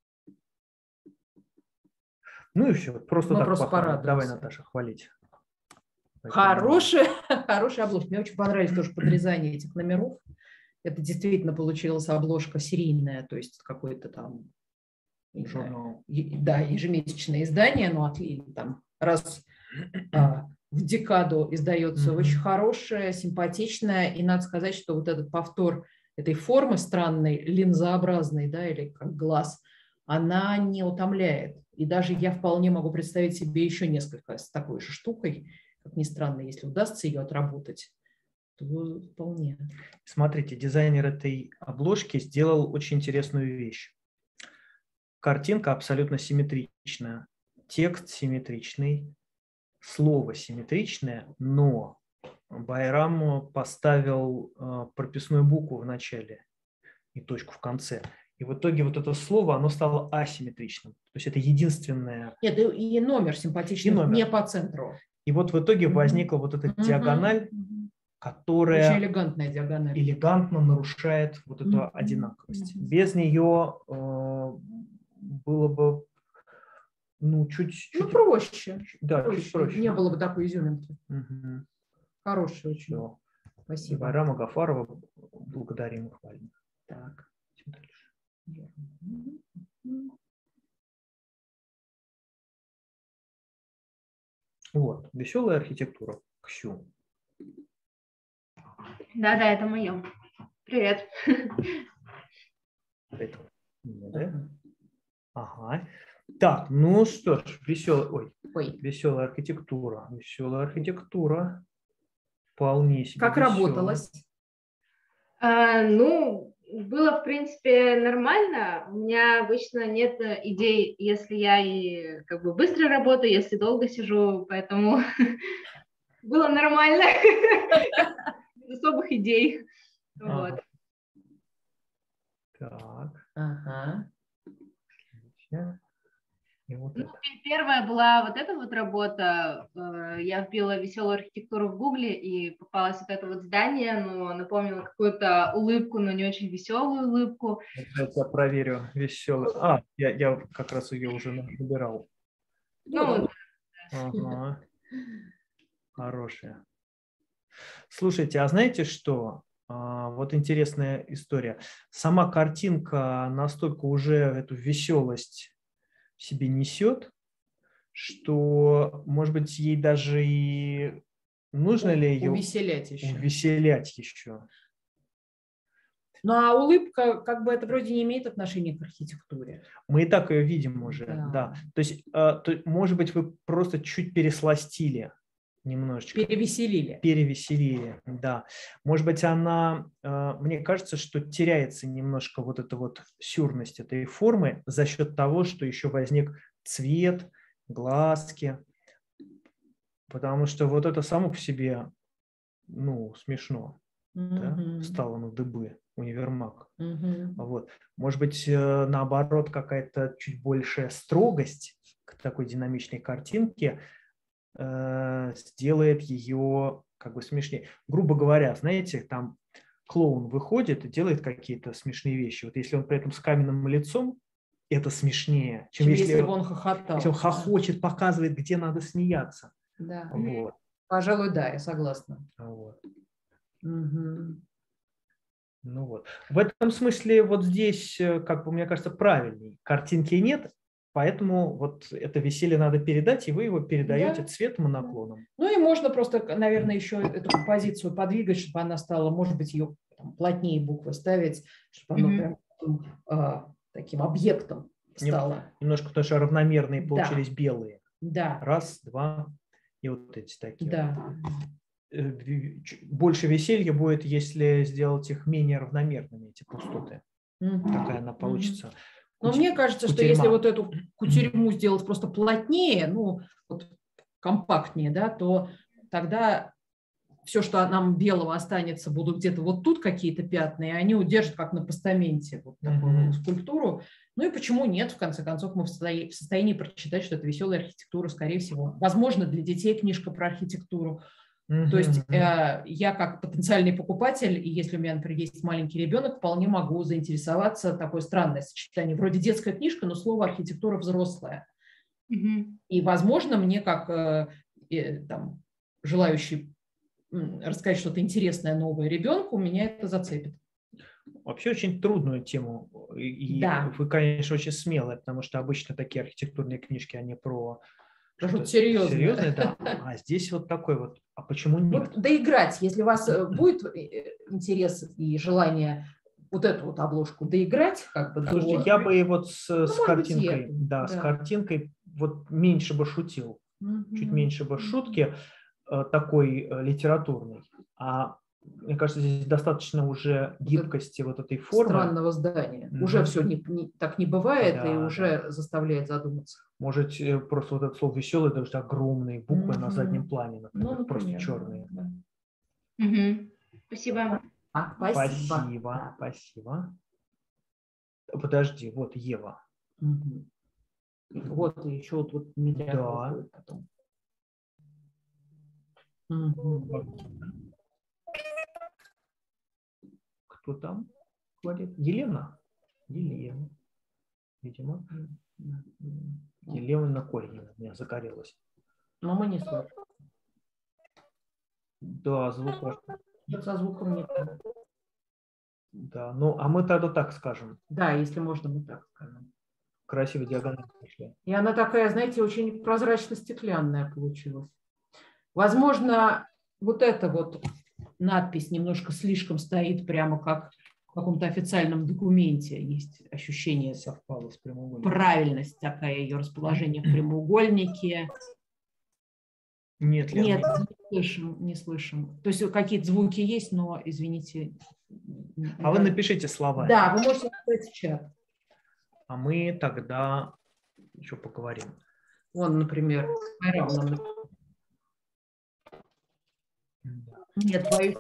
Ну и все. Просто Мы так просто похвалить. Давай, Наташа, хвалить. Хорошая, хорошая обложка. Мне очень понравилось тоже подрезание этих номеров. Это действительно получилась обложка серийная, то есть какой-то там журнал. Да, ежемесячное издание, но отлично, там раз а, в декаду издается. Mm-hmm. Очень хорошее, симпатичное. И надо сказать, что вот этот повтор этой формы странной, линзообразной, да, или как глаз, она не утомляет. И даже я вполне могу представить себе еще несколько с такой же штукой, как ни странно, если удастся ее отработать, то вполне. Смотрите, дизайнер этой обложки сделал очень интересную вещь. Картинка абсолютно симметричная, текст симметричный, слово симметричное, но Байрам поставил э, прописную букву в начале и точку в конце. И в итоге вот это слово, оно стало асимметричным. То есть это единственное... Нет, и номер симпатичный, и номер. Не по центру. И вот в итоге возникла вот эта Mm-hmm. диагональ, Mm-hmm. которая очень элегантная диагональ. элегантно нарушает вот эту mm-hmm. одинаковость. Mm-hmm. Без нее э, было бы ну, чуть, чуть... Ну, проще. Да, проще. чуть проще. Не было бы такой изюминки. Mm-hmm. Хороший очень. Все. Спасибо. Байрама Гафарова благодарим и хвалим. Так. Вот, веселая архитектура. Ксю. Да-да, это мое. Привет. Это, да? Ага. Так, ну что ж, веселая, ой, ой. веселая архитектура. Веселая архитектура. Вполне себе. Как веселая. Работалось? А, ну, было, в принципе, нормально. У меня обычно нет идей, если я и как бы быстро работаю, если долго сижу, поэтому было нормально. Без особых идей. Вот. Так. Ага. И вот ну, это. Первая была вот эта вот работа. Я вбила веселую архитектуру в Гугле, и попалось вот это вот здание, но напомнило какую-то улыбку, но не очень веселую улыбку. Я проверю веселую. А, я, я как раз ее уже набирал. Ну, ага. Хорошая. Слушайте, а знаете что? А, вот интересная история. Сама картинка настолько уже эту веселость в себе несет, что, может быть, ей даже и нужно ли ее увеселять еще. увеселять еще. Ну, а улыбка, как бы это вроде не имеет отношения к архитектуре. Мы и так ее видим уже, да. да. То есть, то, может быть, вы просто чуть пересластили немножечко. Перевеселили. Перевеселили, да. Может быть, она, мне кажется, что теряется немножко вот эта вот сюрность этой формы за счет того, что еще возник цвет, глазки. Потому что вот это само по себе, ну, смешно. Mm-hmm. Да? Стало на дыбы, универмаг. Mm-hmm. Вот. Может быть, наоборот, какая-то чуть большая строгость к такой динамичной картинке сделает ее как бы смешнее. Грубо говоря, знаете, там клоун выходит и делает какие-то смешные вещи. Вот если он при этом с каменным лицом, это смешнее, чем, чем если, если он хохотал. Если он хохочет, показывает, где надо смеяться. Да. Вот. Пожалуй, да, я согласна. Вот. Угу. Ну вот. В этом смысле вот здесь, как бы, мне кажется, правильней. Картинки нет, поэтому вот это веселье надо передать, и вы его передаете да. цветом и наклоном. Ну и можно просто, наверное, еще эту композицию подвигать, чтобы она стала, может быть, ее там, плотнее буквы ставить, чтобы она mm-hmm. прям а, таким объектом стала. Немножко, потому что равномерные получились да. белые. Да. Раз, два, и вот эти такие. Да. Больше веселья будет, если сделать их менее равномерными, эти пустоты. Mm-hmm. Такая она получится. Mm-hmm. Но мне кажется, кутерьма. Что если вот эту кутерьму сделать просто плотнее, ну, вот компактнее, да, то тогда все, что нам белого останется, будут где-то вот тут какие-то пятна, и они удержат, как на постаменте, вот такую mm-hmm. скульптуру. Ну и почему нет? В конце концов, мы в состоянии, в состоянии прочитать, что это веселая архитектура, скорее всего. Возможно, для детей книжка про архитектуру. Mm-hmm. То есть э, я как потенциальный покупатель, и если у меня, например, есть маленький ребенок, вполне могу заинтересоваться такое странное сочетание. Вроде детская книжка, но слово архитектура взрослая. Mm-hmm. И, возможно, мне как э, э, там, желающий э, рассказать что-то интересное, новое ребенку, меня это зацепит. Вообще очень трудную тему. И да. Вы, конечно, очень смелые, потому что обычно такие архитектурные книжки, они про... Что-то серьезное. Серьезное, да. А здесь вот такой вот, а почему нет? Вот доиграть, если у вас будет интерес и желание вот эту вот обложку доиграть, как бы. Слушайте, я бы и вот с, ну, с картинкой, быть, да, да, с картинкой вот меньше бы шутил, угу. чуть меньше бы шутки э, такой э, литературной. А мне кажется, здесь достаточно уже гибкости вот, вот этой формы. Странного здания. Mm-hmm. Уже все не, не, так не бывает, да, и уже да. заставляет задуматься. Может, просто вот это слово «веселый», даже огромные буквы mm-hmm. на заднем плане, например, ну, например просто черные. Да. Mm-hmm. Спасибо. А, спасибо. Спасибо, да. спасибо. Подожди, вот Ева. Mm-hmm. Вот еще тут миллиард да. потом. Mm-hmm. Кто там говорит? Елена? Елена. Видимо. Елена Коренева. У меня загорелась. Но мы не слышим. Да, звук. Со звуком нет. Да, ну, а мы тогда так скажем. Да, если можно, мы так скажем. Красиво диагонально пошли. И она такая, знаете, очень прозрачно-стеклянная получилась. Возможно, вот эта вот надпись немножко слишком стоит прямо как в каком-то официальном документе. Есть ощущение совпало с прямоугольником. Правильность такая ее расположение в прямоугольнике. Нет, Лена. Нет, не слышим, не слышим. То есть какие-то звуки есть, но, извините. А да. Вы напишите слова. Да, вы можете написать в чат. А мы тогда еще поговорим. Вон, например, равно. Нет, боюсь.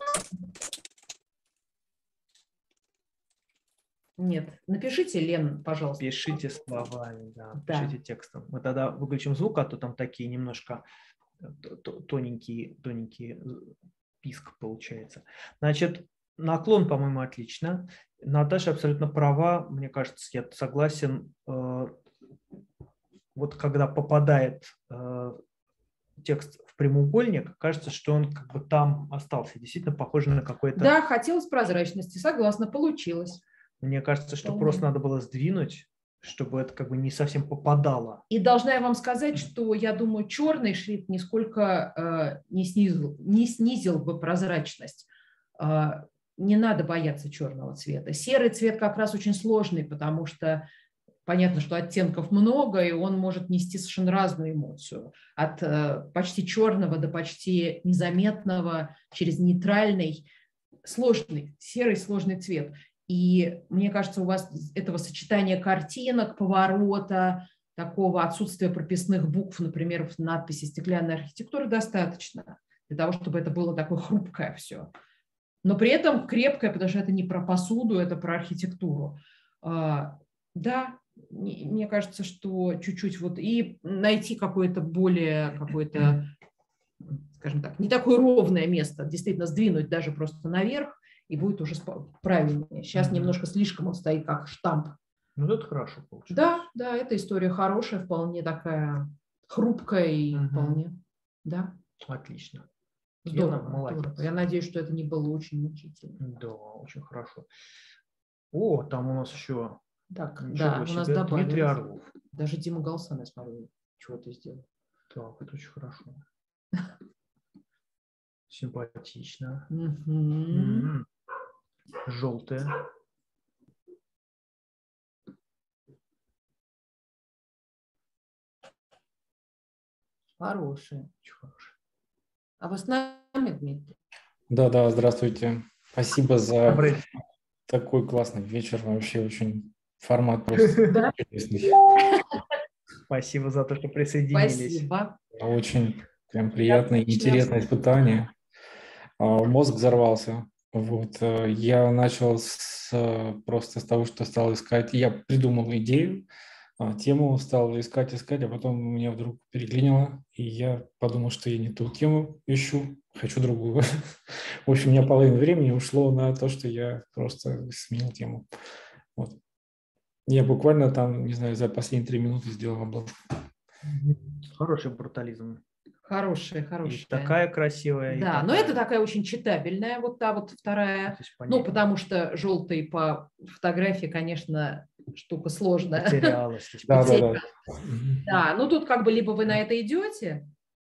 Нет. Напишите, Лен, пожалуйста. Пишите словами, да, да. Пишите текстом. Мы тогда выключим звук, а то там такие немножко тоненькие, тоненькие писк получается. Значит, наклон, по-моему, отлично. Наташа абсолютно права. Мне кажется, я согласен. Вот когда попадает текст в прямоугольник, кажется, что он как бы там остался. Действительно похоже на какой-то... Да, хотелось прозрачности. Согласна, получилось. Мне кажется, что просто надо было сдвинуть, чтобы это как бы не совсем попадало. И должна я вам сказать, что я думаю, черный шрифт нисколько э, не, снизил, не снизил бы прозрачность. Э, не надо бояться черного цвета. Серый цвет как раз очень сложный, потому что понятно, что оттенков много, и он может нести совершенно разную эмоцию. От э, почти черного до почти незаметного, через нейтральный, сложный, серый сложный цвет. И мне кажется, у вас этого сочетания картинок, поворота, такого отсутствия прописных букв, например, в надписи «Стеклянная архитектура» достаточно для того, чтобы это было такое хрупкое все. Но при этом крепкое, потому что это не про посуду, это про архитектуру. Да, мне кажется, что чуть-чуть вот и найти какое-то более, какое-то, скажем так, не такое ровное место, действительно сдвинуть даже просто наверх, и будет уже правильнее. Сейчас mm-hmm. немножко слишком он стоит как штамп. Ну, это хорошо получилось. Да, да, эта история хорошая, вполне такая хрупкая и mm-hmm. вполне, да. Отлично. Здорово, молодец. Здорово. Я надеюсь, что это не было очень мучительно. Да, очень хорошо. О, там у нас еще... Так, да, у нас добавили. Дмитрий Орлов. Даже Дима Галсан, я смотрю, чего ты сделал. Так, это очень хорошо. Симпатично. Mm-hmm. Mm-hmm. Желтая. Хорошая. Хорошая. А вы с нами, Дмитрий? Да, да, здравствуйте. Спасибо за Добрый. Такой классный вечер. Вообще очень формат просто интересный. Спасибо за то, что присоединились. Спасибо. Очень прям приятное и интересное испытание. Мозг взорвался. Вот. Я начал с, просто с того, что стал искать. Я придумал идею, тему, стал искать, искать, а потом меня вдруг переклинило, и я подумал, что я не ту тему ищу, хочу другую. В общем, у меня половина времени ушло на то, что я просто сменил тему. Вот. Я буквально там, не знаю, за последние три минуты сделал обложку. Хороший брутализм. Хорошая, хорошая. И такая красивая. Да, такая... но это такая очень читабельная, вот та вот вторая. Ну, потому что желтый по фотографии, конечно, штука сложная. Потерялась. Да, да, да. Да, ну тут как бы либо вы на это идете,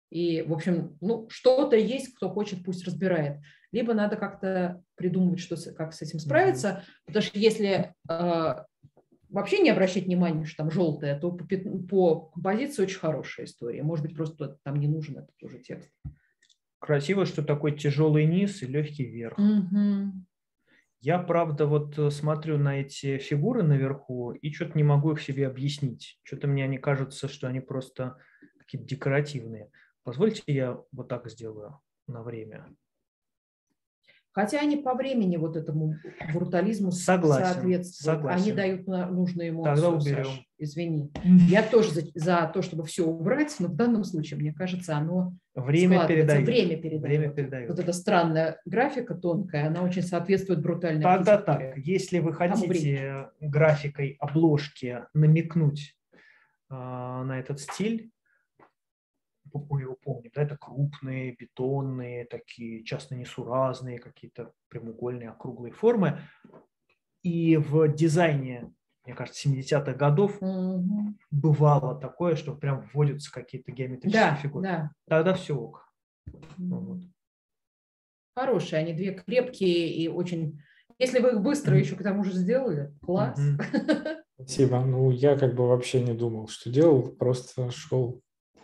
И, в общем, ну, что-то есть, кто хочет, пусть разбирает. Либо надо как-то придумывать, что, как с этим справиться, mm-hmm. потому что если э, вообще не обращать внимания, что там желтое, то по, по композиции очень хорошая история. Может быть, просто там не нужен этот тоже текст. Красиво, что такой тяжелый низ и легкий верх. Mm-hmm. Я, правда, вот смотрю на эти фигуры наверху и что-то не могу их себе объяснить. Что-то мне они кажутся, что они просто какие-то декоративные. Позвольте я вот так сделаю на время. Хотя они по времени вот этому брутализму согласен, соответствуют. Согласен. Они дают нужную эмоцию. Тогда уберем. Саш, извини. Я тоже за, за то, чтобы все убрать, но в данном случае, мне кажется, оно время передает. Время передает. Время передает. Вот эта странная графика тонкая, она очень соответствует брутальной Тогда так, если вы хотите графикой обложки намекнуть э, на этот стиль, мы его помним, да, это крупные, бетонные, такие часто несуразные, какие-то прямоугольные, округлые формы. И в дизайне, мне кажется, семидесятых годов mm-hmm. бывало такое, что прям вводятся какие-то геометрические да, фигуры. Да. Тогда все ок. Mm-hmm. Вот. Хорошие, они две крепкие и очень... Если вы их быстро mm-hmm. еще к тому же сделали, класс. Mm-hmm. Спасибо. Ну, я как бы вообще не думал, что делал, просто шел...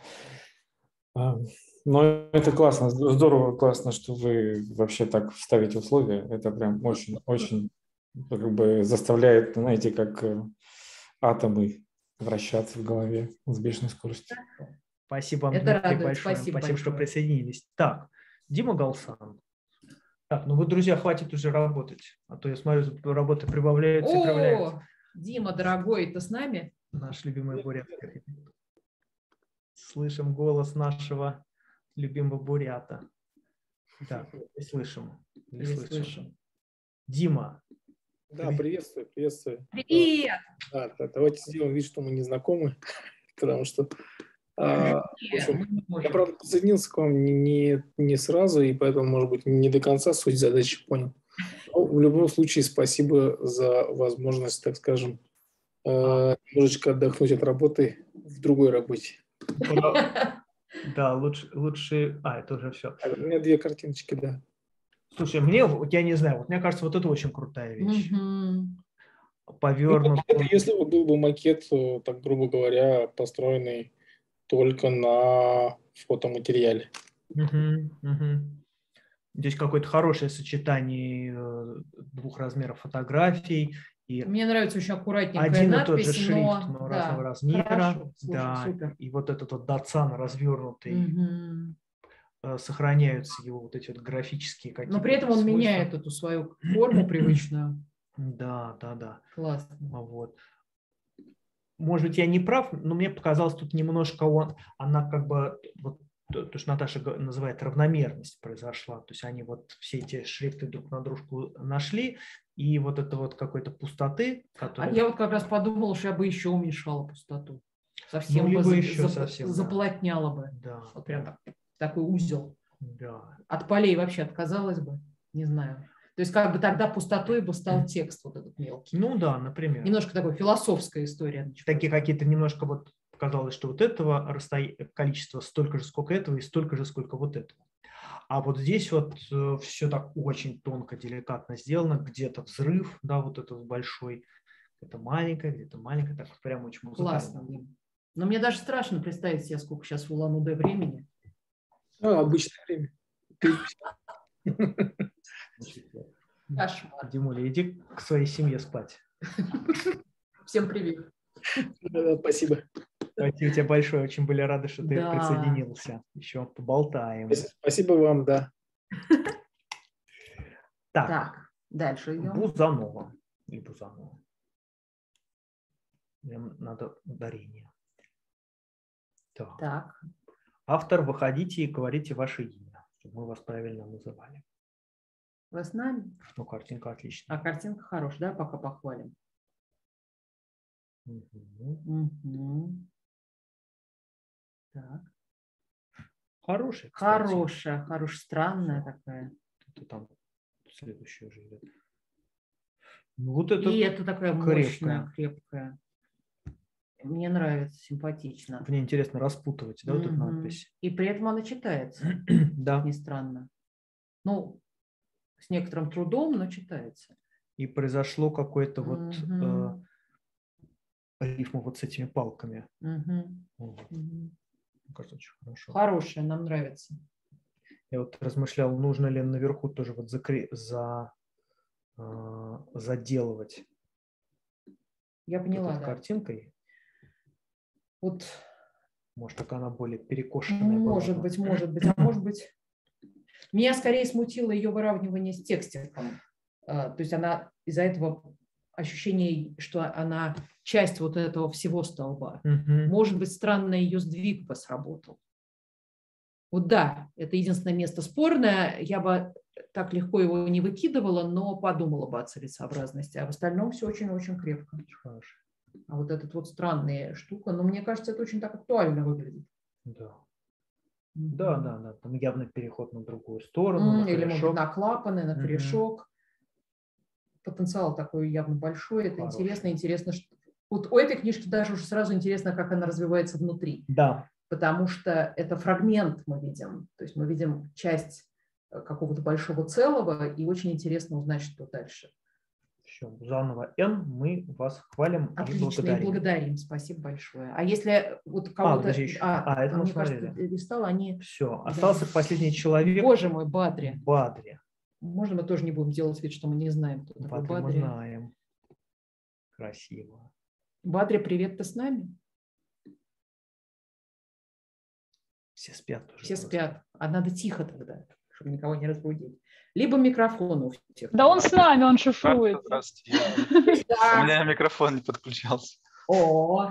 Но это классно, здорово, классно, что вы вообще так ставите условия. Это прям очень-очень как бы заставляет, знаете, как атомы вращаться в голове с бешеной скоростью. Спасибо вам, Дмитрий, большое. Спасибо, Спасибо что присоединились. Так, Дима Галсан. Так, ну вы, друзья, хватит уже работать, а то я смотрю, тут работы прибавляются и прибавляются. О, Дима, дорогой, ты с нами? Наш любимый бурят. Слышим голос нашего любимого бурята. Так, не слышим. Не, не слышим. слышим. Дима. Да, приветствую, приветствую. Привет! Да, да, давайте сделаем вид, что мы не знакомы, потому что а, в общем, я, правда, присоединился к вам не, не, не сразу, и поэтому, может быть, не до конца суть задачи понял. Но в любом случае, спасибо за возможность, так скажем, э, немножечко отдохнуть от работы в другой работе. Да, лучше, лучше... А, это уже все. У меня две картиночки, да. Слушай, мне, я не знаю, вот мне кажется, вот это очень крутая вещь. Mm-hmm. Повернут. Ну, это если бы был бы макет, так грубо говоря, построенный только на фотоматериале. Uh-huh, uh-huh. Здесь какое-то хорошее сочетание двух размеров фотографий. И мне нравится очень аккуратненькая один надпись, и тот же шрифт, но, но да, разного размера. Хорошо, слушай, да, супер. И вот этот вот датсан развернутый, угу. сохраняются его вот эти вот графические какие-то. Но при этом он свойства. меняет эту свою форму привычную. Да, да, да. Классно. Вот. Может быть, я не прав, но мне показалось, тут немножко он, она как бы, вот, то, что Наташа называет равномерность произошла. То есть они вот все эти шрифты друг на дружку нашли, и вот это вот какой-то пустоты. Которая... А я вот как раз подумала, что я бы еще уменьшала пустоту. Совсем ну, бы за, еще за, совсем, заполотняла да. бы. Да. Вот прям так, такой узел. Да. От полей вообще отказалась бы, не знаю. То есть как бы тогда пустотой бы стал текст вот этот мелкий. Ну да, например. Немножко такой философская история. Такие какие-то немножко вот показалось, что вот этого расстоя... количества столько же, сколько этого, и столько же, сколько вот этого. А вот здесь вот э, все так очень тонко, деликатно сделано. Где-то взрыв, да, вот этот большой, где-то маленькое, где-то маленькое, так прям очень музыкально. Классно. Но мне даже страшно представить себе, сколько сейчас в Улан-Удэ времени. А, обычное время. Кошмар. Димуля, иди к своей семье спать. Всем привет. Спасибо. Спасибо тебе большое. Очень были рады, что ты да. присоединился. Еще поболтаем. Спасибо вам, да. Так, так дальше идем. Бузанова. Или Бузанова. Мне надо ударение. Так. так. Автор, выходите и говорите ваше имя, чтобы мы вас правильно называли. Вы с нами? Ну, картинка отличная. А картинка хорошая, да? Пока похвалим. Угу. Угу. Так. Хорошая. Хорошая, хорошая, странная такая. Это там следующая уже идет. Ну, вот это и это такая мощная, крепкая. Мне нравится, симпатично. В ней интересно распутывать, да, вот эту надпись. И при этом она читается, да. не странно. Ну, с некоторым трудом, но читается. И произошло какое-то вот э, рифма вот с этими палками. Вот. Мне кажется, очень хорошо. Хорошая, нам нравится. Я вот размышлял, нужно ли наверху тоже вот закре... за, э, заделывать. Я поняла, вот да. Картинкой. Вот. Может, так она более перекошенная. Может быть, может быть, а может быть. Меня скорее смутило ее выравнивание с текстиком. То есть она из-за этого ощущение, что она часть вот этого всего столба. Mm-hmm. Может быть, странно ее сдвиг бы сработал. Вот да, это единственное место спорное. Я бы так легко его не выкидывала, но подумала бы о целесообразности. А в остальном все очень-очень крепко. Хорошо. А вот эта вот странная штука, но мне кажется, это очень так актуально выглядит. Да. Mm-hmm. Да, да, да. Там явно переход на другую сторону. Mm, на или, может быть, на клапаны, на корешок. Mm-hmm. Потенциал такой явно большой. Это Хороший. интересно. Интересно, что... Вот у этой книжки даже уже сразу интересно, как она развивается внутри. Да. Потому что это фрагмент мы видим. То есть мы видим часть какого-то большого целого, и очень интересно узнать, что дальше. Все, заново Н, мы вас хвалим. Отлично, и благодарим. И благодарим. Спасибо большое. А если вот кого-то... А, а, а это мне кажется, листал, они... Все, остался да. последний человек. Боже мой, Бадри. Бадри. Можно мы тоже не будем делать вид, что мы не знаем, кто такой Бадри? Бадри. Мы знаем. Красиво. Бадри, привет, ты с нами? Все спят уже. Все просто. Спят. А надо тихо тогда, чтобы никого не разбудить. Либо микрофон у всех. Да он с нами, он шифрует. Здравствуйте. У меня микрофон не подключался. О,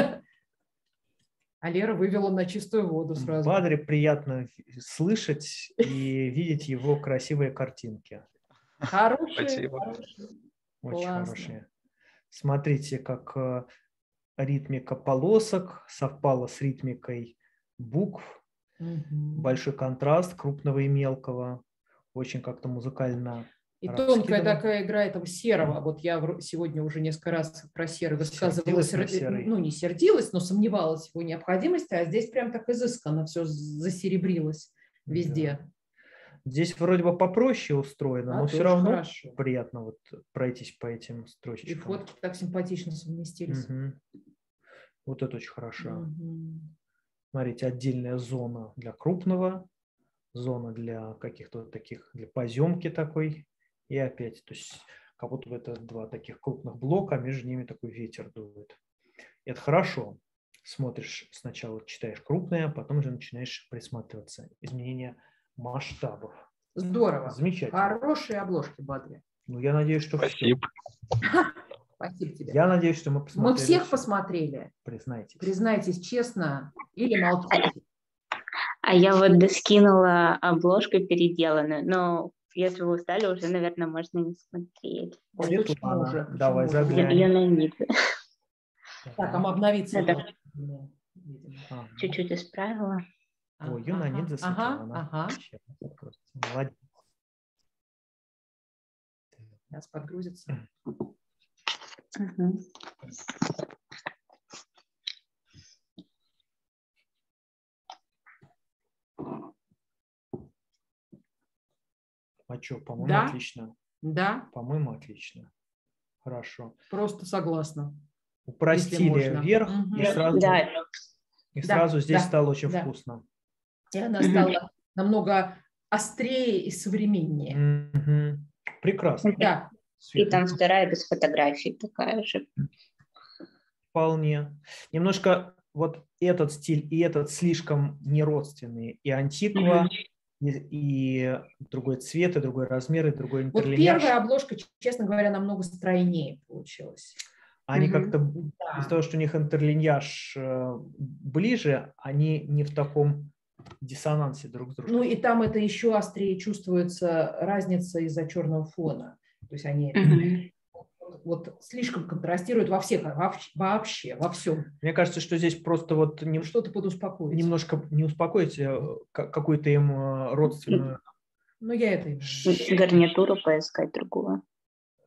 а Лера вывела на чистую воду сразу. Бадри приятно слышать и видеть его красивые картинки. Хорошие. Спасибо. Очень хорошие. Смотрите, как ритмика полосок совпала с ритмикой букв. Угу. Большой контраст крупного и мелкого. Очень как-то музыкально. И тонкая такая игра этого серого. Вот я сегодня уже несколько раз про серый высказывалась. Ну, не сердилась, но сомневалась в его необходимости. А здесь прям так изысканно все засеребрилось везде. Да. Здесь вроде бы попроще устроено, а, но все равно хорошо. Приятно вот пройтись по этим строчечкам. И фотки так симпатично совместились. Угу. Вот это очень хорошо. Угу. Смотрите, отдельная зона для крупного, зона для каких-то вот таких, для поземки такой. И опять, то есть как будто бы это два таких крупных блока, а между ними такой ветер дует. И это хорошо. Смотришь, сначала читаешь крупное, а потом уже начинаешь присматриваться. Изменение масштабов. Здорово. Замечательно. Хорошие обложки, Бадри. Ну, я надеюсь, что... Спасибо. Спасибо тебе. Я надеюсь, что мы посмотрели. Мы всех посмотрели. Признайтесь. Признайтесь честно или молчите. А я вот доскинула обложку переделанную, но если вы устали, уже, наверное, можно не смотреть. Светлана, уже? Давай заглянем. Юнанидзе. Так, а мы обновиться. Надо... Чуть-чуть исправила. Ой, Юнанидзе, Светлана. Ага, ага. Молодец. Сейчас подгрузится. Угу. А что, по-моему, да? отлично. Да. По-моему, отлично. Хорошо. Просто согласна. Упростили вверх, угу. и сразу, да. и сразу да, здесь да, стало очень да. вкусно. И она стала намного острее и современнее. Угу. Прекрасно. Да. И там вторая без фотографий такая же. Вполне. Немножко вот этот стиль и этот слишком неродственные. И антиква, mm-hmm. и, и другой цвет, и другой размер, и другой интерлиньяж. Вот первая обложка, честно говоря, намного стройнее получилась. Они mm-hmm. как-то, да. из-за того, что у них интерлиньяж ближе, они не в таком диссонансе друг с другом. Ну и там это еще острее чувствуется разница из-за черного фона. То есть они mm-hmm. вот, вот слишком контрастируют во всех, вообще, вообще, во всем. Мне кажется, что здесь просто вот не, что-то подуспокоить. Немножко не успокоить, какую-то им родственную. Ну, я это имею. Гарнитуру поискать другую.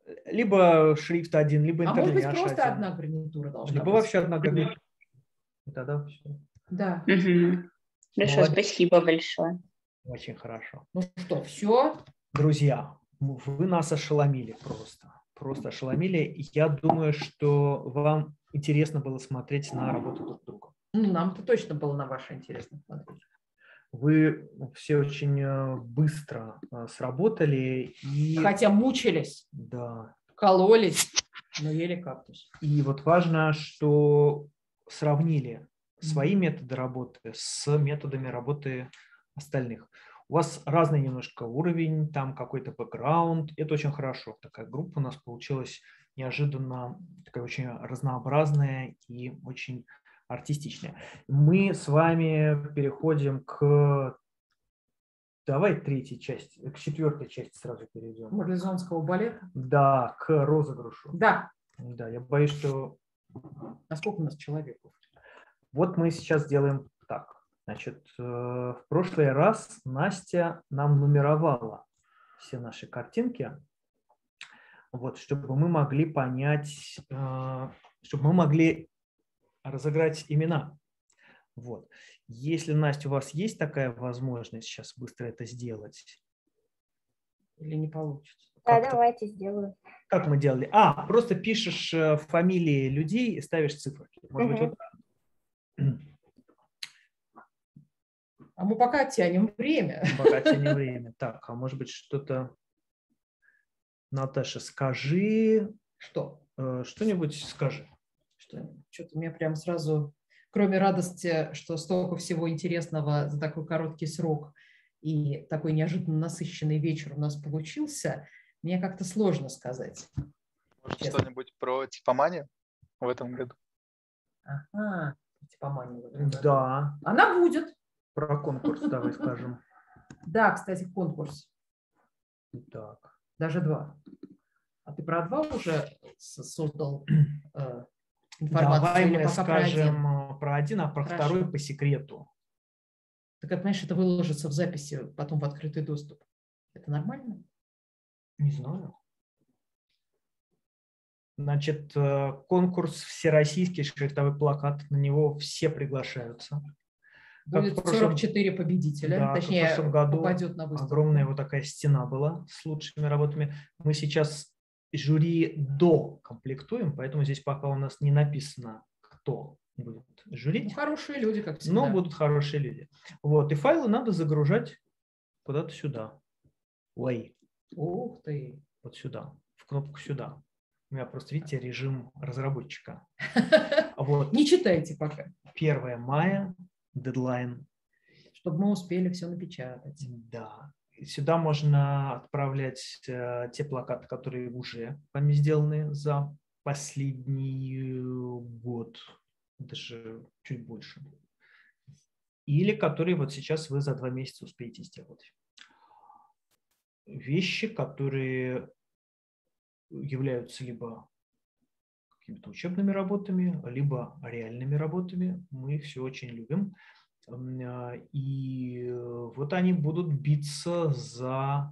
Либо шрифт один, либо интернет. А может быть, просто один. Одна гарнитура должна либо быть. Либо вообще одна гарнитура. И тогда все. Да. Угу. Хорошо, спасибо большое. Очень хорошо. Ну что, все? Друзья, вы нас ошеломили просто. Просто ошеломили. Я думаю, что вам интересно было смотреть на работу друг друга. Ну, нам-то точно было на ваше интересно смотреть. Вы все очень быстро сработали. И... Хотя мучились. Да. Кололись, но ели кактус. И вот важно, что сравнили свои методы работы с методами работы остальных. У вас разный немножко уровень, там какой-то бэкграунд. Это очень хорошо. Такая группа у нас получилась неожиданно, такая очень разнообразная и очень артистичная. Мы с вами переходим к... Давай третьей части, к четвертой части сразу перейдем. Марлезонского балета? Да, к розыгрышу. Да. Да, я боюсь, что... А сколько у нас человеков? Вот мы сейчас делаем так. Значит, в прошлый раз Настя нам нумеровала все наши картинки, вот, чтобы мы могли понять, чтобы мы могли разыграть имена. Вот. Если, Настя, у вас есть такая возможность сейчас быстро это сделать? Или не получится? Да, давайте сделаю. Как мы делали? А, просто пишешь фамилии людей и ставишь циферки. Может угу. быть, вот... А мы пока тянем время. Пока тянем время. Так, а может быть что-то... Наташа, скажи... Что? Что-нибудь скажи. Что-нибудь. Что-то мне прям сразу... Кроме радости, что столько всего интересного за такой короткий срок и такой неожиданно насыщенный вечер у нас получился, мне как-то сложно сказать. Может, честно. Что-нибудь про типоманию в этом году? Ага, типоманию в этом году. Да. Она будет. Про конкурс давай скажем. Да, кстати, конкурс. Так. Даже два. А ты про два уже создал э, информацию? Давай или мы пока скажем про один? про один, а про Хорошо. Второй по секрету. Так это, знаешь, это выложится в записи, потом в открытый доступ. Это нормально? Не знаю. Значит, конкурс всероссийский шрифтовой плакат, на него все приглашаются. Будет прошлом... сорок четыре победителя, да, точнее, в прошлом году попадет на выставку. Огромная вот такая стена была с лучшими работами. Мы сейчас жюри докомплектуем, поэтому здесь пока у нас не написано, кто будет жюрить. Ну, хорошие люди, как всегда. Но будут хорошие люди. Вот, и файлы надо загружать куда-то сюда. Ой. Ух ты. Вот сюда, в кнопку сюда. У меня просто, видите, режим разработчика. Вот. Не читайте пока. первое мая. Дедлайн. Чтобы мы успели все напечатать. Да. Сюда можно отправлять э, те плакаты, которые уже вами сделаны за последний год, даже чуть больше. Или которые вот сейчас вы за два месяца успеете сделать. Вещи, которые являются либо какими-то учебными работами, либо реальными работами. Мы их все очень любим. И вот они будут биться за...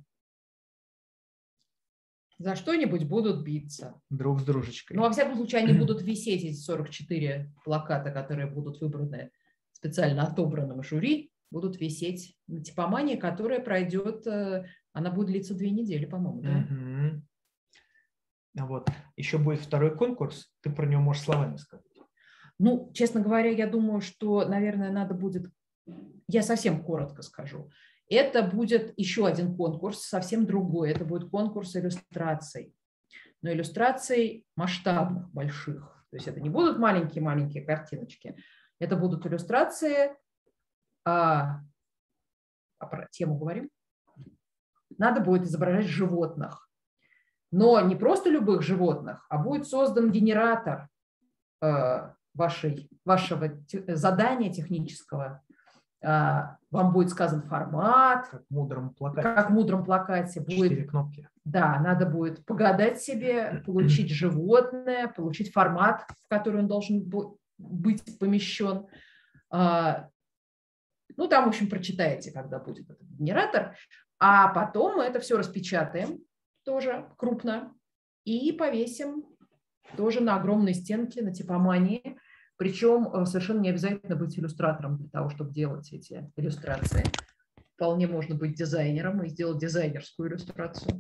За что-нибудь будут биться. Друг с дружечкой. Ну, во всяком случае, они будут висеть, эти сорок четыре плаката, которые будут выбраны специально отобранным жюри, будут висеть на типомании, которая пройдет... Она будет длиться две недели, по-моему, да? Угу. Вот. Еще будет второй конкурс, ты про него можешь словами сказать. Ну, честно говоря, я думаю, что, наверное, надо будет, я совсем коротко скажу, это будет еще один конкурс, совсем другой, это будет конкурс иллюстраций, но иллюстраций масштабных, больших, то есть это не будут маленькие-маленькие картиночки, это будут иллюстрации, а, а про тему говорим, надо будет изображать животных. Но не просто любых животных, а будет создан генератор э, вашей, вашего те, задания технического. Э, вам будет сказан формат. Как в мудром плакате. Как в мудром плакате. Четыре будет, кнопки. Да, надо будет погадать себе, получить животное, получить формат, в который он должен быть помещен. Э, ну, там, в общем, прочитаете, когда будет этот генератор. А потом мы это все распечатаем. Тоже крупно, и повесим тоже на огромной стенке, на типомании. Причем совершенно не обязательно быть иллюстратором для того, чтобы делать эти иллюстрации. Вполне можно быть дизайнером и сделать дизайнерскую иллюстрацию.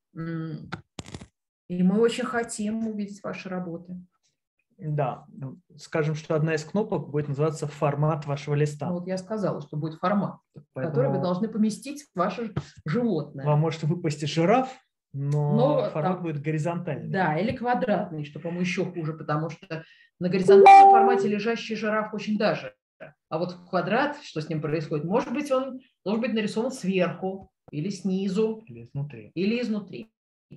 И мы очень хотим увидеть ваши работы. Да, скажем, что одна из кнопок будет называться «Формат вашего листа». Ну, вот я сказала, что будет формат, Поэтому в который вы должны поместить ваше животное. Вам может выпасть жираф, но, но формат там, будет горизонтальный. Да, или квадратный, что, по-моему, еще хуже, потому что на горизонтальном формате лежащий жираф очень даже. А вот в квадрат, что с ним происходит, может быть, он должен быть нарисован сверху, или снизу, или изнутри. Или изнутри.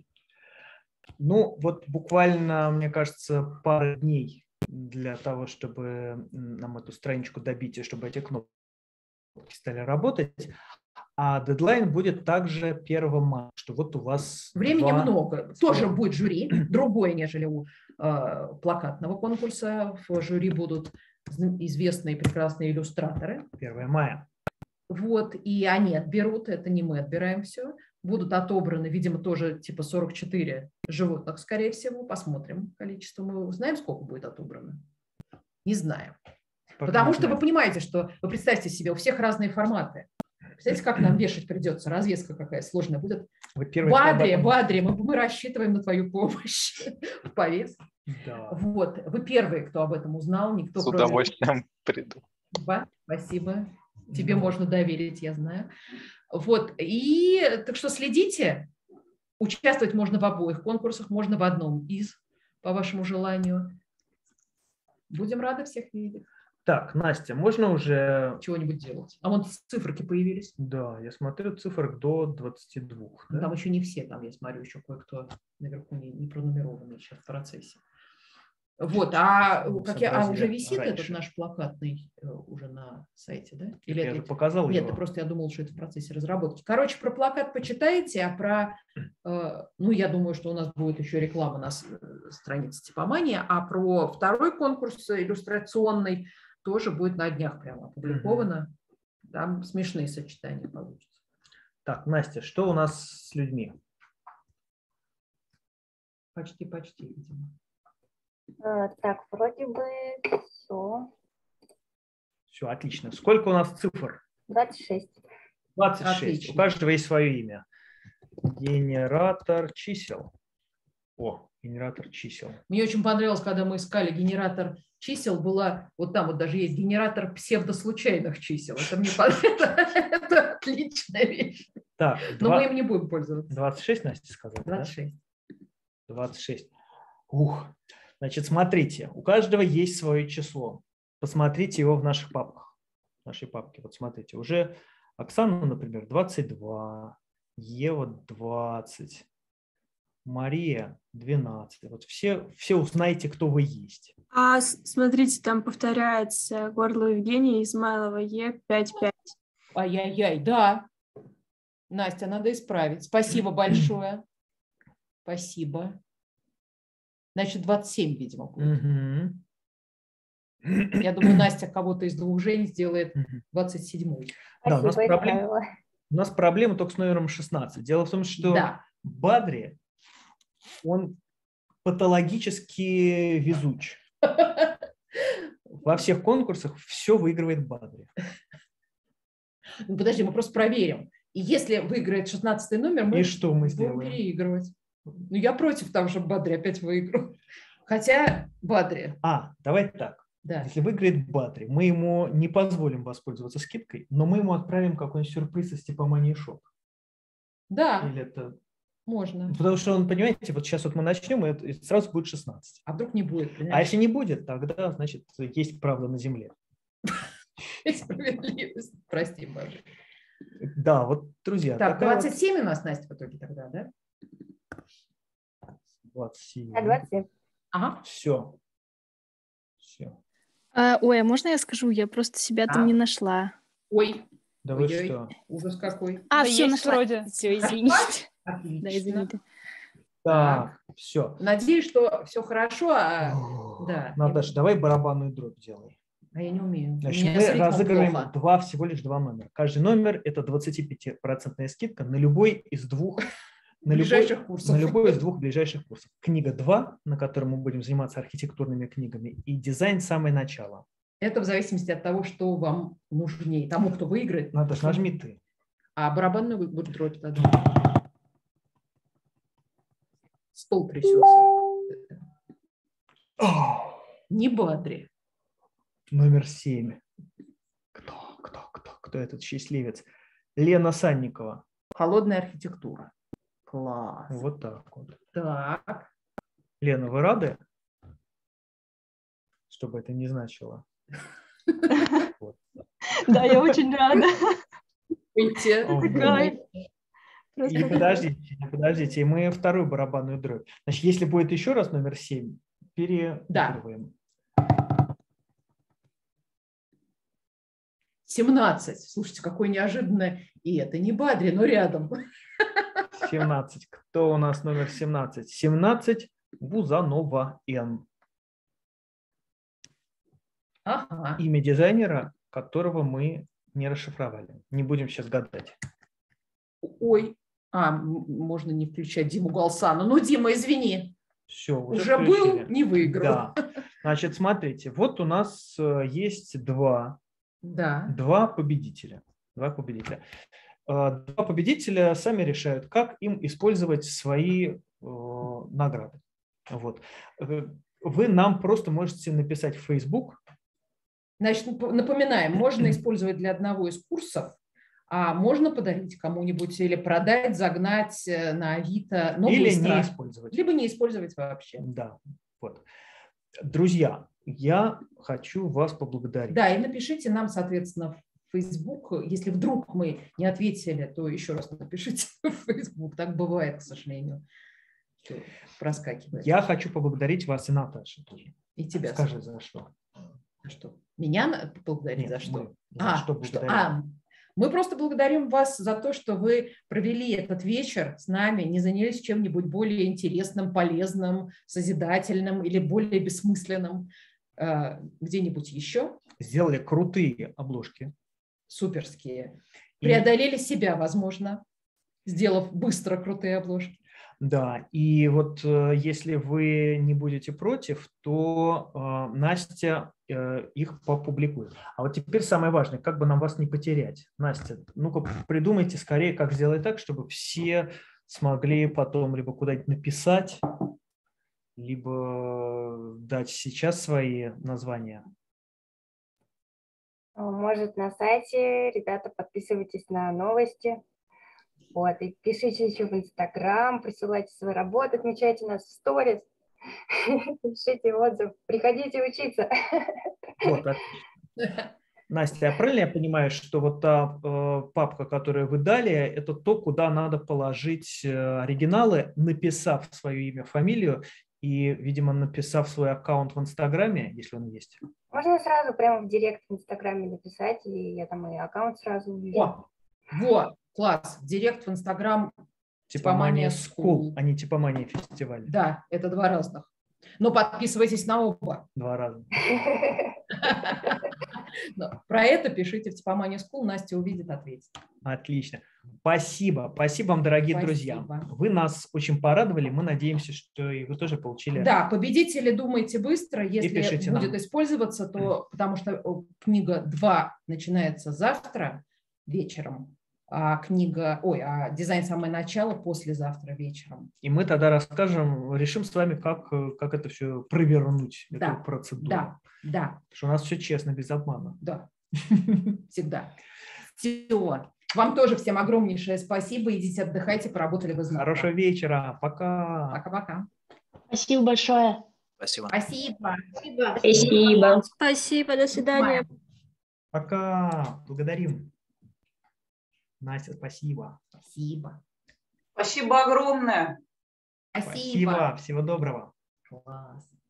Ну, вот буквально, мне кажется, пара дней для того, чтобы нам эту страничку добить, и чтобы эти кнопки стали работать. А дедлайн будет также первого мая, что вот у вас... Времени два... много. Тоже будет жюри, другое, нежели у э, плакатного конкурса. В жюри будут известные прекрасные иллюстраторы. первого мая. Вот, и они отберут, это не мы отбираем все. Будут отобраны, видимо, тоже типа сорок четыре животных, скорее всего. Посмотрим количество. Мы знаем, сколько будет отобрано? Не знаем. Пока Потому что знаем. Вы понимаете, что, вы представьте себе, у всех разные форматы. Представляете, как нам вешать придется? Развеска какая сложная будет. Бадри, Бадри, мы, мы рассчитываем на твою помощь в повестке. Да. Вот, вы первые, кто об этом узнал. Никто, С кроме... удовольствием приду. Да, спасибо. Тебе да. Можно доверить, я знаю. Вот, и так что следите. Участвовать можно в обоих конкурсах, можно в одном из, по вашему желанию. Будем рады всех видеть. Так, Настя, можно уже... Чего-нибудь делать? А вон циферки появились. Да, я смотрю, цифрок до двадцати двух. Да? Там еще не все, там я смотрю, еще кое-кто наверху не, не пронумерованный сейчас в процессе. Вот, а, как я, а уже висит раньше. Этот наш плакатный уже на сайте, да? Или я это... же показал Нет, его. это просто я думал, что это в процессе разработки. Короче, про плакат почитайте, а про, э, ну, я думаю, что у нас будет еще реклама на странице Типомания, а про второй конкурс иллюстрационный тоже будет на днях прямо опубликовано. Mm-hmm. Там смешные сочетания получатся. Так, Настя, что у нас с людьми? Почти-почти, видимо. А, так, вроде бы все. Все, отлично. Сколько у нас цифр? двадцать шесть. двадцать шесть. Отлично. У каждого есть свое имя. Генератор чисел. О, генератор чисел. Мне очень понравилось, когда мы искали генератор чисел, была, вот там вот даже есть генератор псевдослучайных чисел. Это мне понравилось. Это отличная вещь. Так, но мы им не будем пользоваться. двадцать шесть, Настя сказала? двадцать шесть. Да? двадцать шесть. Ух. Значит, смотрите, у каждого есть свое число. Посмотрите его в наших папках. В нашей папке. Вот смотрите, уже Оксана, например, двадцать два, Ева двадцать, Мария двенадцать. Вот все, все узнаете, кто вы есть. А смотрите, там повторяется горло Евгения Измайлова Е пять пять. Ай-яй-яй, да. Настя, надо исправить. Спасибо большое. Спасибо. Значит, двадцать семь, видимо, будет. Угу. Я думаю, Настя кого-то из двух Жень сделает двадцать седьмой. Да, у нас, проблем, у нас проблема только с номером шестнадцать. Дело в том, что да. Бадри, он патологически везуч. Во всех конкурсах все выигрывает Бадри. Ну, подожди, мы просто проверим. И если выиграет шестнадцатый номер, мы, и что мы будем сделаем? Переигрывать. Ну, я против того, чтобы Бадри опять выиграл. Хотя Бадри. А, давай так. Да. Если выиграет Бадри, мы ему не позволим воспользоваться скидкой, но мы ему отправим какой-нибудь сюрприз из типа Money Shop. Да. Или это... Можно. Потому что он, понимаете, вот сейчас вот мы начнем, и сразу будет шестнадцать. А вдруг не будет? Понимаешь? А если не будет, тогда, значит, есть правда на земле. Справедливость. Прости, Бадри. Да, вот, друзья. Так, двадцать семь вот... у нас, Настя, в итоге тогда, да? двадцать семь. А, двадцать семь. Ага. Все. Все. А, ой, а можно я скажу? Я просто себя а? там не нашла. Ой. Да вы Ой-ой. Что? Ужас какой. А, да все, нашла. Вроде. Все, извините. Отлично. Да, извините. Так, все. Надеюсь, что все хорошо. А... Да. Наташа, давай барабанную дробь делай. А я не умею. Значит, мы разыгрываем плохо. два, всего лишь два номера. Каждый номер – это двадцатипятипроцентная скидка на любой из двух на ближайших любой, курсов. На любой из двух ближайших курсов. Книга два, на которой мы будем заниматься архитектурными книгами, и дизайн самое начало. Это в зависимости от того, что вам нужнее. Тому, кто выиграет. Надо, нажми ты. А барабанную будет дробь тогда. Стол трясется. Не Бадри. Номер семь. Кто, кто, кто, кто этот счастливец? Лена Санникова. Холодная архитектура. Класс. Вот так вот. Так. Лена, вы рады? Чтобы это не значило. Да, я очень рада. И подождите, подождите, мы вторую барабанную дробь. Значит, если будет еще раз номер семь, переигрываем. семнадцать. Слушайте, какое неожиданное. И это не Бадри, но рядом. семнадцать. Кто у нас номер семнадцать? семнадцать. Бузанова Н. Ага. Имя дизайнера, которого мы не расшифровали. Не будем сейчас гадать. Ой. А, можно не включать Диму Галсану. Ну, Дима, извини. Все, уже, уже был, не выиграл. Да. Значит, смотрите, вот у нас есть два, да. два победителя. Два победителя. Два победителя сами решают, как им использовать свои э, награды. Вот. Вы нам просто можете написать в Facebook. Значит, напоминаем, можно использовать для одного из курсов, а можно подарить кому-нибудь или продать, загнать на Авито, но или быстро. не использовать. Либо не использовать вообще. Да, вот. Друзья, я хочу вас поблагодарить. Да, и напишите нам, соответственно, в Facebook. Если вдруг мы не ответили, то еще раз напишите в Facebook. Так бывает, к сожалению. Проскакивает. Я хочу поблагодарить вас и Наташу тоже. И тебя. Скажи, за что? За что? Меня поблагодарить? Нет, за что? Мы, за а, что что? А, мы просто благодарим вас за то, что вы провели этот вечер с нами, не занялись чем-нибудь более интересным, полезным, созидательным или более бессмысленным э, где-нибудь еще. Сделали крутые обложки. Суперские. Преодолели и... себя, возможно, сделав быстро крутые обложки. Да, и вот э, если вы не будете против, то э, Настя э, их попубликует. А вот теперь самое важное, как бы нам вас не потерять. Настя, ну-ка придумайте скорее, как сделать так, чтобы все смогли потом либо куда-нибудь написать, либо дать сейчас свои названия. Может, на сайте, ребята, подписывайтесь на новости. Вот, и пишите еще в Инстаграм, присылайте свои работы, отмечайте нас в сторис, пишите отзыв, приходите учиться. Вот, Настя, а правильно я понимаю, что вот та э, папка, которую вы дали, это то, куда надо положить оригиналы, написав свое имя, фамилию и, видимо, написав свой аккаунт в Инстаграме, если он есть? Можно сразу прямо в директ в Инстаграме написать, и я там и аккаунт сразу увижу. О, вот. Класс. Директ в Инстаграм Типомания School, а не Типомания фестиваль. Да, это два разных. Но подписывайтесь на оба. Два разных. Про это пишите в Типомания School, Настя увидит, ответит. Отлично. Спасибо. Спасибо вам, дорогие Спасибо. друзья. Вы нас очень порадовали. Мы надеемся, что и вы тоже получили. Да, победители думайте быстро. Если будет нам. использоваться, то потому что книга два начинается завтра вечером. А книга, ой, а дизайн самое начало послезавтра вечером. И мы тогда расскажем, решим с вами, как, как это все провернуть, да, эту процедуру. Да, да. Потому что у нас все честно, без обмана. Да, всегда. Все. Вам тоже всем огромнейшее спасибо. Идите отдыхайте, поработали вы знатно. Хорошего вечера. Пока. Пока-пока. Спасибо большое. Спасибо. Спасибо. Спасибо. Спасибо. До свидания. Пока. Благодарим. Настя, спасибо. Спасибо. Спасибо огромное. Спасибо. Спасибо. Всего доброго. Класс.